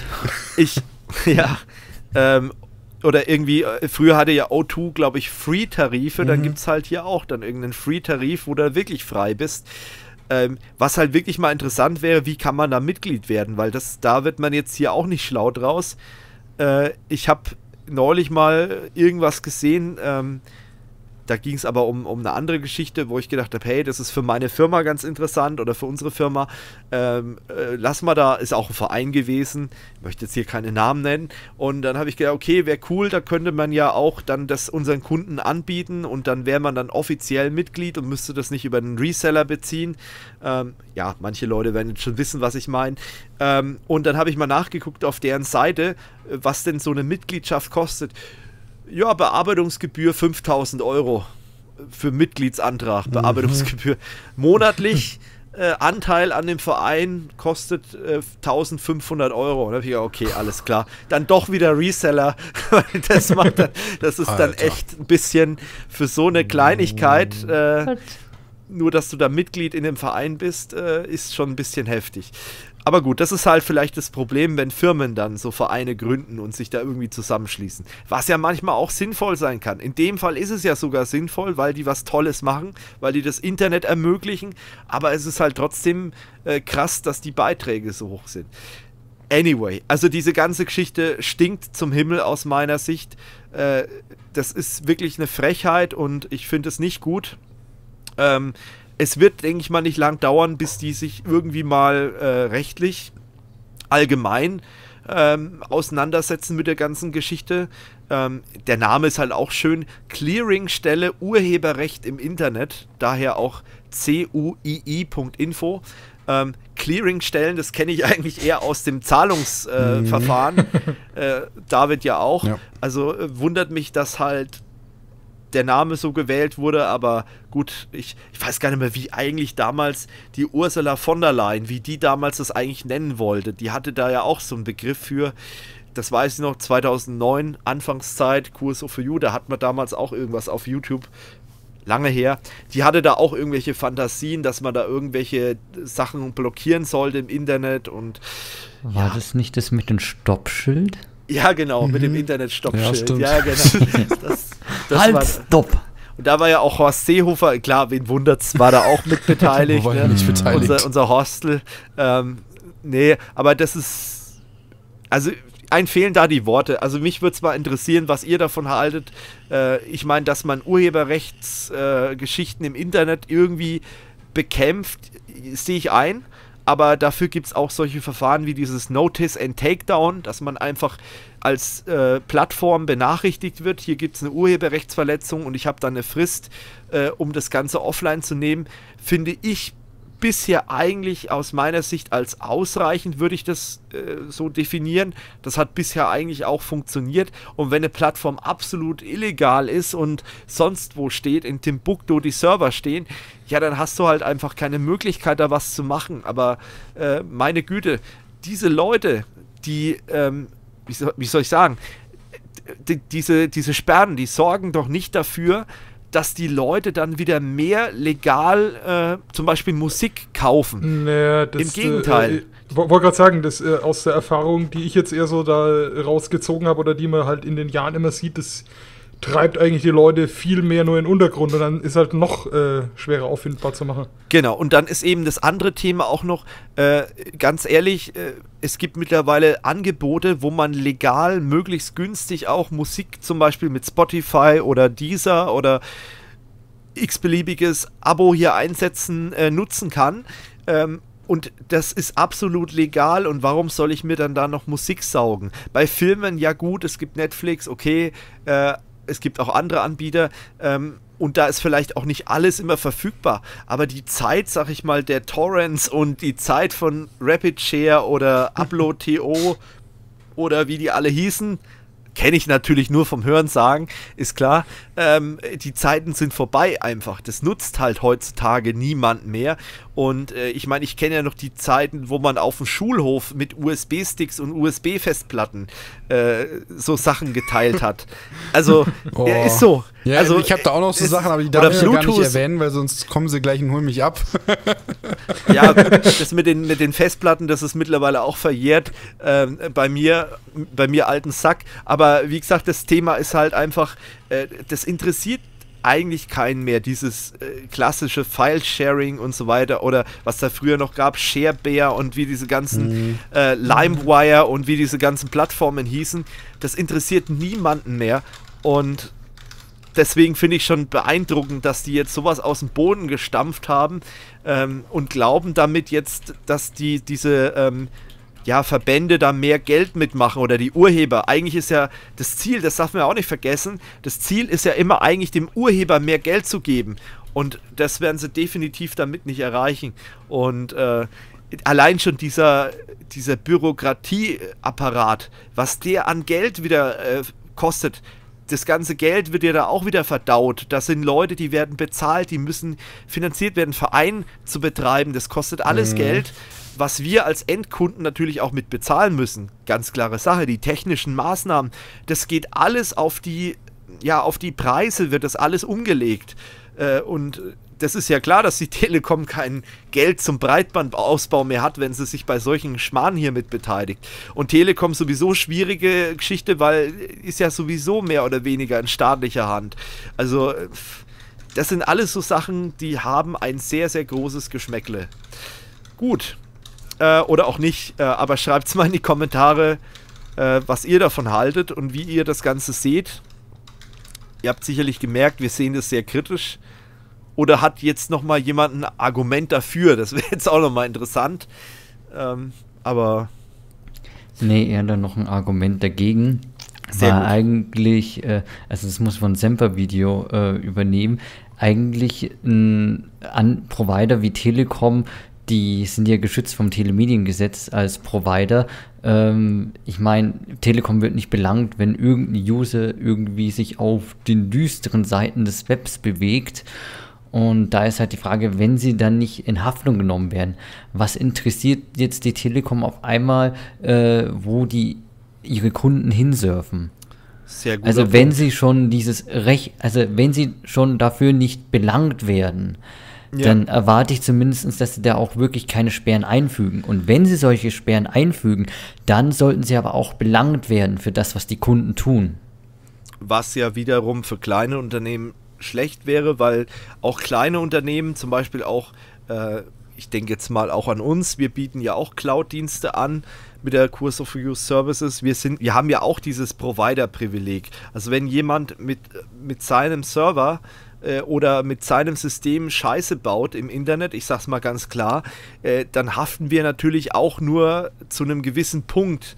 Oder irgendwie, früher hatte ja O2, glaube ich, Free-Tarife, dann gibt es halt hier auch dann irgendeinen Free-Tarif, wo du wirklich frei bist. Was halt wirklich mal interessant wäre, wie kann man da Mitglied werden, weil da wird man jetzt hier auch nicht schlau draus. Ich habe neulich mal irgendwas gesehen, da ging es aber um eine andere Geschichte, wo ich gedacht habe, hey, das ist für meine Firma ganz interessant oder für unsere Firma. Lass mal da, ist auch ein Verein gewesen, ich möchte jetzt hier keine Namen nennen. Und dann habe ich gedacht, okay, wäre cool, da könnte man ja auch dann das unseren Kunden anbieten und dann wäre man dann offiziell Mitglied und müsste das nicht über einen Reseller beziehen. Ja, manche Leute werden jetzt schon wissen, was ich meine. Und dann habe ich mal nachgeguckt auf deren Seite, was denn so eine Mitgliedschaft kostet. Ja, Bearbeitungsgebühr 5.000 € für Mitgliedsantrag, Bearbeitungsgebühr. Monatlich Anteil an dem Verein kostet 1.500 €. Und da habe ich gedacht, okay, alles klar. Dann doch wieder Reseller. Das ist dann echt ein bisschen für so eine Kleinigkeit. Nur, dass du da Mitglied in dem Verein bist, ist schon ein bisschen heftig. Aber gut, das ist halt vielleicht das Problem, wenn Firmen dann so Vereine gründen und sich da irgendwie zusammenschließen. Was ja manchmal auch sinnvoll sein kann. In dem Fall ist es ja sogar sinnvoll, weil die was Tolles machen, weil die das Internet ermöglichen. Aber es ist halt trotzdem krass, dass die Beiträge so hoch sind. Anyway, also diese ganze Geschichte stinkt zum Himmel aus meiner Sicht. Das ist wirklich eine Frechheit und ich finde es nicht gut. Es wird, denke ich mal, nicht lang dauern, bis die sich irgendwie mal rechtlich allgemein auseinandersetzen mit der ganzen Geschichte. Der Name ist halt auch schön. Clearingstelle Urheberrecht im Internet, daher auch CUII.info. Clearingstellen, das kenne ich eigentlich eher aus dem Zahlungsverfahren. David ja auch. Ja. Also wundert mich, dass halt der Name so gewählt wurde, aber gut, ich weiß gar nicht mehr, wie eigentlich damals die Ursula von der Leyen, wie die damals das eigentlich nennen wollte. Die hatte da ja auch so einen Begriff für, das weiß ich noch, 2009, Anfangszeit, Curso for You, da hat man damals auch irgendwas auf YouTube, lange her, die hatte da auch irgendwelche Fantasien, dass man da irgendwelche Sachen blockieren sollte im Internet und... War das nicht das mit dem Stoppschild? Ja, genau, mit dem Internet-Stoppschild. Ja, genau. Das halt, war, stopp! Und da war ja auch Horst Seehofer, klar, wen wundert's, war da auch mit beteiligt. War ja nicht beteiligt. Unser Hostel. Nee, aber das ist, also einem fehlen da die Worte. Also mich würde es mal interessieren, was ihr davon haltet. Ich meine, dass man Urheberrechtsgeschichten im Internet irgendwie bekämpft, sehe ich ein. Aber dafür gibt es auch solche Verfahren wie dieses Notice and Takedown, dass man einfach als Plattform benachrichtigt wird, hier gibt es eine Urheberrechtsverletzung und ich habe dann eine Frist, um das Ganze offline zu nehmen, finde ich bisher eigentlich aus meiner Sicht als ausreichend, würde ich das so definieren. Das hat bisher eigentlich auch funktioniert. Und wenn eine Plattform absolut illegal ist und sonst wo steht, in Timbuktu die Server stehen, ja, dann hast du halt einfach keine Möglichkeit, da was zu machen. Aber meine Güte, diese Leute, die, wie soll ich sagen, diese Sperren, die sorgen doch nicht dafür, dass die Leute dann wieder mehr legal zum Beispiel Musik kaufen. Naja, im Gegenteil. Ich wollte gerade sagen, dass aus der Erfahrung, die ich jetzt eher so da rausgezogen habe oder die man halt in den Jahren immer sieht, das treibt eigentlich die Leute viel mehr nur in den Untergrund und dann ist halt noch schwerer auffindbar zu machen. Genau, und dann ist eben das andere Thema auch noch, ganz ehrlich, es gibt mittlerweile Angebote, wo man legal, möglichst günstig auch Musik zum Beispiel mit Spotify oder Deezer oder x-beliebiges Abo hier einsetzen, nutzen kann. Und das ist absolut legal und warum soll ich mir dann da noch Musik saugen? Bei Filmen, ja gut, es gibt Netflix, okay, es gibt auch andere Anbieter und da ist vielleicht auch nicht alles immer verfügbar, aber die Zeit, sag ich mal, der Torrents und die Zeit von RapidShare oder Upload.to oder wie die alle hießen, kenne ich natürlich nur vom Hörensagen, ist klar, die Zeiten sind vorbei einfach. Das nutzt halt heutzutage niemand mehr. Und ich meine, ich kenne ja noch die Zeiten, wo man auf dem Schulhof mit USB-Sticks und USB-Festplatten so Sachen geteilt hat. Also, ist so. Ja, also, ich habe da auch noch so Sachen, aber die darf ich ja gar nicht erwähnen, weil sonst kommen sie gleich und holen mich ab. Ja, das mit den Festplatten, das ist mittlerweile auch verjährt bei mir alten Sack. Aber wie gesagt, das Thema ist halt einfach, das interessiert eigentlich keinen mehr, dieses klassische File-Sharing und so weiter oder was da früher noch gab, ShareBear und wie diese ganzen LimeWire und wie diese ganzen Plattformen hießen. Das interessiert niemanden mehr und deswegen finde ich schon beeindruckend, dass die jetzt sowas aus dem Boden gestampft haben und glauben damit jetzt, dass diese Verbände da mehr Geld mitmachen oder die Urheber. Eigentlich ist ja das Ziel, das darf man ja auch nicht vergessen, das Ziel ist ja immer eigentlich dem Urheber mehr Geld zu geben und das werden sie definitiv damit nicht erreichen und allein schon dieser Bürokratieapparat, was der an Geld wieder kostet, das ganze Geld wird ja da auch wieder verdaut. Das sind Leute, die werden bezahlt, die müssen finanziert werden, Verein zu betreiben. Das kostet alles Geld, was wir als Endkunden natürlich auch mit bezahlen müssen. Ganz klare Sache. Die technischen Maßnahmen, das geht alles auf die Preise, wird das alles umgelegt. Und das ist ja klar, dass die Telekom kein Geld zum Breitbandausbau mehr hat, wenn sie sich bei solchen Schmarrn hier mit beteiligt. Und Telekom sowieso schwierige Geschichte, weil ist ja sowieso mehr oder weniger in staatlicher Hand. Also das sind alles so Sachen, die haben ein sehr, sehr großes Geschmäckle. Gut, oder auch nicht, aber schreibt es mal in die Kommentare, was ihr davon haltet und wie ihr das Ganze seht. Ihr habt sicherlich gemerkt, wir sehen das sehr kritisch. Oder hat jetzt nochmal jemand ein Argument dafür? Das wäre jetzt auch nochmal interessant. Aber... Nee, eher dann noch ein Argument dagegen. Sehr war gut. Eigentlich, also das muss von Semper-Video übernehmen, eigentlich an Provider wie Telekom, die sind ja geschützt vom Telemediengesetz als Provider. Ich meine, Telekom wird nicht belangt, wenn irgendein User irgendwie sich auf den düsteren Seiten des Webs bewegt. Und da ist halt die Frage, wenn sie dann nicht in Haftung genommen werden, was interessiert jetzt die Telekom auf einmal, wo die ihre Kunden hinsurfen? Sehr gut. Also wenn sie schon dieses Recht, also wenn sie schon dafür nicht belangt werden, dann erwarte ich zumindest, dass sie da auch wirklich keine Sperren einfügen. Und wenn sie solche Sperren einfügen, dann sollten sie aber auch belangt werden für das, was die Kunden tun. Was ja wiederum für kleine Unternehmen schlecht wäre, weil auch kleine Unternehmen, zum Beispiel auch, ich denke jetzt mal auch an uns, wir bieten ja auch Cloud-Dienste an mit der Course of Use Services. Wir haben ja auch dieses Provider-Privileg. Also wenn jemand mit seinem Server oder mit seinem System Scheiße baut im Internet, ich sag's mal ganz klar, dann haften wir natürlich auch nur zu einem gewissen Punkt,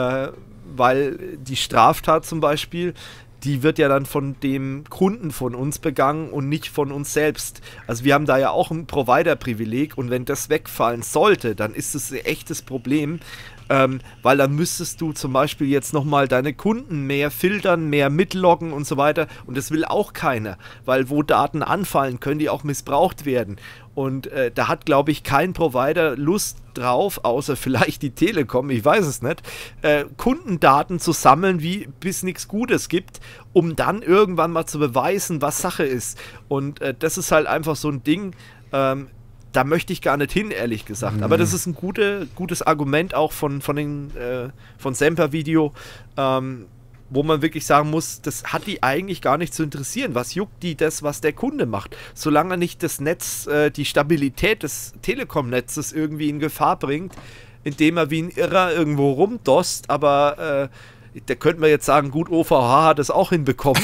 weil die Straftat zum Beispiel, die wird ja dann von dem Kunden von uns begangen und nicht von uns selbst. Also wir haben da ja auch ein Provider-Privileg und wenn das wegfallen sollte, dann ist es ein echtes Problem, weil dann müsstest du zum Beispiel jetzt nochmal deine Kunden mehr filtern, mehr mitloggen und so weiter und das will auch keiner, weil wo Daten anfallen, können die auch missbraucht werden. Und da hat, glaube ich, kein Provider Lust drauf, außer vielleicht die Telekom, ich weiß es nicht, Kundendaten zu sammeln, bis nichts Gutes gibt, um dann irgendwann mal zu beweisen, was Sache ist. Und das ist halt einfach so ein Ding, da möchte ich gar nicht hin, ehrlich gesagt. Aber das ist ein gutes Argument auch von Semper-Video, wo man wirklich sagen muss, das hat die eigentlich gar nicht zu interessieren. Was juckt die das, was der Kunde macht? Solange nicht das Netz, die Stabilität des Telekom-Netzes irgendwie in Gefahr bringt, indem er wie ein Irrer irgendwo rumdost, aber da könnte man jetzt sagen, gut, OVH hat es auch hinbekommen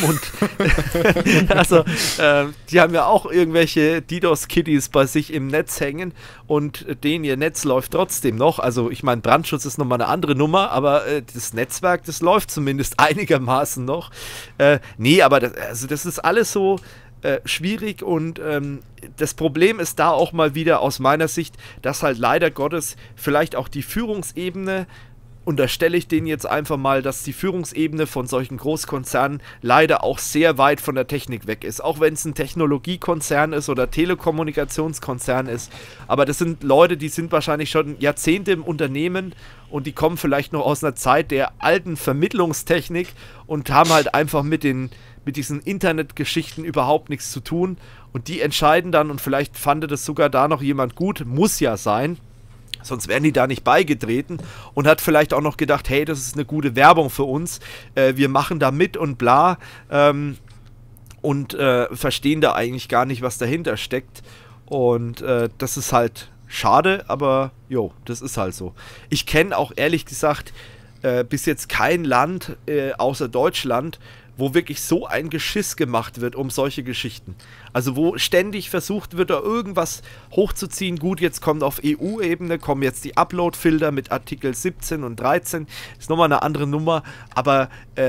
und also die haben ja auch irgendwelche DDoS-Kiddies bei sich im Netz hängen und denen ihr Netz läuft trotzdem noch. Also ich meine, Brandschutz ist nochmal eine andere Nummer, aber das Netzwerk, das läuft zumindest einigermaßen noch. Nee, aber das ist alles so schwierig und das Problem ist da auch mal wieder aus meiner Sicht, dass halt leider Gottes vielleicht auch die Führungsebene, unterstelle ich denen jetzt einfach mal, dass die Führungsebene von solchen Großkonzernen leider auch sehr weit von der Technik weg ist. Auch wenn es ein Technologiekonzern ist oder Telekommunikationskonzern ist. Aber das sind Leute, die sind wahrscheinlich schon Jahrzehnte im Unternehmen und die kommen vielleicht noch aus einer Zeit der alten Vermittlungstechnik und haben halt einfach mit diesen Internetgeschichten überhaupt nichts zu tun. Und die entscheiden dann, und vielleicht fand das sogar da noch jemand gut, muss ja sein, sonst wären die da nicht beigetreten und hat vielleicht auch noch gedacht, hey, das ist eine gute Werbung für uns, wir machen da mit und bla und verstehen da eigentlich gar nicht, was dahinter steckt und das ist halt schade, aber jo, das ist halt so. Ich kenne auch ehrlich gesagt bis jetzt kein Land außer Deutschland, wo wirklich so ein Geschiss gemacht wird um solche Geschichten. Also wo ständig versucht wird, da irgendwas hochzuziehen. Gut, jetzt kommt auf EU-Ebene, kommen jetzt die Upload-Filter mit Artikel 17 und 13. Ist nochmal eine andere Nummer. Aber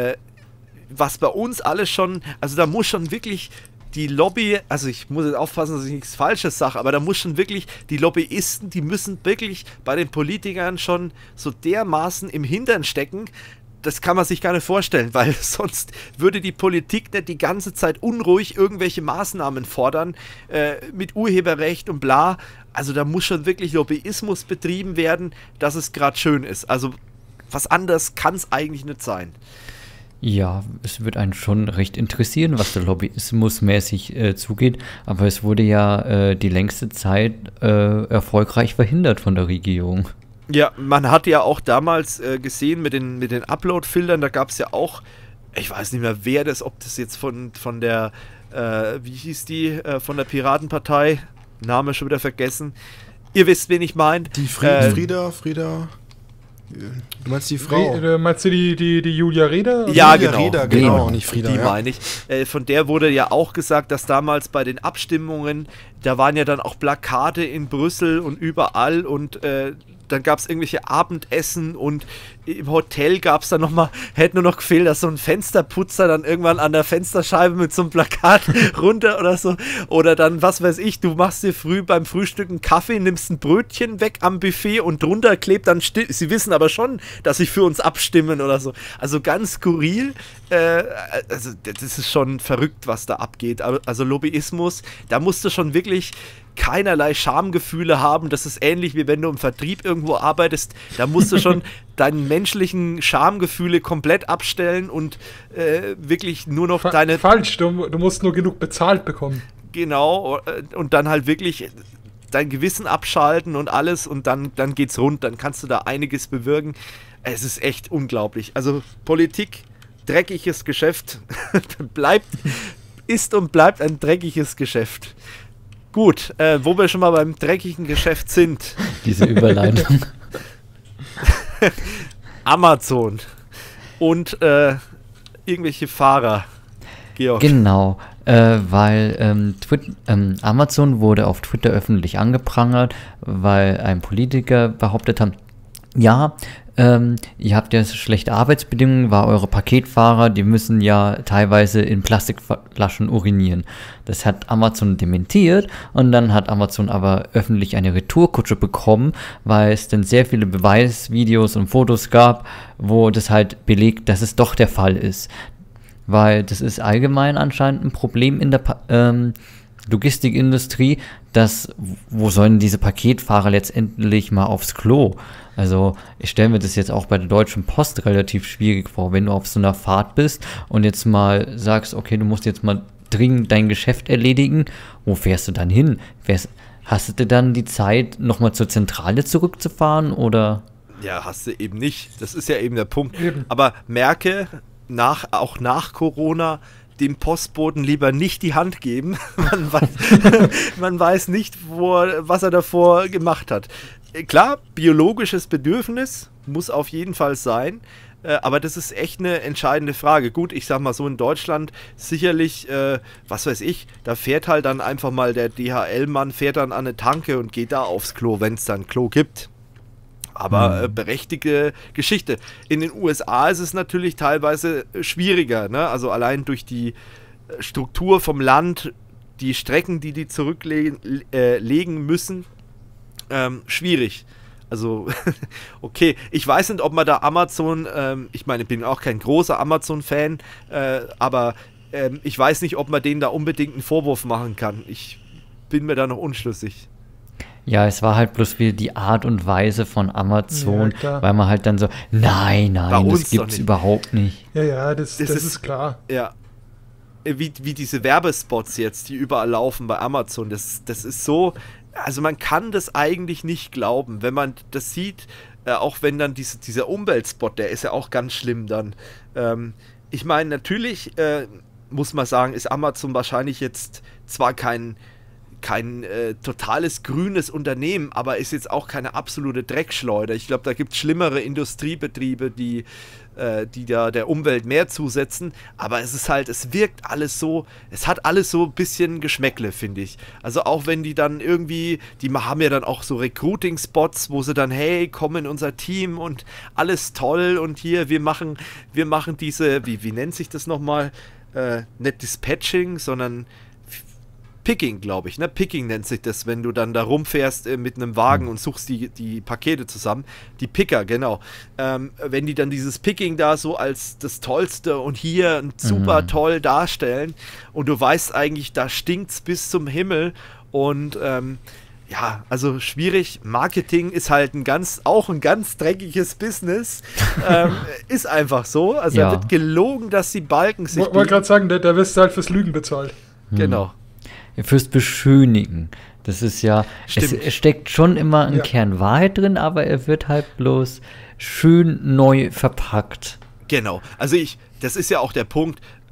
was bei uns alles schon, also da muss schon wirklich die Lobby, also ich muss jetzt aufpassen, dass ich nichts Falsches sage, aber da muss schon wirklich, die Lobbyisten, die müssen wirklich bei den Politikern schon so dermaßen im Hintern stecken, das kann man sich gar nicht vorstellen, weil sonst würde die Politik nicht die ganze Zeit unruhig irgendwelche Maßnahmen fordern, mit Urheberrecht und bla. Also da muss schon wirklich Lobbyismus betrieben werden, dass es gerade schön ist. Also was anderes kann es eigentlich nicht sein. Ja, es wird einen schon recht interessieren, was der Lobbyismus-mäßig zugeht, aber es wurde ja die längste Zeit erfolgreich verhindert von der Regierung. Ja, man hat ja auch damals gesehen mit den Upload-Filtern, da gab es ja auch, ich weiß nicht mehr wer das, ob das jetzt von der, wie hieß die, von der Piratenpartei, Name schon wieder vergessen, Ihr wisst, wen ich meine. Die Frieda. Du meinst die Frau? Meinst du die Julia Reda? Ja, Julia genau. Reda, genau, nicht Frieda. Die meine ich. Von der wurde ja auch gesagt, dass damals bei den Abstimmungen, da waren ja dann auch Plakate in Brüssel und überall und dann gab es irgendwelche Abendessen und im Hotel gab es dann nochmal, hätte nur noch gefehlt, dass so ein Fensterputzer dann irgendwann an der Fensterscheibe mit so einem Plakat runter oder so. Oder dann, was weiß ich, du machst dir früh beim Frühstück einen Kaffee, nimmst ein Brötchen weg am Buffet und drunter klebt dann, sie wissen aber schon, dass sie für uns abstimmen oder so. Also ganz skurril. Also das ist schon verrückt, was da abgeht. Also Lobbyismus, da musst du schon wirklich keinerlei Schamgefühle haben. Das ist ähnlich wie wenn du im Vertrieb irgendwo arbeitest. Da musst du schon deine menschlichen Schamgefühle komplett abstellen und wirklich nur noch deine... Falsch, du musst nur genug bezahlt bekommen. Genau, und dann halt wirklich dein Gewissen abschalten und alles und dann geht's rund. Dann kannst du da einiges bewirken. Es ist echt unglaublich. Also Politik, dreckiges Geschäft, ist und bleibt ein dreckiges Geschäft. Gut, wo wir schon mal beim dreckigen Geschäft sind. Diese Überleitung. Amazon und irgendwelche Fahrer. Georg. Genau, weil Amazon wurde auf Twitter öffentlich angeprangert, weil ein Politiker behauptet hat, ja, ihr habt ja schlechte Arbeitsbedingungen, weil eure Paketfahrer, die müssen ja teilweise in Plastikflaschen urinieren. Das hat Amazon dementiert und dann hat Amazon aber öffentlich eine Retourkutsche bekommen, weil es dann sehr viele Beweisvideos und Fotos gab, wo das halt belegt, dass es doch der Fall ist. Weil das ist allgemein anscheinend ein Problem in der Logistikindustrie, wo sollen diese Paketfahrer letztendlich mal aufs Klo? Also ich stelle mir das jetzt auch bei der Deutschen Post relativ schwierig vor, wenn du auf so einer Fahrt bist und jetzt mal sagst, okay, du musst jetzt mal dringend dein Geschäft erledigen. Wo fährst du dann hin? Hast du dann die Zeit, nochmal zur Zentrale zurückzufahren oder? Ja, hast du eben nicht. Das ist ja eben der Punkt. Aber merke, auch nach Corona, dem Postboten lieber nicht die Hand geben. Man weiß nicht, was er davor gemacht hat. Klar, biologisches Bedürfnis muss auf jeden Fall sein, aber das ist echt eine entscheidende Frage. Gut, ich sag mal so, in Deutschland sicherlich, was weiß ich, da fährt halt dann einfach mal der DHL-Mann, fährt dann an eine Tanke und geht da aufs Klo, wenn es dann ein Klo gibt. Aber berechtigte Geschichte. In den USA ist es natürlich teilweise schwieriger, ne? Also allein durch die Struktur vom Land, die Strecken, die zurücklegen müssen, schwierig. Also, okay, ich weiß nicht, ob man da Amazon, ich meine, ich bin auch kein großer Amazon-Fan, aber ich weiß nicht, ob man denen da unbedingt einen Vorwurf machen kann. Ich bin mir da noch unschlüssig. Ja, es war halt bloß wieder die Art und Weise von Amazon, ja, weil man halt dann so, nein, das gibt's überhaupt nicht. Ja, das ist klar. Ja, wie diese Werbespots jetzt, die überall laufen bei Amazon, das ist so, also man kann das eigentlich nicht glauben, wenn man das sieht, auch wenn dann dieser Umweltspot, der ist ja auch ganz schlimm dann. Ich meine, natürlich muss man sagen, ist Amazon wahrscheinlich jetzt zwar kein totales grünes Unternehmen, aber ist jetzt auch keine absolute Dreckschleuder. Ich glaube, da gibt es schlimmere Industriebetriebe, die da der Umwelt mehr zusetzen, aber es wirkt alles so, es hat alles so ein bisschen Geschmäckle, finde ich. Also auch wenn die dann irgendwie, die haben ja dann auch so Recruiting-Spots, wo sie dann, hey, komm in unser Team und alles toll und hier, wir machen diese, wie nennt sich das nochmal? Nicht Dispatching, sondern Picking, glaube ich, ne? Picking nennt sich das, wenn du dann da rumfährst mit einem Wagen und suchst die Pakete zusammen. Die Picker, genau. Wenn die dann dieses Picking da so als das Tollste und hier super toll darstellen und du weißt eigentlich, da stinkt's bis zum Himmel und ja, also schwierig. Marketing ist halt auch ein ganz dreckiges Business. Ist einfach so. Also da wird gelogen, dass die Balken sich... Ich wollte gerade sagen, da wirst du halt fürs Lügen bezahlt. Genau. Fürs Beschönigen. Das ist ja, es steckt schon immer ein Kern Wahrheit drin, aber er wird halt bloß schön neu verpackt. Genau. Also das ist ja auch der Punkt,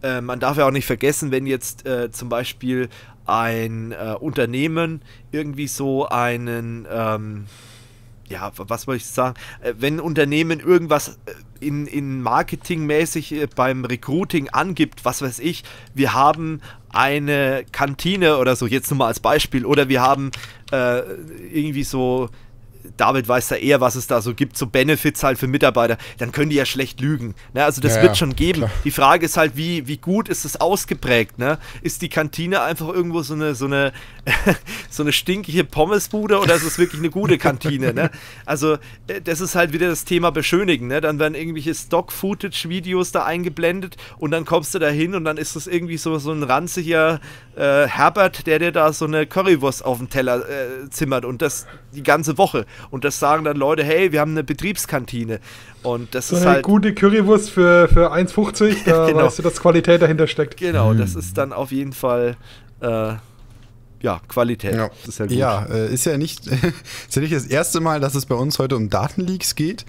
man darf ja auch nicht vergessen, wenn jetzt zum Beispiel ein Unternehmen irgendwie so einen, was soll ich sagen, wenn ein Unternehmen irgendwas in marketingmäßig beim Recruiting angibt, was weiß ich, wir haben eine Kantine oder so, jetzt nur mal als Beispiel, oder wir haben irgendwie so, David weiß da eher, was es da so gibt, so Benefits halt für Mitarbeiter, dann können die ja schlecht lügen. Ne? Also das wird schon geben. Klar. Die Frage ist halt, wie gut ist es ausgeprägt? Ne? Ist die Kantine einfach irgendwo so eine stinkige Pommesbude oder ist es wirklich eine gute Kantine? Ne? Also das ist halt wieder das Thema Beschönigen. Ne? Dann werden irgendwelche Stock-Footage-Videos da eingeblendet und dann kommst du da hin und dann ist es irgendwie so ein ranziger Herbert, der dir da so eine Currywurst auf den Teller zimmert und das die ganze Woche. Und das sagen dann Leute, hey, wir haben eine Betriebskantine. Und das so ist eine halt gute Currywurst für 1,50, da genau. Weißt du, dass Qualität dahinter steckt. Genau, das ist dann auf jeden Fall Qualität. Ja, das ist ja gut. Ist ja nicht das erste Mal, dass es bei uns heute um Datenleaks geht.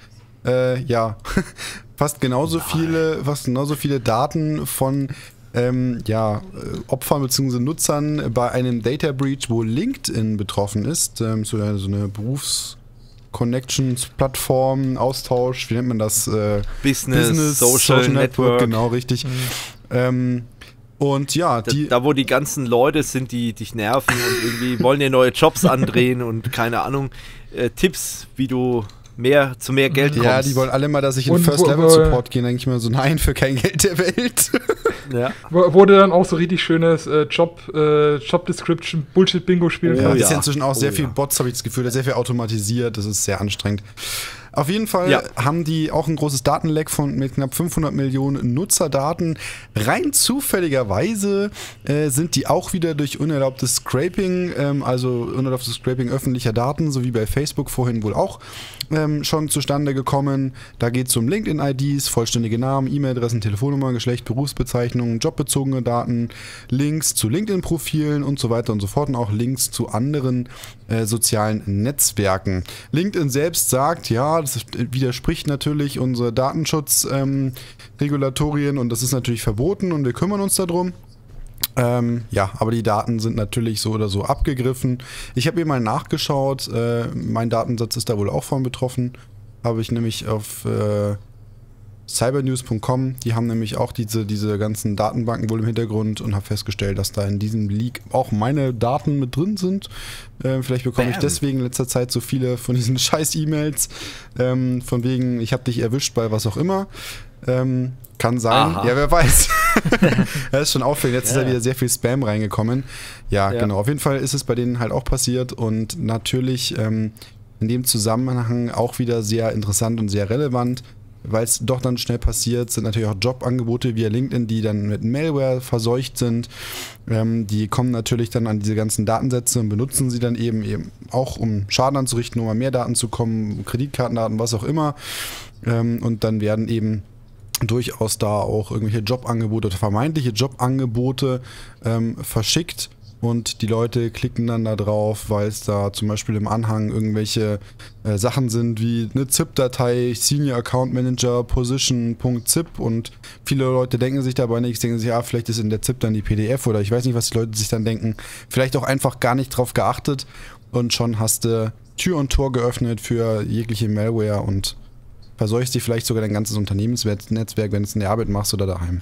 Fast genauso viele Daten von Opfern bzw. Nutzern bei einem Data Breach, wo LinkedIn betroffen ist, so eine Berufs-Connections-Plattform, Austausch, wie nennt man das? Business Social Network. Genau, richtig. Und ja, da wo die ganzen Leute sind, die dich nerven und irgendwie wollen dir neue Jobs andrehen und keine Ahnung, Tipps, wie du zu mehr Geld kommst. Ja, die wollen alle mal, dass ich in First-Level-Support gehe, denke ich mir so, nein, für kein Geld der Welt. Ja. Wurde dann auch so richtig schönes Job-Description-Bullshit-Bingo spielen kann. Ist ja inzwischen auch sehr viel Bots, habe ich das Gefühl, sehr viel automatisiert, das ist sehr anstrengend. Auf jeden Fall haben die auch ein großes Datenleck mit knapp 500 Millionen Nutzerdaten. Rein zufälligerweise sind die auch wieder durch unerlaubtes Scraping, unerlaubtes Scraping öffentlicher Daten, so wie bei Facebook vorhin wohl auch schon zustande gekommen. Da geht es um LinkedIn-IDs, vollständige Namen, E-Mail-Adressen, Telefonnummer, Geschlecht, Berufsbezeichnungen, jobbezogene Daten, Links zu LinkedIn-Profilen und so weiter und so fort und auch Links zu anderen sozialen Netzwerken. LinkedIn selbst sagt, das widerspricht natürlich unsere Datenschutzregulatorien und das ist natürlich verboten und wir kümmern uns darum. Aber die Daten sind natürlich so oder so abgegriffen. Ich habe hier mal nachgeschaut, mein Datensatz ist da wohl auch von betroffen. Habe ich nämlich auf cybernews.com, die haben nämlich auch diese ganzen Datenbanken wohl im Hintergrund und habe festgestellt, dass da in diesem Leak auch meine Daten mit drin sind. Vielleicht bekomme ich deswegen in letzter Zeit so viele von diesen scheiß E-Mails, von wegen, ich habe dich erwischt bei was auch immer. Kann sein. Aha. Ja, wer weiß. Das ist schon auffällig. Jetzt ist da wieder sehr viel Spam reingekommen. Ja, genau. Auf jeden Fall ist es bei denen halt auch passiert und natürlich in dem Zusammenhang auch wieder sehr interessant und sehr relevant, weil es doch dann schnell passiert, sind natürlich auch Jobangebote via LinkedIn, die dann mit Malware verseucht sind. Die kommen natürlich dann an diese ganzen Datensätze und benutzen sie dann eben auch, um Schaden anzurichten, um an mehr Daten zu kommen, Kreditkartendaten, was auch immer. Und dann werden eben durchaus da auch irgendwelche Jobangebote oder vermeintliche Jobangebote verschickt und die Leute klicken dann da drauf, weil es da zum Beispiel im Anhang irgendwelche Sachen sind wie eine ZIP-Datei, Senior Account Manager, Position.zip und viele Leute denken sich dabei nichts, denken sich, vielleicht ist in der ZIP dann die PDF oder ich weiß nicht, was die Leute sich dann denken, vielleicht auch einfach gar nicht drauf geachtet und schon hast du Tür und Tor geöffnet für jegliche Malware und verseuchst dir vielleicht sogar dein ganzes Unternehmensnetzwerk, wenn du es in der Arbeit machst oder daheim.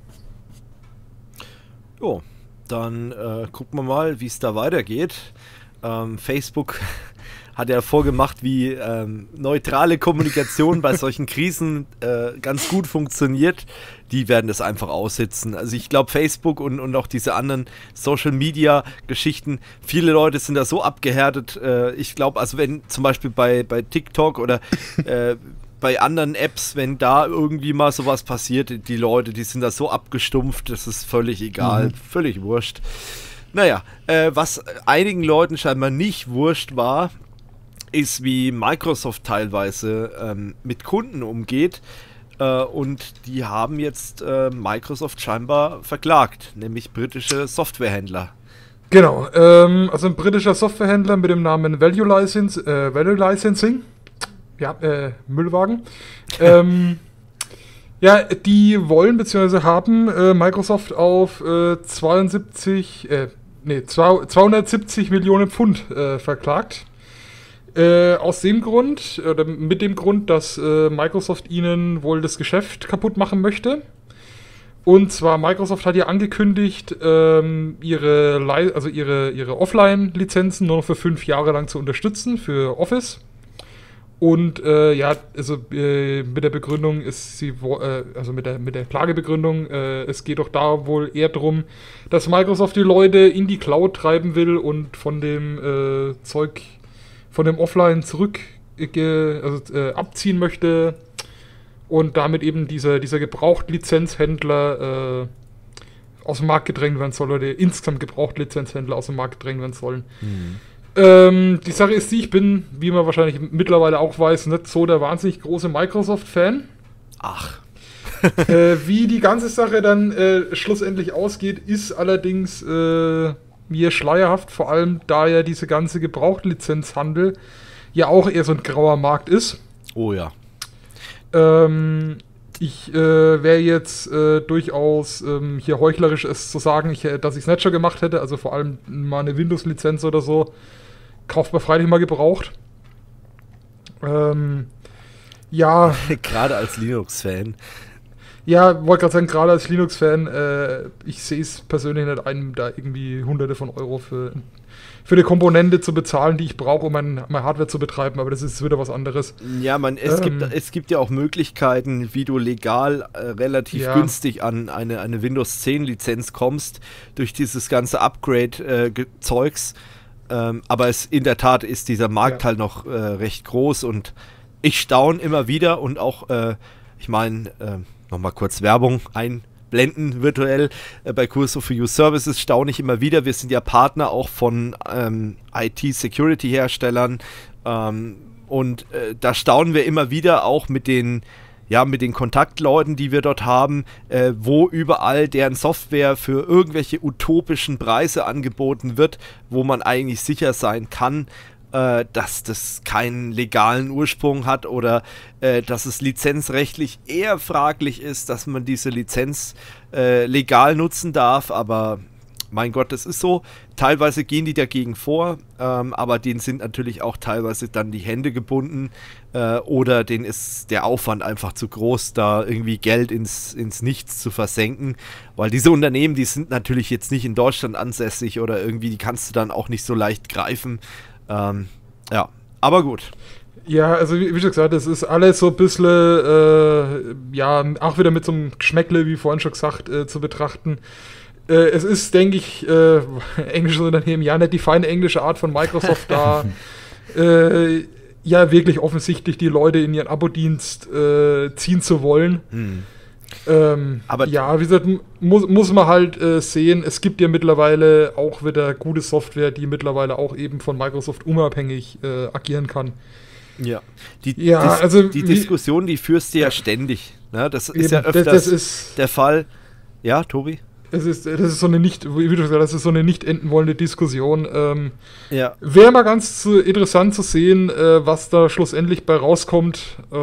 Jo, dann gucken wir mal, wie es da weitergeht. Facebook hat ja vorgemacht, wie neutrale Kommunikation bei solchen Krisen ganz gut funktioniert. Die werden das einfach aussitzen. Also ich glaube, Facebook und auch diese anderen Social-Media-Geschichten, viele Leute sind da so abgehärtet. Ich glaube, also wenn zum Beispiel bei TikTok oder bei anderen Apps, wenn da irgendwie mal sowas passiert, die Leute, die sind da so abgestumpft, das ist völlig egal, völlig wurscht. Naja, was einigen Leuten scheinbar nicht wurscht war, ist, wie Microsoft teilweise mit Kunden umgeht. Und die haben jetzt Microsoft scheinbar verklagt, nämlich britische Softwarehändler. Genau, also ein britischer Softwarehändler mit dem Namen Value Licensing. Ja, Müllwagen. Ja, die wollen bzw. haben Microsoft auf 270 Millionen Pfund verklagt. Aus dem Grund, oder mit dem Grund, dass Microsoft ihnen wohl das Geschäft kaputt machen möchte. Und zwar, Microsoft hat ja angekündigt, ihre Offline-Lizenzen nur noch für 5 Jahre lang zu unterstützen für Office. Und mit der Begründung ist mit der Klagebegründung, es geht doch da wohl eher darum, dass Microsoft die Leute in die Cloud treiben will und von dem von dem Offline abziehen möchte und damit eben dieser Gebrauchtlizenzhändler aus dem Markt gedrängt werden soll, oder insgesamt Gebrauchtlizenzhändler aus dem Markt gedrängt werden sollen. Die Sache ist die, ich bin, wie man wahrscheinlich mittlerweile auch weiß, nicht so der wahnsinnig große Microsoft-Fan. Ach. Wie die ganze Sache dann schlussendlich ausgeht, ist allerdings mir schleierhaft, vor allem da ja diese ganze Gebrauchtlizenzhandel ja auch eher so ein grauer Markt ist. Oh ja. Ich wäre jetzt durchaus hier heuchlerisch, es zu sagen, dass ich es nicht schon gemacht hätte, also vor allem mal eine Windows-Lizenz oder so, kauft man freilich mal gebraucht. Ja. Gerade als Linux-Fan. Ja, wollte gerade sagen, gerade als Linux-Fan, ich sehe es persönlich nicht ein, da irgendwie Hunderte von Euro für eine Komponente zu bezahlen, die ich brauche, um meine Hardware zu betreiben, aber das ist wieder was anderes. Ja, es gibt ja auch Möglichkeiten, wie du legal relativ günstig an eine Windows 10 Lizenz kommst, durch dieses ganze Upgrade-Zeugs. Aber in der Tat ist dieser Markt halt noch recht groß und ich staune immer wieder und auch, ich meine, nochmal kurz Werbung einblenden virtuell. Bei Curso for You Services staune ich immer wieder. Wir sind ja Partner auch von IT-Security-Herstellern und da staunen wir immer wieder auch mit den Kontaktleuten, die wir dort haben, wo überall deren Software für irgendwelche utopischen Preise angeboten wird, wo man eigentlich sicher sein kann, dass das keinen legalen Ursprung hat oder dass es lizenzrechtlich eher fraglich ist, dass man diese Lizenz legal nutzen darf, aber mein Gott, das ist so. Teilweise gehen die dagegen vor, aber denen sind natürlich auch teilweise dann die Hände gebunden oder denen ist der Aufwand einfach zu groß, da irgendwie Geld ins Nichts zu versenken, weil diese Unternehmen, die sind natürlich jetzt nicht in Deutschland ansässig oder irgendwie, die kannst du dann auch nicht so leicht greifen. Ja, aber gut. Ja, also wie schon gesagt, es ist alles so ein bisschen, auch wieder mit so einem Geschmäckle, wie vorhin schon gesagt, zu betrachten. Es ist, denke ich, englisches Unternehmen, ja nicht die feine englische Art von Microsoft da, wirklich offensichtlich die Leute in ihren Abo-Dienst ziehen zu wollen. Aber wie gesagt, muss man halt sehen, es gibt ja mittlerweile auch wieder gute Software, die mittlerweile auch eben von Microsoft unabhängig agieren kann. Ja, die Diskussion, die führst du ja ständig. Ne? Das ist eben, ja öfters der Fall. Ja, Tobi? Das ist so eine nicht enden wollende Diskussion. Wäre mal ganz interessant zu sehen, was da schlussendlich bei rauskommt.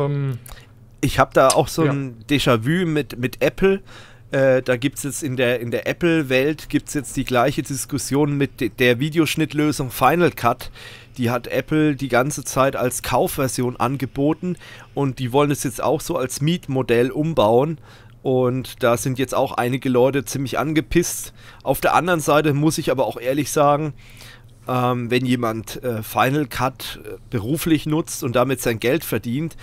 Ich habe da auch so ein Déjà-vu mit Apple. Da gibt es jetzt in der Apple-Welt gibt's jetzt die gleiche Diskussion mit der Videoschnittlösung Final Cut. Die hat Apple die ganze Zeit als Kaufversion angeboten und die wollen es jetzt auch so als Mietmodell umbauen. Und da sind jetzt auch einige Leute ziemlich angepisst. Auf der anderen Seite muss ich aber auch ehrlich sagen, wenn jemand Final Cut beruflich nutzt und damit sein Geld verdient,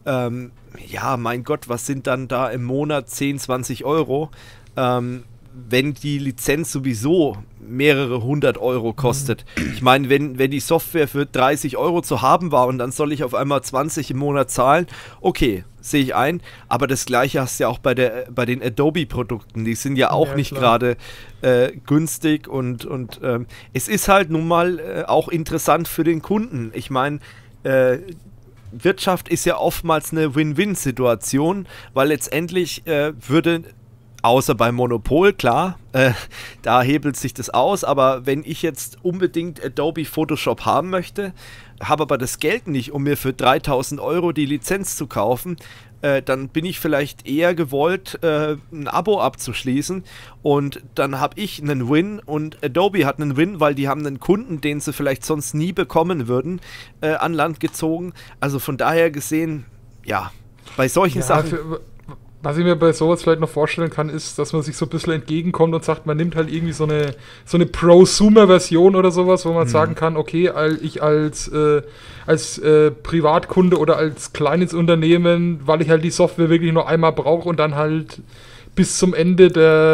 mein Gott, was sind dann da im Monat 10, 20 Euro? Wenn die Lizenz sowieso mehrere 100 Euro kostet. Ich meine, wenn die Software für 30 Euro zu haben war und dann soll ich auf einmal 20 im Monat zahlen, okay, sehe ich ein, aber das gleiche hast du ja auch bei den Adobe-Produkten, die sind ja auch nicht gerade günstig und es ist halt nun mal auch interessant für den Kunden. Ich meine, Wirtschaft ist ja oftmals eine Win-Win-Situation, weil letztendlich würde, außer beim Monopol, klar, da hebelt sich das aus, aber wenn ich jetzt unbedingt Adobe Photoshop haben möchte, habe aber das Geld nicht, um mir für 3.000 Euro die Lizenz zu kaufen, dann bin ich vielleicht eher gewollt, ein Abo abzuschließen und dann habe ich einen Win und Adobe hat einen Win, weil die haben einen Kunden, den sie vielleicht sonst nie bekommen würden, an Land gezogen. Also von daher gesehen, ja, bei solchen Sachen... Was ich mir bei sowas vielleicht noch vorstellen kann, ist, dass man sich so ein bisschen entgegenkommt und sagt, man nimmt halt irgendwie so eine Prosumer-Version oder sowas, wo man sagen kann, okay, ich als Privatkunde oder als kleines Unternehmen, weil ich halt die Software wirklich nur einmal brauche und dann halt bis zum Ende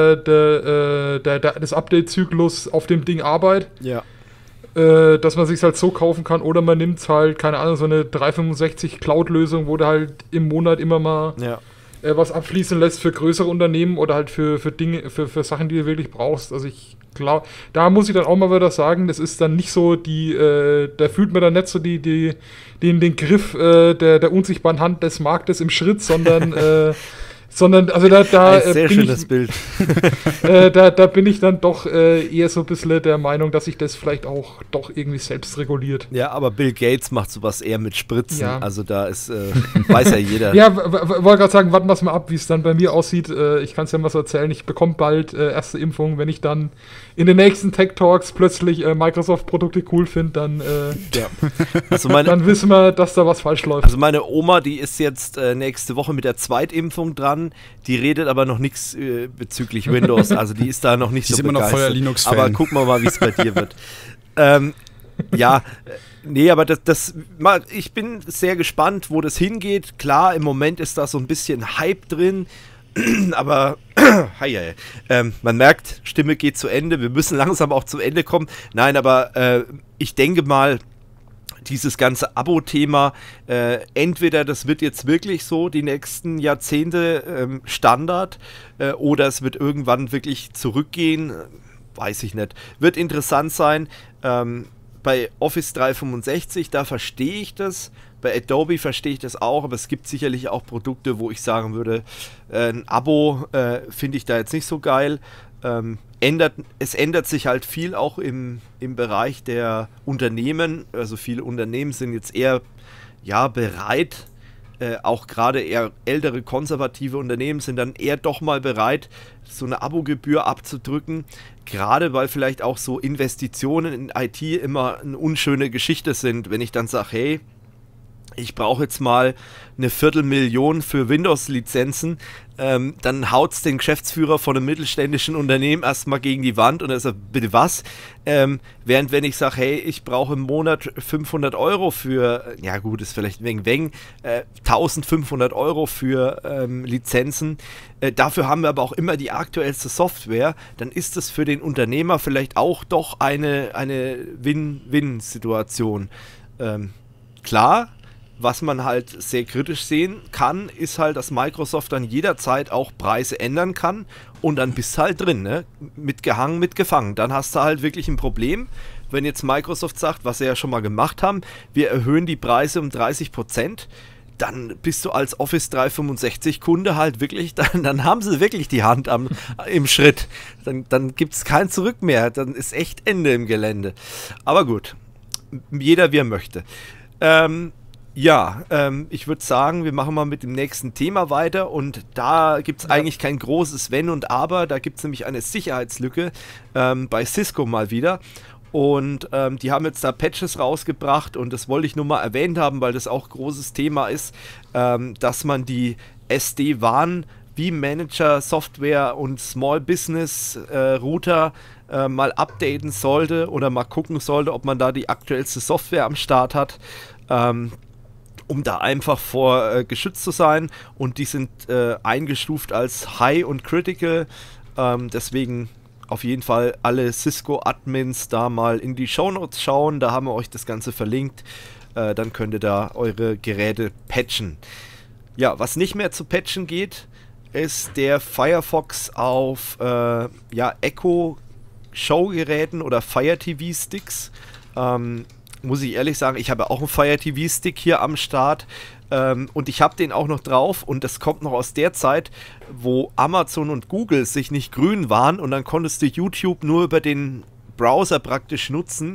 des Update-Zyklus auf dem Ding arbeite. Ja. Dass man sich halt so kaufen kann oder man nimmt halt, keine Ahnung, so eine 365 Cloud-Lösung, wo du halt im Monat immer mal was abfließen lässt für größere Unternehmen oder halt für Dinge, für Sachen, die du wirklich brauchst. Also ich glaube, da muss ich dann auch mal wieder sagen, das ist dann nicht so da fühlt man dann nicht so den Griff der unsichtbaren Hand des Marktes im Schritt, sondern also da sehr schönes Bild. Da bin ich dann doch eher so ein bisschen der Meinung, dass sich das vielleicht auch doch irgendwie selbst reguliert. Ja, aber Bill Gates macht sowas eher mit Spritzen. Ja. Also da ist, weiß ja jeder. Ja, wollte gerade sagen, warten wir es mal ab, wie es dann bei mir aussieht. Ich kann es ja mal so erzählen, ich bekomme bald erste Impfung. Wenn ich dann in den nächsten Tech Talks plötzlich Microsoft-Produkte cool finde, dann, also dann wissen wir, dass da was falsch läuft. Also meine Oma, die ist jetzt nächste Woche mit der Zweitimpfung dran. Die redet aber noch nichts bezüglich Windows. Also die ist da noch nicht so begeistert. Die ist immer noch voller Linux-Fan. Aber gucken wir mal, wie es bei dir wird. Nee, aber ich bin sehr gespannt, wo das hingeht. Klar, im Moment ist da so ein bisschen Hype drin. Aber man merkt, Stimme geht zu Ende. Wir müssen langsam auch zum Ende kommen. Nein, aber ich denke mal, dieses ganze Abo-Thema, entweder das wird jetzt wirklich so die nächsten Jahrzehnte Standard oder es wird irgendwann wirklich zurückgehen, weiß ich nicht. Wird interessant sein. Bei Office 365, da verstehe ich das. Bei Adobe verstehe ich das auch, aber es gibt sicherlich auch Produkte, wo ich sagen würde, ein Abo finde ich da jetzt nicht so geil. Es ändert sich halt viel auch im Bereich der Unternehmen. Also viele Unternehmen sind jetzt eher bereit, auch gerade eher ältere konservative Unternehmen sind dann eher doch mal bereit, so eine Abogebühr abzudrücken. Gerade weil vielleicht auch so Investitionen in IT immer eine unschöne Geschichte sind. Wenn ich dann sage, hey, ich brauche jetzt mal 250.000 für Windows-Lizenzen, dann haut es den Geschäftsführer von einem mittelständischen Unternehmen erstmal gegen die Wand und er sagt, bitte was? Während wenn ich sage, hey, ich brauche im Monat 500 Euro für, ja gut, ist vielleicht ein wenig, 1500 Euro für Lizenzen, dafür haben wir aber auch immer die aktuellste Software, dann ist das für den Unternehmer vielleicht auch doch eine Win-Win-Situation. Klar, was man halt sehr kritisch sehen kann, ist halt, dass Microsoft dann jederzeit auch Preise ändern kann und dann bist du halt drin, ne? Mitgehangen, mitgefangen. Dann hast du halt wirklich ein Problem, wenn jetzt Microsoft sagt, was sie ja schon mal gemacht haben, wir erhöhen die Preise um 30%, dann bist du als Office 365 Kunde halt wirklich, dann haben sie wirklich die Hand im Schritt. Dann gibt es kein Zurück mehr, dann ist echt Ende im Gelände. Aber gut, jeder wie er möchte. Ich würde sagen, wir machen mal mit dem nächsten Thema weiter und da gibt es eigentlich kein großes Wenn und Aber, da gibt es nämlich eine Sicherheitslücke bei Cisco mal wieder und die haben jetzt da Patches rausgebracht und das wollte ich nur mal erwähnt haben, weil das auch großes Thema ist, dass man die SD-WAN vManager Software und Small Business Router mal updaten sollte oder mal gucken sollte, ob man da die aktuellste Software am Start hat, um da einfach vor geschützt zu sein und die sind eingestuft als High und Critical, deswegen auf jeden Fall alle Cisco-Admins da mal in die Shownotes schauen, da haben wir euch das Ganze verlinkt, dann könnt ihr da eure Geräte patchen. Ja, was nicht mehr zu patchen geht, ist der Firefox auf Echo Showgeräten oder Fire TV Sticks. Muss ich ehrlich sagen, ich habe auch einen Fire TV Stick hier am Start und ich habe den auch noch drauf und das kommt noch aus der Zeit, wo Amazon und Google sich nicht grün waren und dann konntest du YouTube nur über den Browser praktisch nutzen.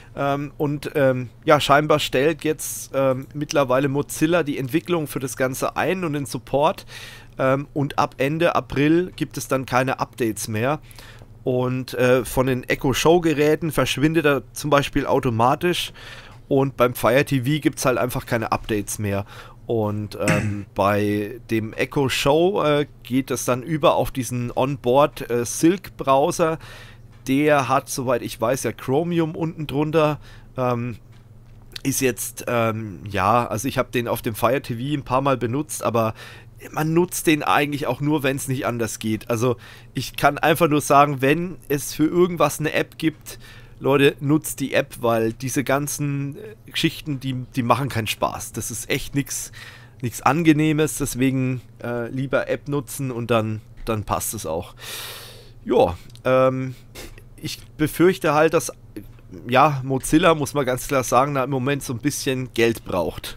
Ja, scheinbar stellt jetzt mittlerweile Mozilla die Entwicklung für das Ganze ein und den Support. Und ab Ende April gibt es dann keine Updates mehr. Und von den Echo Show Geräten verschwindet er zum Beispiel automatisch. Und beim Fire TV gibt es halt einfach keine Updates mehr. Und bei dem Echo Show geht es dann über auf diesen Onboard Silk Browser. Der hat, soweit ich weiß, ja Chromium unten drunter. Ist jetzt, ja, also ich habe den auf dem Fire TV ein paar Mal benutzt, aber man nutzt den eigentlich auch nur, wenn es nicht anders geht. Also ich kann einfach nur sagen, wenn es für irgendwas eine App gibt, Leute, nutzt die App, weil diese ganzen Geschichten, die machen keinen Spaß. Das ist echt nichts Angenehmes, deswegen lieber App nutzen und dann passt es auch. Ja, ich befürchte halt, dass ja, Mozilla, muss man ganz klar sagen, da im Moment so ein bisschen Geld braucht.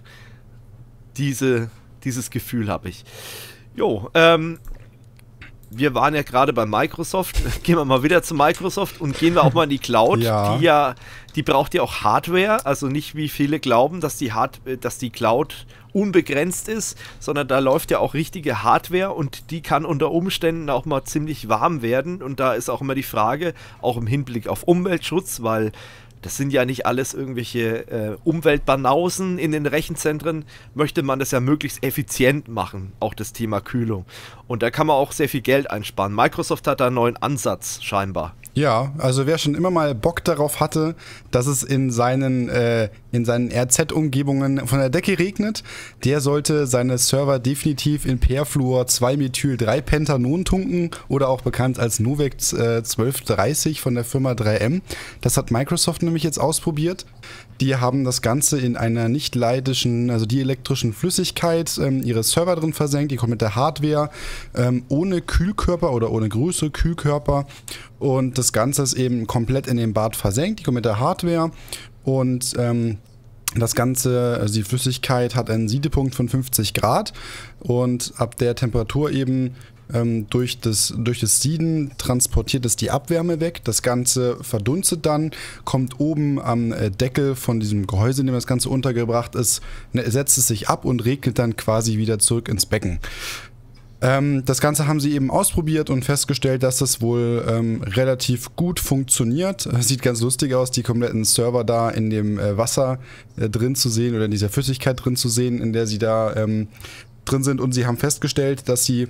Dieses Gefühl habe ich. Jo, wir waren ja gerade bei Microsoft. Gehen wir mal wieder zu Microsoft und gehen wir auch mal in die Cloud. Ja. Die braucht ja auch Hardware, also nicht wie viele glauben, dass die Cloud unbegrenzt ist, sondern da läuft ja auch richtige Hardware und die kann unter Umständen auch mal ziemlich warm werden und da ist auch immer die Frage, auch im Hinblick auf Umweltschutz, weil das sind ja nicht alles irgendwelche Umweltbanausen in den Rechenzentren, möchte man das ja möglichst effizient machen, auch das Thema Kühlung. Und da kann man auch sehr viel Geld einsparen. Microsoft hat da einen neuen Ansatz scheinbar. Ja, also wer schon immer mal Bock darauf hatte, dass es in seinen RZ-Umgebungen von der Decke regnet, der sollte seine Server definitiv in Perfluor 2-Methyl-3-Pentanon tunken oder auch bekannt als Novex 1230 von der Firma 3M. Das hat Microsoft nämlich jetzt ausprobiert. Die haben das Ganze in einer nicht leitischen, also dielektrischen Flüssigkeit ihre Server drin versenkt, die kommt mit der Hardware, ohne Kühlkörper oder ohne größere Kühlkörper und das Ganze ist eben komplett in dem Bad versenkt, die kommt mit der Hardware und das Ganze, also die Flüssigkeit hat einen Siedepunkt von 50 Grad und ab der Temperatur eben durch das Sieden transportiert es die Abwärme weg. Das Ganze verdunstet dann, kommt oben am Deckel von diesem Gehäuse, in dem das Ganze untergebracht ist, setzt es sich ab und regnet dann quasi wieder zurück ins Becken. Das Ganze haben sie eben ausprobiert und festgestellt, dass das wohl relativ gut funktioniert. Sieht ganz lustig aus, die kompletten Server da in dem Wasser drin zu sehen oder in dieser Flüssigkeit drin zu sehen, in der sie da drin sind. Und sie haben festgestellt, dass sie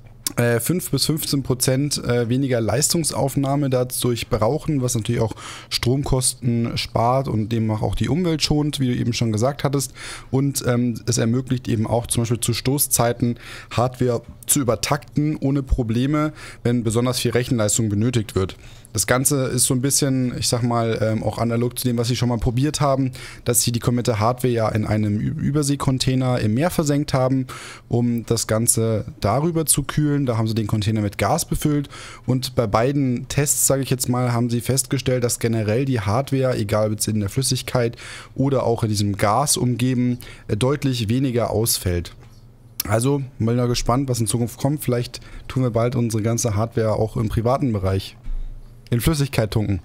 5-15% weniger Leistungsaufnahme dadurch brauchen, was natürlich auch Stromkosten spart und demnach auch die Umwelt schont, wie du eben schon gesagt hattest. Und es ermöglicht eben auch zum Beispiel zu Stoßzeiten Hardware zu übertakten ohne Probleme, wenn besonders viel Rechenleistung benötigt wird. Das Ganze ist so ein bisschen, ich sag mal, auch analog zu dem, was sie schon mal probiert haben, dass sie die komplette Hardware ja in einem Überseekontainer im Meer versenkt haben, um das Ganze darüber zu kühlen. Da haben sie den Container mit Gas befüllt und bei beiden Tests, sage ich jetzt mal, haben sie festgestellt, dass generell die Hardware, egal ob es in der Flüssigkeit oder auch in diesem Gas umgeben, deutlich weniger ausfällt. Also, mal noch gespannt, was in Zukunft kommt. Vielleicht tun wir bald unsere ganze Hardware auch im privaten Bereich in Flüssigkeit tunken.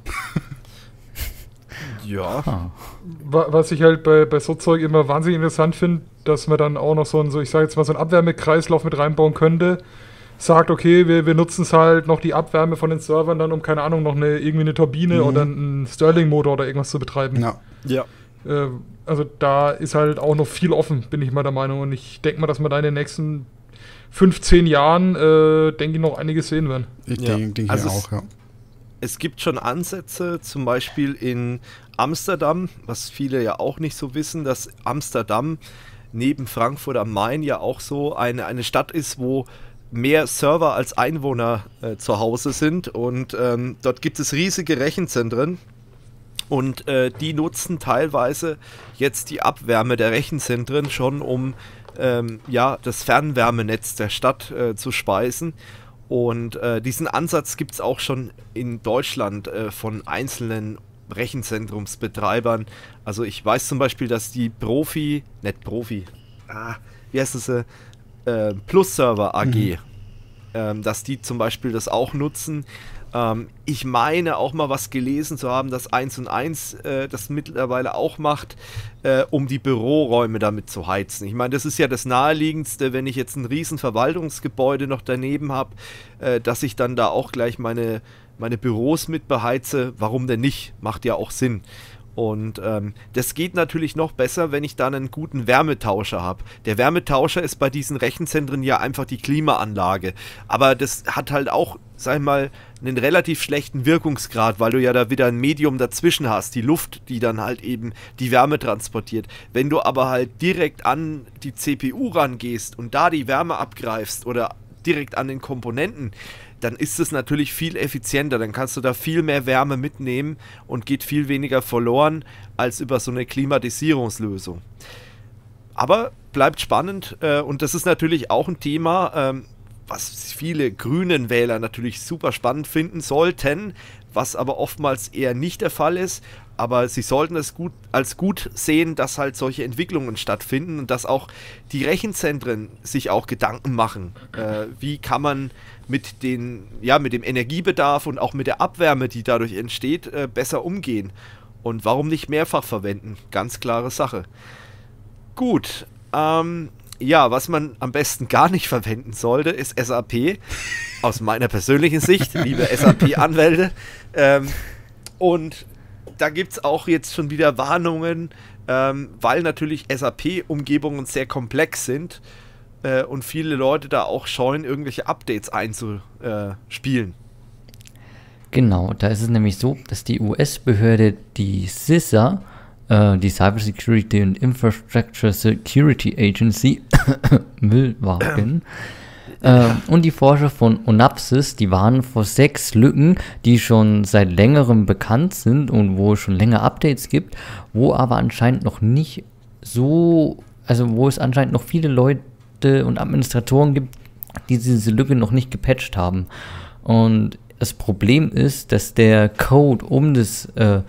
Ja. Was ich halt bei so Zeug immer wahnsinnig interessant finde, dass man dann auch noch so ich sage jetzt mal, so einen Abwärmekreislauf mit reinbauen könnte. Sagt, okay, wir nutzen es halt noch die Abwärme von den Servern dann, um, keine Ahnung, noch irgendwie eine Turbine oder einen Stirling-Motor oder irgendwas zu betreiben. Ja. Also da ist halt auch noch viel offen, bin ich mal der Meinung. Und ich denke mal, dass wir da in den nächsten 15 Jahren, denke ich, noch einiges sehen werden. Ich denke also auch, ja. Es gibt schon Ansätze, zum Beispiel in Amsterdam, was viele ja auch nicht so wissen, dass Amsterdam neben Frankfurt am Main ja auch so eine Stadt ist, wo mehr Server als Einwohner zu Hause sind und dort gibt es riesige Rechenzentren und die nutzen teilweise jetzt die Abwärme der Rechenzentren schon, um das Fernwärmenetz der Stadt zu speisen. Und diesen Ansatz gibt es auch schon in Deutschland von einzelnen Rechenzentrumsbetreibern. Also ich weiß zum Beispiel, dass die Plus-Server AG, dass die zum Beispiel das auch nutzen. Ich meine auch mal was gelesen zu haben, dass 1&1 das mittlerweile auch macht, um die Büroräume damit zu heizen. Ich meine, das ist ja das Naheliegendste, wenn ich jetzt ein riesen Verwaltungsgebäude noch daneben habe, dass ich dann da auch gleich meine Büros mit beheize. Warum denn nicht? Macht ja auch Sinn. Und das geht natürlich noch besser, wenn ich dann einen guten Wärmetauscher habe. Der Wärmetauscher ist bei diesen Rechenzentren ja einfach die Klimaanlage. Aber das hat halt auch, sag ich mal, einen relativ schlechten Wirkungsgrad, weil du ja da wieder ein Medium dazwischen hast, die Luft, die dann halt eben die Wärme transportiert. Wenn du aber halt direkt an die CPU rangehst und da die Wärme abgreifst oder direkt an den Komponenten, dann ist es natürlich viel effizienter, dann kannst du da viel mehr Wärme mitnehmen und geht viel weniger verloren als über so eine Klimatisierungslösung. Aber bleibt spannend und das ist natürlich auch ein Thema, was viele grünen Wähler natürlich super spannend finden sollten, was aber oftmals eher nicht der Fall ist. Aber sie sollten es als gut sehen, dass halt solche Entwicklungen stattfinden und dass auch die Rechenzentren sich auch Gedanken machen. Wie kann man mit dem Energiebedarf und auch mit der Abwärme, die dadurch entsteht, besser umgehen? Und warum nicht mehrfach verwenden? Ganz klare Sache. Gut, was man am besten gar nicht verwenden sollte, ist SAP. Aus meiner persönlichen Sicht, liebe SAP-Anwälte. Und da gibt es auch jetzt schon wieder Warnungen, weil natürlich SAP-Umgebungen sehr komplex sind und viele Leute da auch scheuen, irgendwelche Updates einzuspielen. Genau, da ist es nämlich so, dass die US-Behörde, die CISA, die Cybersecurity and Infrastructure Security Agency, Müllwagen, und die Forscher von Onapsis, die warnen vor 6 Lücken, die schon seit längerem bekannt sind und wo es schon länger Updates gibt, wo aber anscheinend noch nicht so, also wo es anscheinend noch viele Leute und Administratoren gibt, die diese Lücke noch nicht gepatcht haben. Und das Problem ist, dass der Code, um das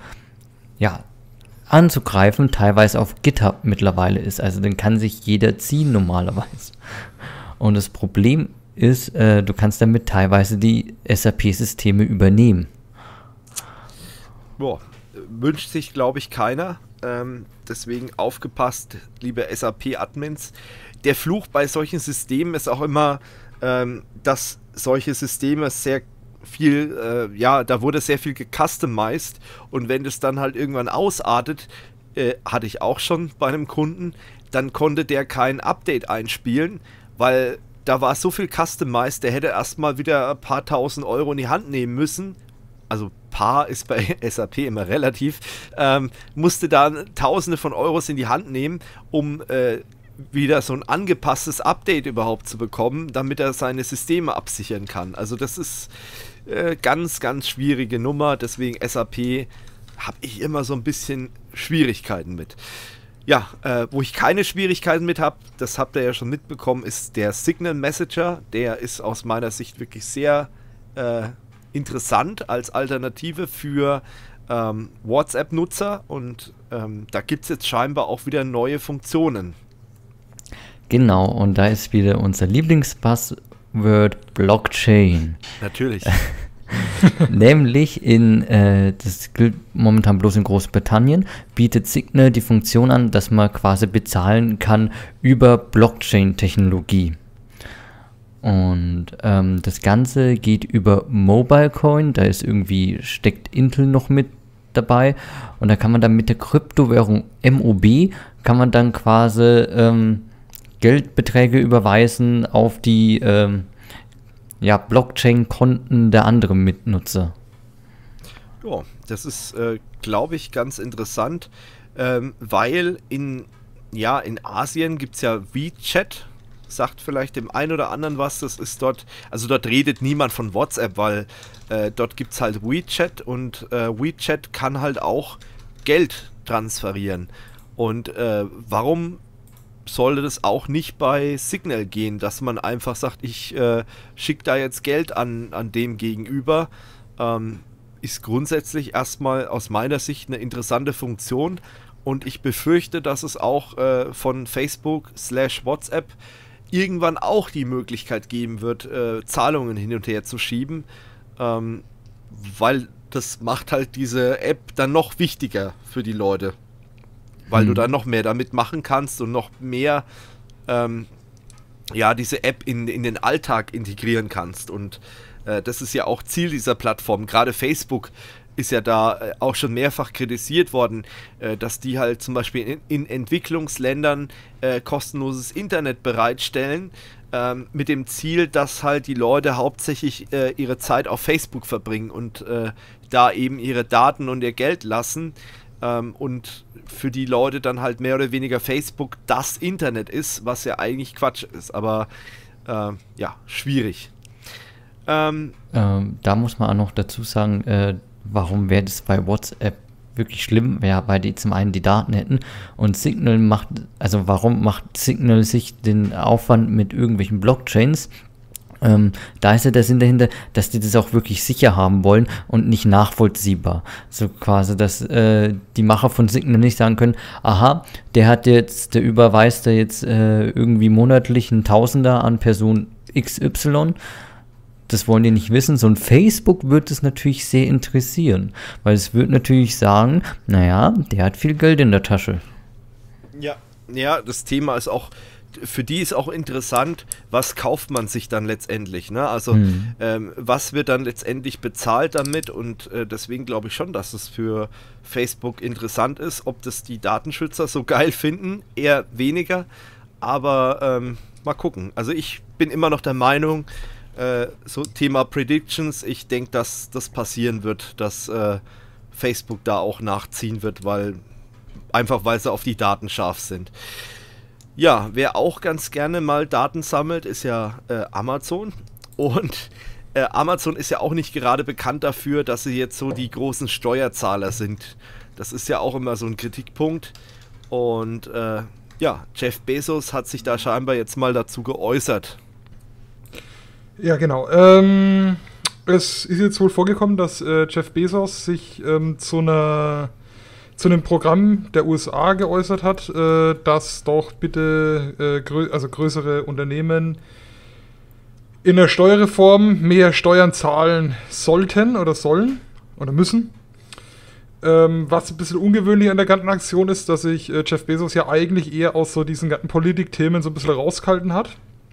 anzugreifen, teilweise auf GitHub mittlerweile ist. Also den kann sich jeder ziehen normalerweise. Und das Problem ist, du kannst damit teilweise die SAP-Systeme übernehmen. Boah, wünscht sich, glaube ich, keiner. Deswegen aufgepasst, liebe SAP-Admins. Der Fluch bei solchen Systemen ist auch immer, dass solche Systeme sehr viel, da wurde sehr viel gecustomized und wenn das dann halt irgendwann ausartet, hatte ich auch schon bei einem Kunden, dann konnte der kein Update einspielen, weil da war so viel customized, der hätte erstmal wieder ein paar tausend Euro in die Hand nehmen müssen. Also paar ist bei SAP immer relativ. Musste da Tausende von Euros in die Hand nehmen, um wieder so ein angepasstes Update überhaupt zu bekommen, damit er seine Systeme absichern kann. Also das ist ganz, ganz schwierige Nummer. Deswegen SAP habe ich immer so ein bisschen Schwierigkeiten mit. Ja, wo ich keine Schwierigkeiten mit habe, das habt ihr ja schon mitbekommen, ist der Signal Messenger. Der ist aus meiner Sicht wirklich sehr interessant als Alternative für WhatsApp-Nutzer und da gibt es jetzt scheinbar auch wieder neue Funktionen. Genau, und da ist wieder unser Lieblingspasswort Blockchain. Natürlich. Nämlich das gilt momentan bloß in Großbritannien, bietet Signal die Funktion an, dass man quasi bezahlen kann über Blockchain-Technologie. Und das Ganze geht über MobileCoin, da steckt Intel noch mit dabei und da kann man dann mit der Kryptowährung MOB, kann man dann quasi Geldbeträge überweisen auf die Blockchain-Konten der anderen Mitnutzer. Ja, das ist, glaube ich, ganz interessant, weil in Asien gibt es ja WeChat, sagt vielleicht dem einen oder anderen was, das ist dort, also dort redet niemand von WhatsApp, weil dort gibt es halt WeChat und WeChat kann halt auch Geld transferieren. Und warum sollte das auch nicht bei Signal gehen, dass man einfach sagt, ich schicke da jetzt Geld an dem Gegenüber, ist grundsätzlich erstmal aus meiner Sicht eine interessante Funktion und ich befürchte, dass es auch von Facebook/WhatsApp irgendwann auch die Möglichkeit geben wird, Zahlungen hin und her zu schieben, weil das macht halt diese App dann noch wichtiger für die Leute, weil du dann noch mehr damit machen kannst und noch mehr diese App in den Alltag integrieren kannst. Und das ist ja auch Ziel dieser Plattform. Gerade Facebook ist ja da auch schon mehrfach kritisiert worden, dass die halt zum Beispiel in Entwicklungsländern kostenloses Internet bereitstellen, mit dem Ziel, dass halt die Leute hauptsächlich ihre Zeit auf Facebook verbringen und da eben ihre Daten und ihr Geld lassen, und für die Leute dann halt mehr oder weniger Facebook das Internet ist, was ja eigentlich Quatsch ist, aber schwierig. Da muss man auch noch dazu sagen, warum wäre das bei WhatsApp wirklich schlimm wäre, weil die zum einen die Daten hätten und Signal warum macht Signal sich den Aufwand mit irgendwelchen Blockchains? Da ist ja der Sinn dahinter, dass die das auch wirklich sicher haben wollen und nicht nachvollziehbar. So quasi, dass die Macher von Signal nicht sagen können, aha, der überweist da jetzt irgendwie monatlich einen Tausender an Person XY. Das wollen die nicht wissen. So ein Facebook wird es natürlich sehr interessieren, weil es wird natürlich sagen, naja, der hat viel Geld in der Tasche. Ja, das Thema ist auch, für die ist auch interessant, was kauft man sich dann letztendlich, ne? Also was wird dann letztendlich bezahlt damit, und deswegen glaube ich schon, dass es für Facebook interessant ist. Ob das die Datenschützer so geil finden, eher weniger, aber mal gucken. Also ich bin immer noch der Meinung, so Thema Predictions, ich denke, dass das passieren wird, dass Facebook da auch nachziehen wird, weil sie auf die Daten scharf sind. Ja, wer auch ganz gerne mal Daten sammelt, ist ja Amazon. Und Amazon ist ja auch nicht gerade bekannt dafür, dass sie jetzt so die großen Steuerzahler sind. Das ist ja auch immer so ein Kritikpunkt. Und Jeff Bezos hat sich da scheinbar jetzt mal dazu geäußert. Ja, genau. Es ist jetzt wohl vorgekommen, dass Jeff Bezos sich zu einem Programm der USA geäußert hat, dass doch bitte größere Unternehmen in der Steuerreform mehr Steuern zahlen sollten oder sollen oder müssen. Was ein bisschen ungewöhnlich an der ganzen Aktion ist, dass sich Jeff Bezos ja eigentlich eher aus so diesen ganzen Politikthemen so ein bisschen rausgehalten hat.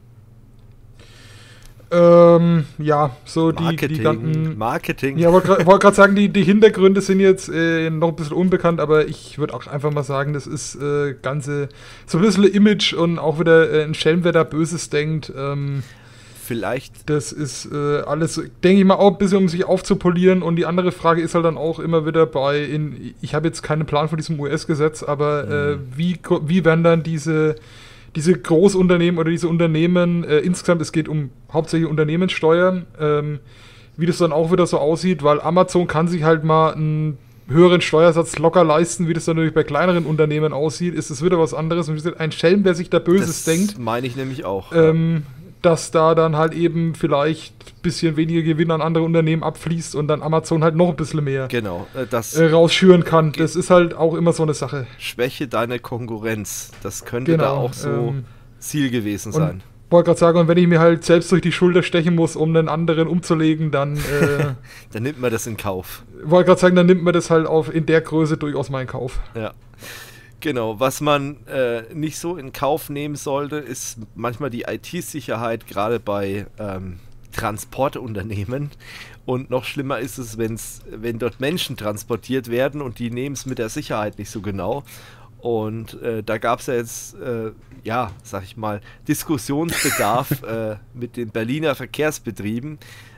So die ganzen... Marketing. Ja, wollte gerade sagen, die Hintergründe sind jetzt noch ein bisschen unbekannt, aber ich würde auch einfach mal sagen, das ist Ganze so ein bisschen Image und auch wieder ein Schelm, wer da Böses denkt. Vielleicht. Das ist alles, denke ich mal, auch ein bisschen, um sich aufzupolieren. Und die andere Frage ist halt dann auch immer wieder ich habe jetzt keinen Plan von diesem US-Gesetz, aber wie werden dann diese Großunternehmen oder diese Unternehmen insgesamt, es geht hauptsächlich Unternehmenssteuern, wie das dann auch wieder so aussieht, weil Amazon kann sich halt mal einen höheren Steuersatz locker leisten, wie das dann natürlich bei kleineren Unternehmen aussieht, ist es wieder was anderes. Und wie gesagt, ein Schelm, wer sich da Böses denkt. Das meine ich nämlich auch. Dass da dann halt eben vielleicht ein bisschen weniger Gewinn an andere Unternehmen abfließt und dann Amazon halt noch ein bisschen mehr rausschüren kann. Das ist halt auch immer so eine Sache. Schwäche deine Konkurrenz. Das könnte da auch so Ziel gewesen sein. Wollte gerade sagen, und wenn ich mir halt selbst durch die Schulter stechen muss, um einen anderen umzulegen, dann... dann nimmt man das in Kauf. Wollte gerade sagen, dann nimmt man das halt in der Größe durchaus mal in Kauf. Ja. Genau, was man nicht so in Kauf nehmen sollte, ist manchmal die IT-Sicherheit, gerade bei Transportunternehmen. Und noch schlimmer ist es, wenn dort Menschen transportiert werden und die nehmen es mit der Sicherheit nicht so genau. Und da gab es ja jetzt, sag ich mal, Diskussionsbedarf mit den Berliner Verkehrsbetrieben.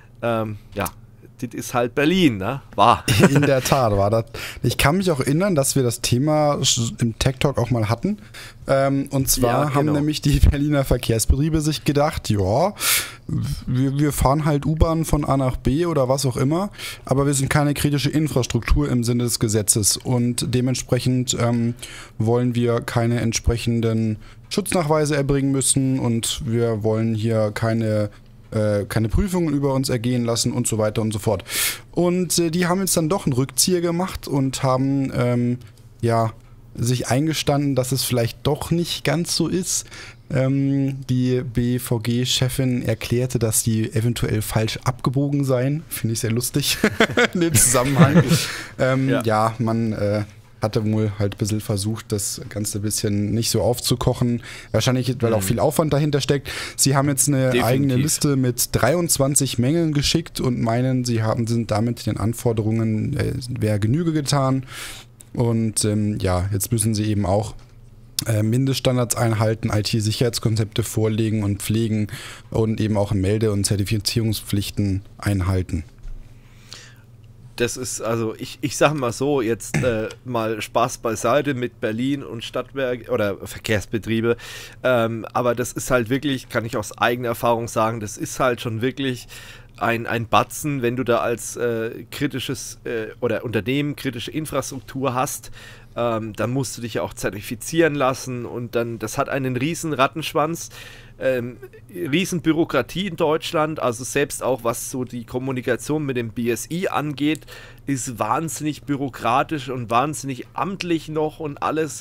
Das ist halt Berlin, ne? War. In der Tat war das. Ich kann mich auch erinnern, dass wir das Thema im Tech Talk auch mal hatten. Und zwar haben nämlich die Berliner Verkehrsbetriebe sich gedacht, wir fahren halt U-Bahn von A nach B oder was auch immer, aber wir sind keine kritische Infrastruktur im Sinne des Gesetzes und dementsprechend wollen wir keine entsprechenden Schutznachweise erbringen müssen und wir wollen hier keine Prüfungen über uns ergehen lassen und so weiter und so fort. Und die haben jetzt dann doch einen Rückzieher gemacht und haben sich eingestanden, dass es vielleicht doch nicht ganz so ist, Die BVG-Chefin erklärte, dass die eventuell falsch abgebogen seien. Finde ich sehr lustig in dem Zusammenhang. Man hatte wohl halt ein bisschen versucht, das Ganze ein bisschen nicht so aufzukochen. Wahrscheinlich, weil auch viel Aufwand dahinter steckt. Sie haben jetzt eine eigene Liste mit 23 Mängeln geschickt und meinen, sind damit den Anforderungen wäre Genüge getan. Und jetzt müssen sie eben auch Mindeststandards einhalten, IT-Sicherheitskonzepte vorlegen und pflegen und eben auch Melde- und Zertifizierungspflichten einhalten. Das ist, also ich sage mal so, jetzt mal Spaß beiseite mit Berlin und Stadtwerke oder Verkehrsbetriebe, aber das ist halt wirklich, kann ich aus eigener Erfahrung sagen, das ist halt schon wirklich ein Batzen, wenn du da als kritisches oder Unternehmen kritische Infrastruktur hast, dann musst du dich ja auch zertifizieren lassen und dann, das hat einen riesen Rattenschwanz, riesen Bürokratie in Deutschland, also selbst auch was so die Kommunikation mit dem BSI angeht, ist wahnsinnig bürokratisch und wahnsinnig amtlich noch und alles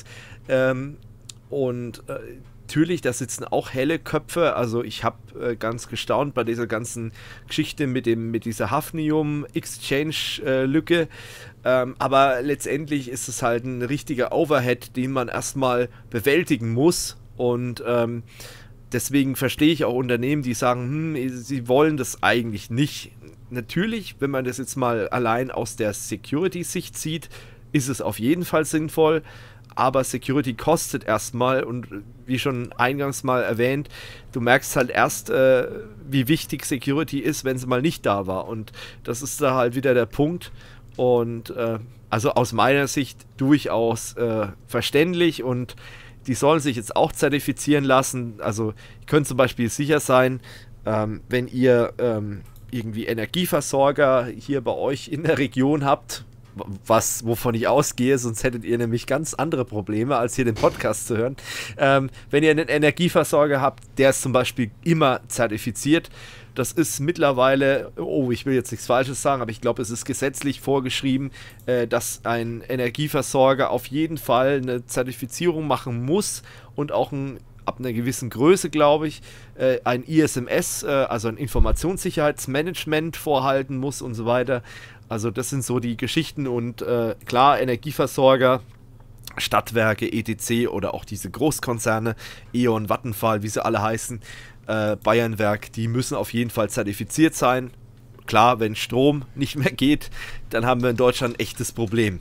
natürlich, da sitzen auch helle Köpfe, also ich habe ganz gestaunt bei dieser ganzen Geschichte mit dieser Hafnium-Exchange-Lücke, aber letztendlich ist es halt ein richtiger Overhead, den man erstmal bewältigen muss und deswegen verstehe ich auch Unternehmen, die sagen, sie wollen das eigentlich nicht. Natürlich, wenn man das jetzt mal allein aus der Security-Sicht sieht, ist es auf jeden Fall sinnvoll, aber Security kostet erstmal und wie schon eingangs mal erwähnt, du merkst halt erst, wie wichtig Security ist, wenn es mal nicht da war und das ist da halt wieder der Punkt und also aus meiner Sicht durchaus verständlich und die sollen sich jetzt auch zertifizieren lassen, also ihr könnt zum Beispiel sicher sein, wenn ihr irgendwie Energieversorger hier bei euch in der Region habt, wovon ich ausgehe, sonst hättet ihr nämlich ganz andere Probleme, als hier den Podcast zu hören. Wenn ihr einen Energieversorger habt, der ist zum Beispiel immer zertifiziert, das ist mittlerweile, ich will jetzt nichts Falsches sagen, aber ich glaube, es ist gesetzlich vorgeschrieben, dass ein Energieversorger auf jeden Fall eine Zertifizierung machen muss und auch ab einer gewissen Größe, glaube ich, ein ISMS, also ein Informationssicherheitsmanagement vorhalten muss und so weiter. Also das sind so die Geschichten und klar, Energieversorger, Stadtwerke, ETC oder auch diese Großkonzerne, E.ON, Vattenfall, wie sie alle heißen, Bayernwerk, die müssen auf jeden Fall zertifiziert sein. Klar, wenn Strom nicht mehr geht, dann haben wir in Deutschland ein echtes Problem.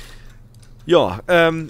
Ja,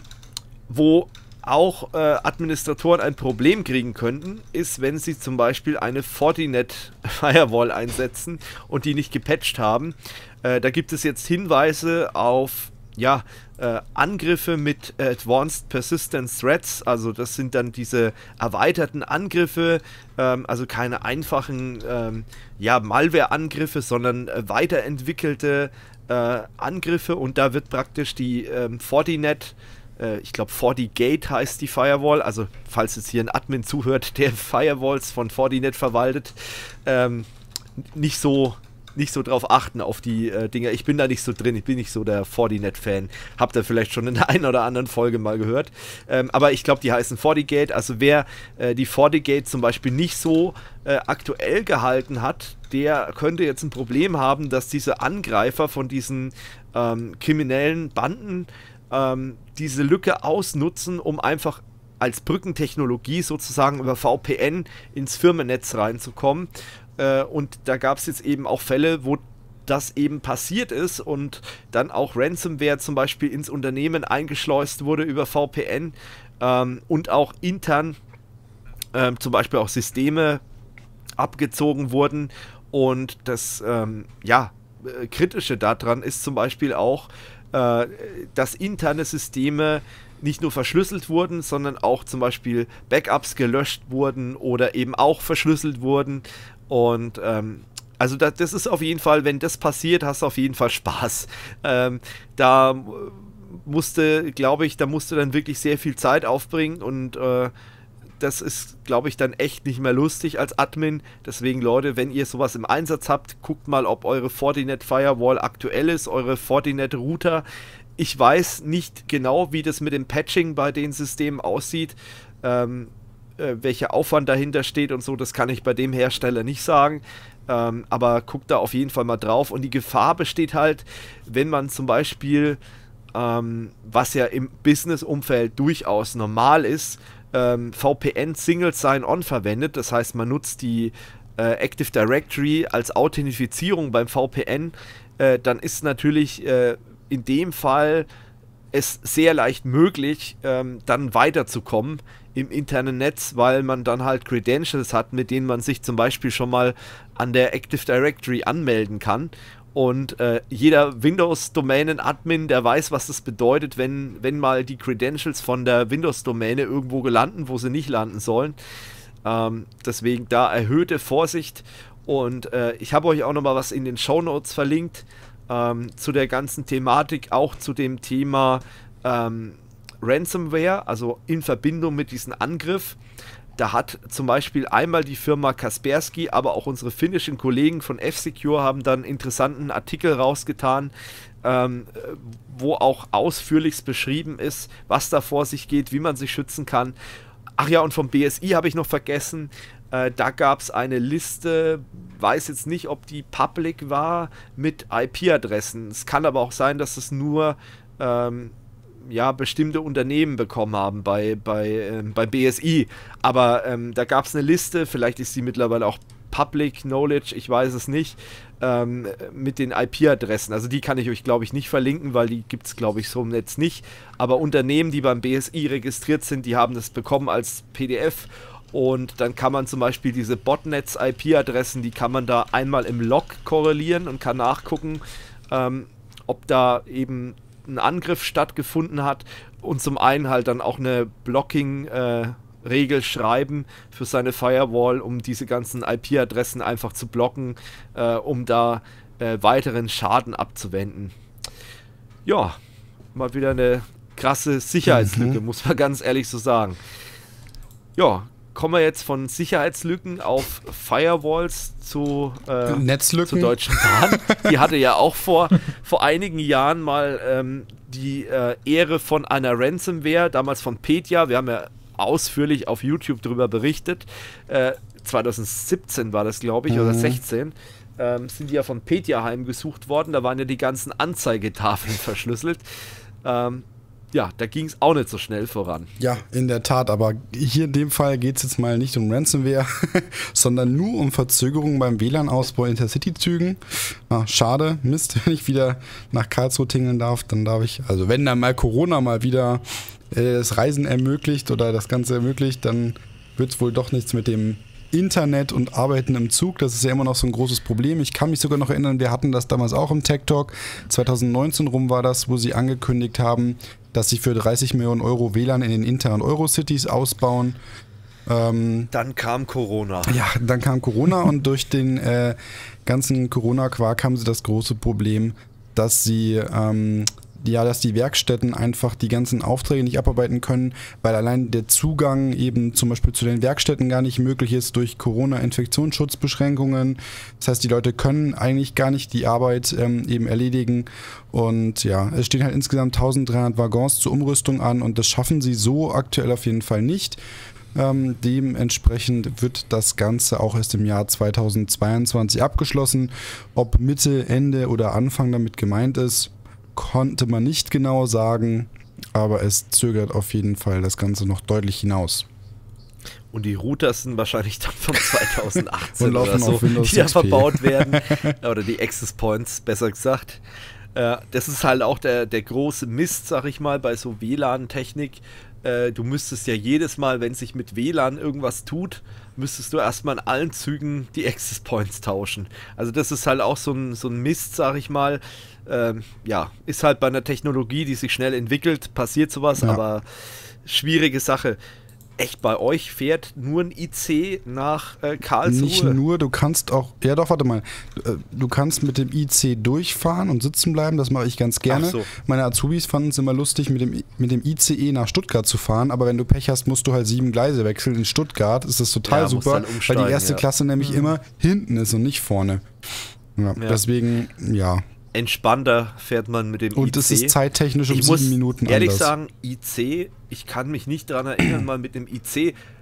wo auch Administratoren ein Problem kriegen könnten, ist, wenn sie zum Beispiel eine Fortinet Firewall einsetzen und die nicht gepatcht haben. Da gibt es jetzt Hinweise auf Angriffe mit Advanced Persistent Threats, also das sind dann diese erweiterten Angriffe, also keine einfachen Malware-Angriffe, sondern weiterentwickelte Angriffe und da wird praktisch die Fortinet, ich glaube FortiGate heißt die Firewall, also falls jetzt hier ein Admin zuhört, der Firewalls von Fortinet verwaltet, nicht so drauf achten auf die Dinger. Ich bin da nicht so drin, ich bin nicht so der Fortinet-Fan. Habt ihr vielleicht schon in der einen oder anderen Folge mal gehört. Aber ich glaube, die heißen FortiGate. Also wer die FortiGate zum Beispiel nicht so aktuell gehalten hat, der könnte jetzt ein Problem haben, dass diese Angreifer von diesen kriminellen Banden diese Lücke ausnutzen, um einfach als Brückentechnologie sozusagen über VPN ins Firmennetz reinzukommen. Und da gab es jetzt eben auch Fälle, wo das eben passiert ist und dann auch Ransomware zum Beispiel ins Unternehmen eingeschleust wurde über VPN und auch intern zum Beispiel auch Systeme abgezogen wurden. Und das Kritische daran ist zum Beispiel auch, dass interne Systeme nicht nur verschlüsselt wurden, sondern auch zum Beispiel Backups gelöscht wurden oder eben auch verschlüsselt wurden. Und also das ist auf jeden Fall, wenn das passiert, hast du auf jeden Fall Spaß. Da musste dann wirklich sehr viel Zeit aufbringen und das ist, glaube ich, dann echt nicht mehr lustig als Admin. Deswegen, Leute, wenn ihr sowas im Einsatz habt, guckt mal, ob eure Fortinet Firewall aktuell ist, eure Fortinet Router. Ich weiß nicht genau, wie das mit dem Patching bei den Systemen aussieht. welcher Aufwand dahinter steht und so, das kann ich bei dem Hersteller nicht sagen. Aber guckt da auf jeden Fall mal drauf. Und die Gefahr besteht halt, wenn man zum Beispiel, was ja im Business-Umfeld durchaus normal ist, VPN Single Sign-On verwendet. Das heißt, man nutzt die Active Directory als Authentifizierung beim VPN. Dann ist natürlich in dem Fall es sehr leicht möglich, dann weiterzukommen im internen Netz, weil man dann halt Credentials hat, mit denen man sich zum Beispiel schon mal an der Active Directory anmelden kann. Und jeder Windows-Domänen-Admin, der weiß, was das bedeutet, wenn mal die Credentials von der Windows-Domäne irgendwo landen, wo sie nicht landen sollen. Deswegen da erhöhte Vorsicht. Und ich habe euch auch nochmal was in den Shownotes verlinkt zu der ganzen Thematik, auch zu dem Thema Ransomware, also in Verbindung mit diesem Angriff. Da hat zum Beispiel einmal die Firma Kaspersky, aber auch unsere finnischen Kollegen von F-Secure haben dann einen interessanten Artikel rausgetan, wo auch ausführlichst beschrieben ist, was da vor sich geht, wie man sich schützen kann. Ach ja, und vom BSI habe ich noch vergessen, da gab es eine Liste, weiß jetzt nicht, ob die public war, mit IP-Adressen. Es kann aber auch sein, dass es nur bestimmte Unternehmen bekommen haben bei BSI. Aber da gab es eine Liste, vielleicht ist sie mittlerweile auch Public Knowledge, ich weiß es nicht, mit den IP-Adressen. Also die kann ich euch, glaube ich, nicht verlinken, weil die gibt es, glaube ich, so im Netz nicht. Aber Unternehmen, die beim BSI registriert sind, die haben das bekommen als PDF. Und dann kann man zum Beispiel diese Botnets-IP-Adressen, die kann man da einmal im Log korrelieren und kann nachgucken, ob da eben ein Angriff stattgefunden hat und zum einen halt dann auch eine Blocking-Regel schreiben für seine Firewall, um diese ganzen IP-Adressen einfach zu blocken, um da weiteren Schaden abzuwenden. Ja, mal wieder eine krasse Sicherheitslücke, muss man ganz ehrlich so sagen. Ja, kommen wir jetzt von Sicherheitslücken auf Firewalls zu Netzlücken. Zur Deutschen Bahn. Die hatte ja auch vor einigen Jahren mal die Ehre von einer Ransomware, damals von Petya. Wir haben ja ausführlich auf YouTube darüber berichtet. 2017 war das, glaube ich, oder 16. Sind die ja von Petya heimgesucht worden. Da waren ja die ganzen Anzeigetafeln verschlüsselt. Ja, da ging es auch nicht so schnell voran. Ja, in der Tat, aber hier in dem Fall geht es jetzt mal nicht um Ransomware, sondern nur um Verzögerungen beim WLAN-Ausbau in Intercity-Zügen. Schade, Mist, wenn ich wieder nach Karlsruhe tingeln darf, dann darf ich, also wenn dann mal Corona mal wieder das Reisen ermöglicht oder das Ganze ermöglicht, dann wird es wohl doch nichts mit dem Internet und Arbeiten im Zug, das ist ja immer noch so ein großes Problem. Ich kann mich sogar noch erinnern, wir hatten das damals auch im Tech Talk, 2019 rum war das, wo sie angekündigt haben, dass sie für 30 Millionen Euro WLAN in den internen Eurocities ausbauen. Dann kam Corona. Ja, dann kam Corona und durch den ganzen Corona-Quark haben sie das große Problem, dass sie dass die Werkstätten einfach die ganzen Aufträge nicht abarbeiten können, weil allein der Zugang eben zum Beispiel zu den Werkstätten gar nicht möglich ist durch Corona-Infektionsschutzbeschränkungen. Das heißt, die Leute können eigentlich gar nicht die Arbeit eben erledigen und ja, es stehen halt insgesamt 1300 Waggons zur Umrüstung an und das schaffen sie so aktuell auf jeden Fall nicht. Dementsprechend wird das Ganze auch erst im Jahr 2022 abgeschlossen. Ob Mitte, Ende oder Anfang damit gemeint ist, konnte man nicht genau sagen, aber es zögert auf jeden Fall das Ganze noch deutlich hinaus. Und die Router sind wahrscheinlich dann von 2018 und laufen oder so, auf Windows die da XP verbaut werden. Oder die Access Points, besser gesagt. Das ist halt auch der große Mist, sag ich mal, bei so WLAN-Technik. Du müsstest ja jedes Mal, wenn sich mit WLAN irgendwas tut, müsstest du erstmal in allen Zügen die Access Points tauschen. Also das ist halt auch so ein Mist, sag ich mal. Ist halt bei einer Technologie, die sich schnell entwickelt, passiert sowas, aber schwierige Sache. Echt, bei euch fährt nur ein IC nach Karlsruhe? Nicht nur, du kannst auch, ja doch, warte mal, du kannst mit dem IC durchfahren und sitzen bleiben, das mache ich ganz gerne. Ach so. Meine Azubis fanden es immer lustig, mit dem ICE nach Stuttgart zu fahren, aber wenn du Pech hast, musst du halt 7 Gleise wechseln. In Stuttgart ist das total super, weil die erste Klasse nämlich immer hinten ist und nicht vorne. Ja. Deswegen, ja. Entspannter fährt man mit dem IC. Und das ist zeittechnisch um 7 Minuten anders. Ich muss ehrlich anders. sagen, IC, ich kann mich nicht daran erinnern, mal mit dem IC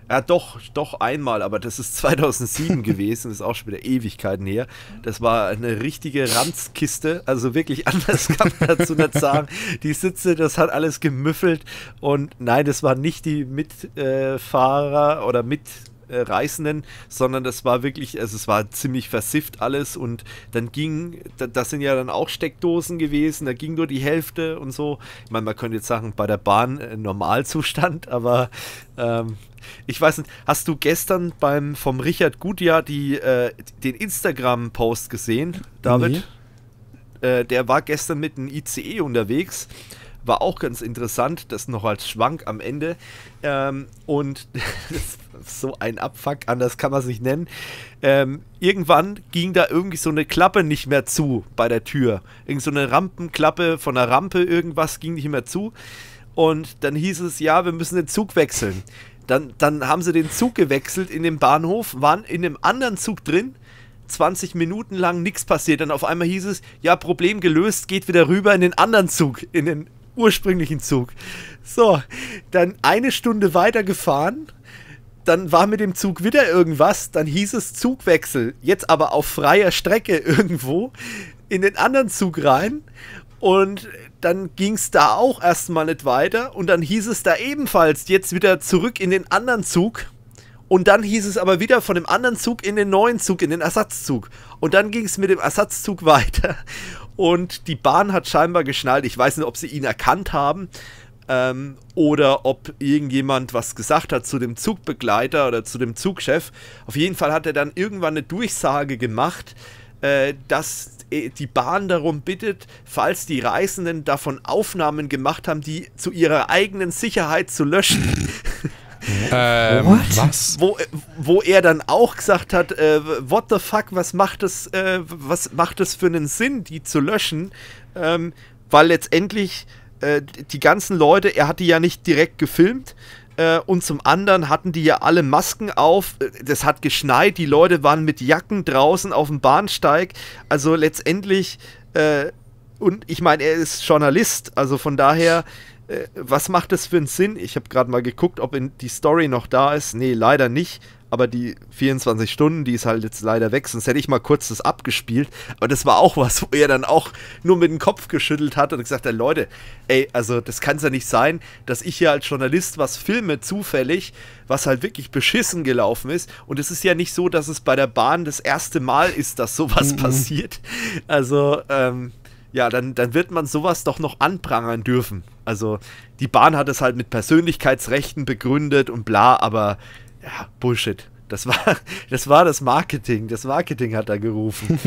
Ja, doch einmal, aber das ist 2007 gewesen, das ist auch schon wieder Ewigkeiten her. Das war eine richtige Ranzkiste, also wirklich anders kann man dazu nicht sagen. Die Sitze, das hat alles gemüffelt und nein, das waren nicht die Mitfahrer oder Mitreisenden, sondern das war wirklich, also es war ziemlich versifft alles und dann das sind ja dann auch Steckdosen gewesen, da ging nur die Hälfte und so. Ich meine, man könnte jetzt sagen, bei der Bahn Normalzustand, aber ich weiß nicht, hast du gestern vom Richard Gutjahr den Instagram-Post gesehen, David? Nee. Der war gestern mit einem ICE unterwegs, war auch ganz interessant, das noch als Schwank am Ende und das ist so ein Abfuck, anders kann man es nicht nennen. Irgendwann ging da irgendwie so eine Klappe nicht mehr zu bei der Tür, irgend so eine Rampenklappe von der Rampe, irgendwas ging nicht mehr zu und dann hieß es, ja, wir müssen den Zug wechseln. Dann haben sie den Zug gewechselt in dem Bahnhof, waren in einem anderen Zug drin, 20 Minuten lang nichts passiert. Dann auf einmal hieß es, ja, Problem gelöst, geht wieder rüber in den anderen Zug, in den ursprünglichen Zug. So, dann eine Stunde weiter gefahren, dann war mit dem Zug wieder irgendwas, dann hieß es Zugwechsel, jetzt aber auf freier Strecke irgendwo, in den anderen Zug rein und dann ging es da auch erstmal nicht weiter und dann hieß es da ebenfalls jetzt wieder zurück in den anderen Zug und dann hieß es aber wieder von dem anderen Zug in den neuen Zug, in den Ersatzzug und dann ging es mit dem Ersatzzug weiter und die Bahn hat scheinbar geschnallt, ich weiß nicht, ob sie ihn erkannt haben oder ob irgendjemand was gesagt hat zu dem Zugbegleiter oder zu dem Zugchef. Auf jeden Fall hat er dann irgendwann eine Durchsage gemacht, dass die Bahn darum bittet, falls die Reisenden davon Aufnahmen gemacht haben, die zu ihrer eigenen Sicherheit zu löschen. Was? Wo er dann auch gesagt hat, what the fuck, was macht das für einen Sinn, die zu löschen? Weil letztendlich die ganzen Leute, er hat die ja nicht direkt gefilmt, und zum anderen hatten die ja alle Masken auf, das hat geschneit, die Leute waren mit Jacken draußen auf dem Bahnsteig, also letztendlich, und ich meine, er ist Journalist, also von daher, was macht das für einen Sinn? Ich habe gerade mal geguckt, ob die Story noch da ist, nee, leider nicht, aber die 24 Stunden, die ist halt jetzt leider weg, sonst hätte ich mal kurz das abgespielt, aber das war auch was, wo er dann auch nur mit dem Kopf geschüttelt hat und gesagt hat, Leute, ey, also das kann es ja nicht sein, dass ich hier als Journalist was filme, zufällig, was halt wirklich beschissen gelaufen ist und es ist ja nicht so, dass es bei der Bahn das erste Mal ist, dass sowas passiert, also, ja, dann wird man sowas doch noch anprangern dürfen, also die Bahn hat es halt mit Persönlichkeitsrechten begründet und bla, aber ja, Bullshit. Das war das Marketing. Das Marketing hat da gerufen.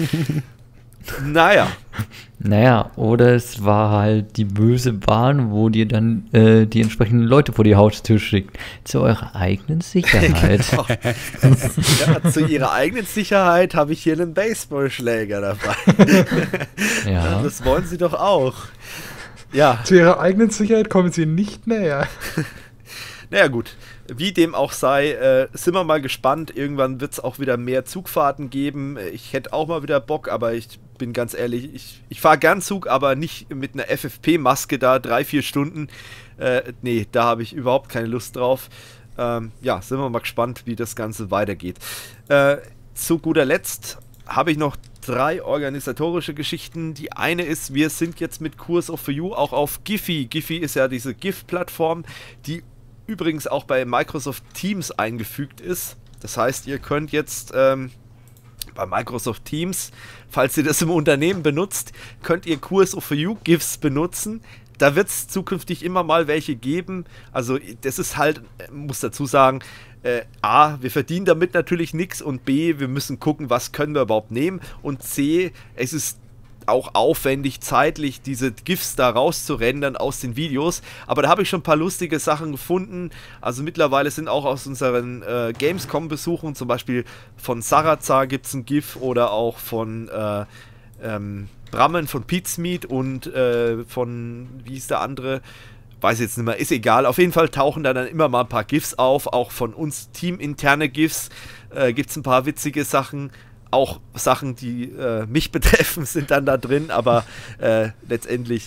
Naja, oder es war halt die böse Bahn, wo dir dann die entsprechenden Leute vor die Haustür schickt. Zu eurer eigenen Sicherheit. Genau. Ja, zu ihrer eigenen Sicherheit habe ich hier einen Baseballschläger dabei. Ja. Das wollen sie doch auch. Ja. Zu ihrer eigenen Sicherheit kommen sie nicht näher. Naja, gut. Wie dem auch sei, sind wir mal gespannt. Irgendwann wird es auch wieder mehr Zugfahrten geben. Ich hätte auch mal wieder Bock, aber ich bin ganz ehrlich, ich fahre gern Zug, aber nicht mit einer FFP-Maske da 3-4 Stunden. Nee, da habe ich überhaupt keine Lust drauf. Ja, sind wir mal gespannt, wie das Ganze weitergeht. Zu guter Letzt habe ich noch 3 organisatorische Geschichten. Die eine ist, wir sind jetzt mit Course of You auch auf Giphy. Giphy ist ja diese GIF-Plattform, die übrigens auch bei Microsoft Teams eingefügt ist. Das heißt, ihr könnt jetzt bei Microsoft Teams, falls ihr das im Unternehmen benutzt, könnt ihr Course of You GIFs benutzen. Da wird es zukünftig immer mal welche geben. Also das ist halt, muss dazu sagen, A, wir verdienen damit natürlich nichts und B, wir müssen gucken, was können wir überhaupt nehmen und C, es ist auch aufwendig, zeitlich diese GIFs da rauszurendern aus den Videos, aber da habe ich schon ein paar lustige Sachen gefunden, also mittlerweile sind auch aus unseren Gamescom-Besuchen, zum Beispiel von Sarazar gibt es ein GIF oder auch von Brammen von Pizmeet und von, wie ist der andere, weiß jetzt nicht mehr, ist egal, auf jeden Fall tauchen da dann immer mal ein paar GIFs auf, auch von uns teaminterne GIFs, gibt es ein paar witzige Sachen, auch Sachen, die mich betreffen, sind dann da drin, aber letztendlich,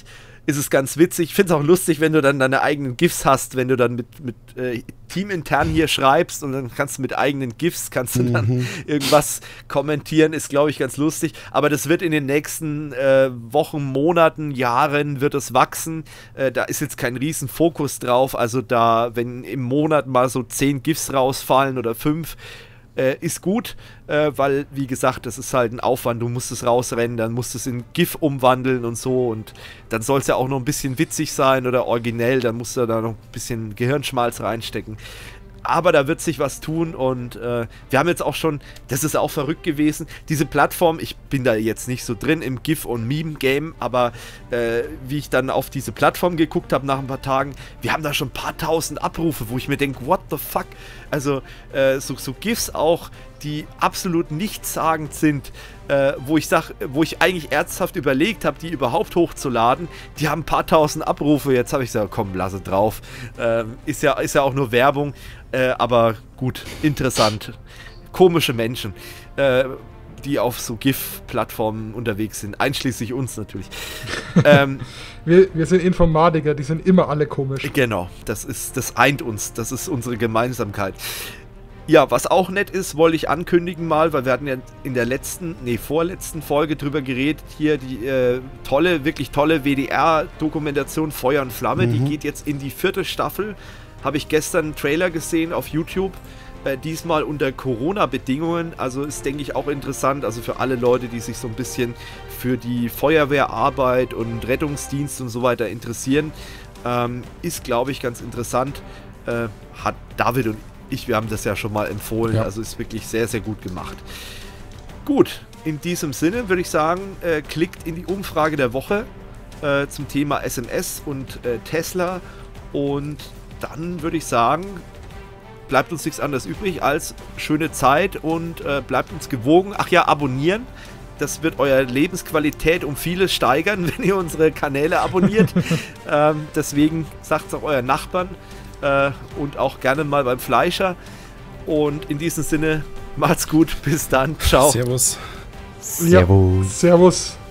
ist es ganz witzig. Ich finde es auch lustig, wenn du dann deine eigenen GIFs hast, wenn du dann mit teamintern hier schreibst und dann kannst du mit eigenen GIFs, kannst du dann irgendwas kommentieren, ist, glaube ich, ganz lustig. Aber das wird in den nächsten Wochen, Monaten, Jahren wird es wachsen. Da ist jetzt kein riesen Fokus drauf. Also da, wenn im Monat mal so 10 GIFs rausfallen oder 5, ist gut, weil, wie gesagt, das ist halt ein Aufwand, du musst es rausrennen, dann musst du es in GIF umwandeln und so und dann soll es ja auch noch ein bisschen witzig sein oder originell, dann musst du da noch ein bisschen Gehirnschmalz reinstecken. Aber da wird sich was tun und wir haben jetzt auch schon, das ist auch verrückt gewesen, diese Plattform, ich bin da jetzt nicht so drin im GIF- und Meme-Game, aber wie ich dann auf diese Plattform geguckt habe nach ein paar Tagen, wir haben da schon ein paar tausend Abrufe, wo ich mir denke, what the fuck? Also so GIFs auch, die absolut nichtssagend sind, wo ich eigentlich ernsthaft überlegt habe, die überhaupt hochzuladen, die haben ein paar tausend Abrufe, jetzt habe ich gesagt, komm, lasse drauf. Ist ja auch nur Werbung, aber gut, interessant. Komische Menschen, die auf so GIF-Plattformen unterwegs sind, einschließlich uns natürlich. Wir sind Informatiker, die sind immer alle komisch. Genau, das eint uns, das ist unsere Gemeinsamkeit. Ja, was auch nett ist, wollte ich ankündigen mal, weil wir hatten ja in der vorletzten Folge drüber geredet, hier die wirklich tolle WDR-Dokumentation Feuer und Flamme, die geht jetzt in die 4. Staffel, habe ich gestern einen Trailer gesehen auf YouTube, diesmal unter Corona-Bedingungen, also ist, denke ich, auch interessant, also für alle Leute, die sich so ein bisschen für die Feuerwehrarbeit und Rettungsdienst und so weiter interessieren, ist, glaube ich, ganz interessant, hat David und wir haben das ja schon mal empfohlen, also ist wirklich sehr, sehr gut gemacht. Gut, in diesem Sinne würde ich sagen, klickt in die Umfrage der Woche zum Thema SMS und Tesla und dann würde ich sagen, bleibt uns nichts anderes übrig als schöne Zeit und bleibt uns gewogen. Ach ja, abonnieren. Das wird eure Lebensqualität um vieles steigern, wenn ihr unsere Kanäle abonniert. Deswegen sagt es auch euren Nachbarn. Und auch gerne mal beim Fleischer. Und in diesem Sinne, macht's gut, bis dann, ciao. Servus. Servus. Servus.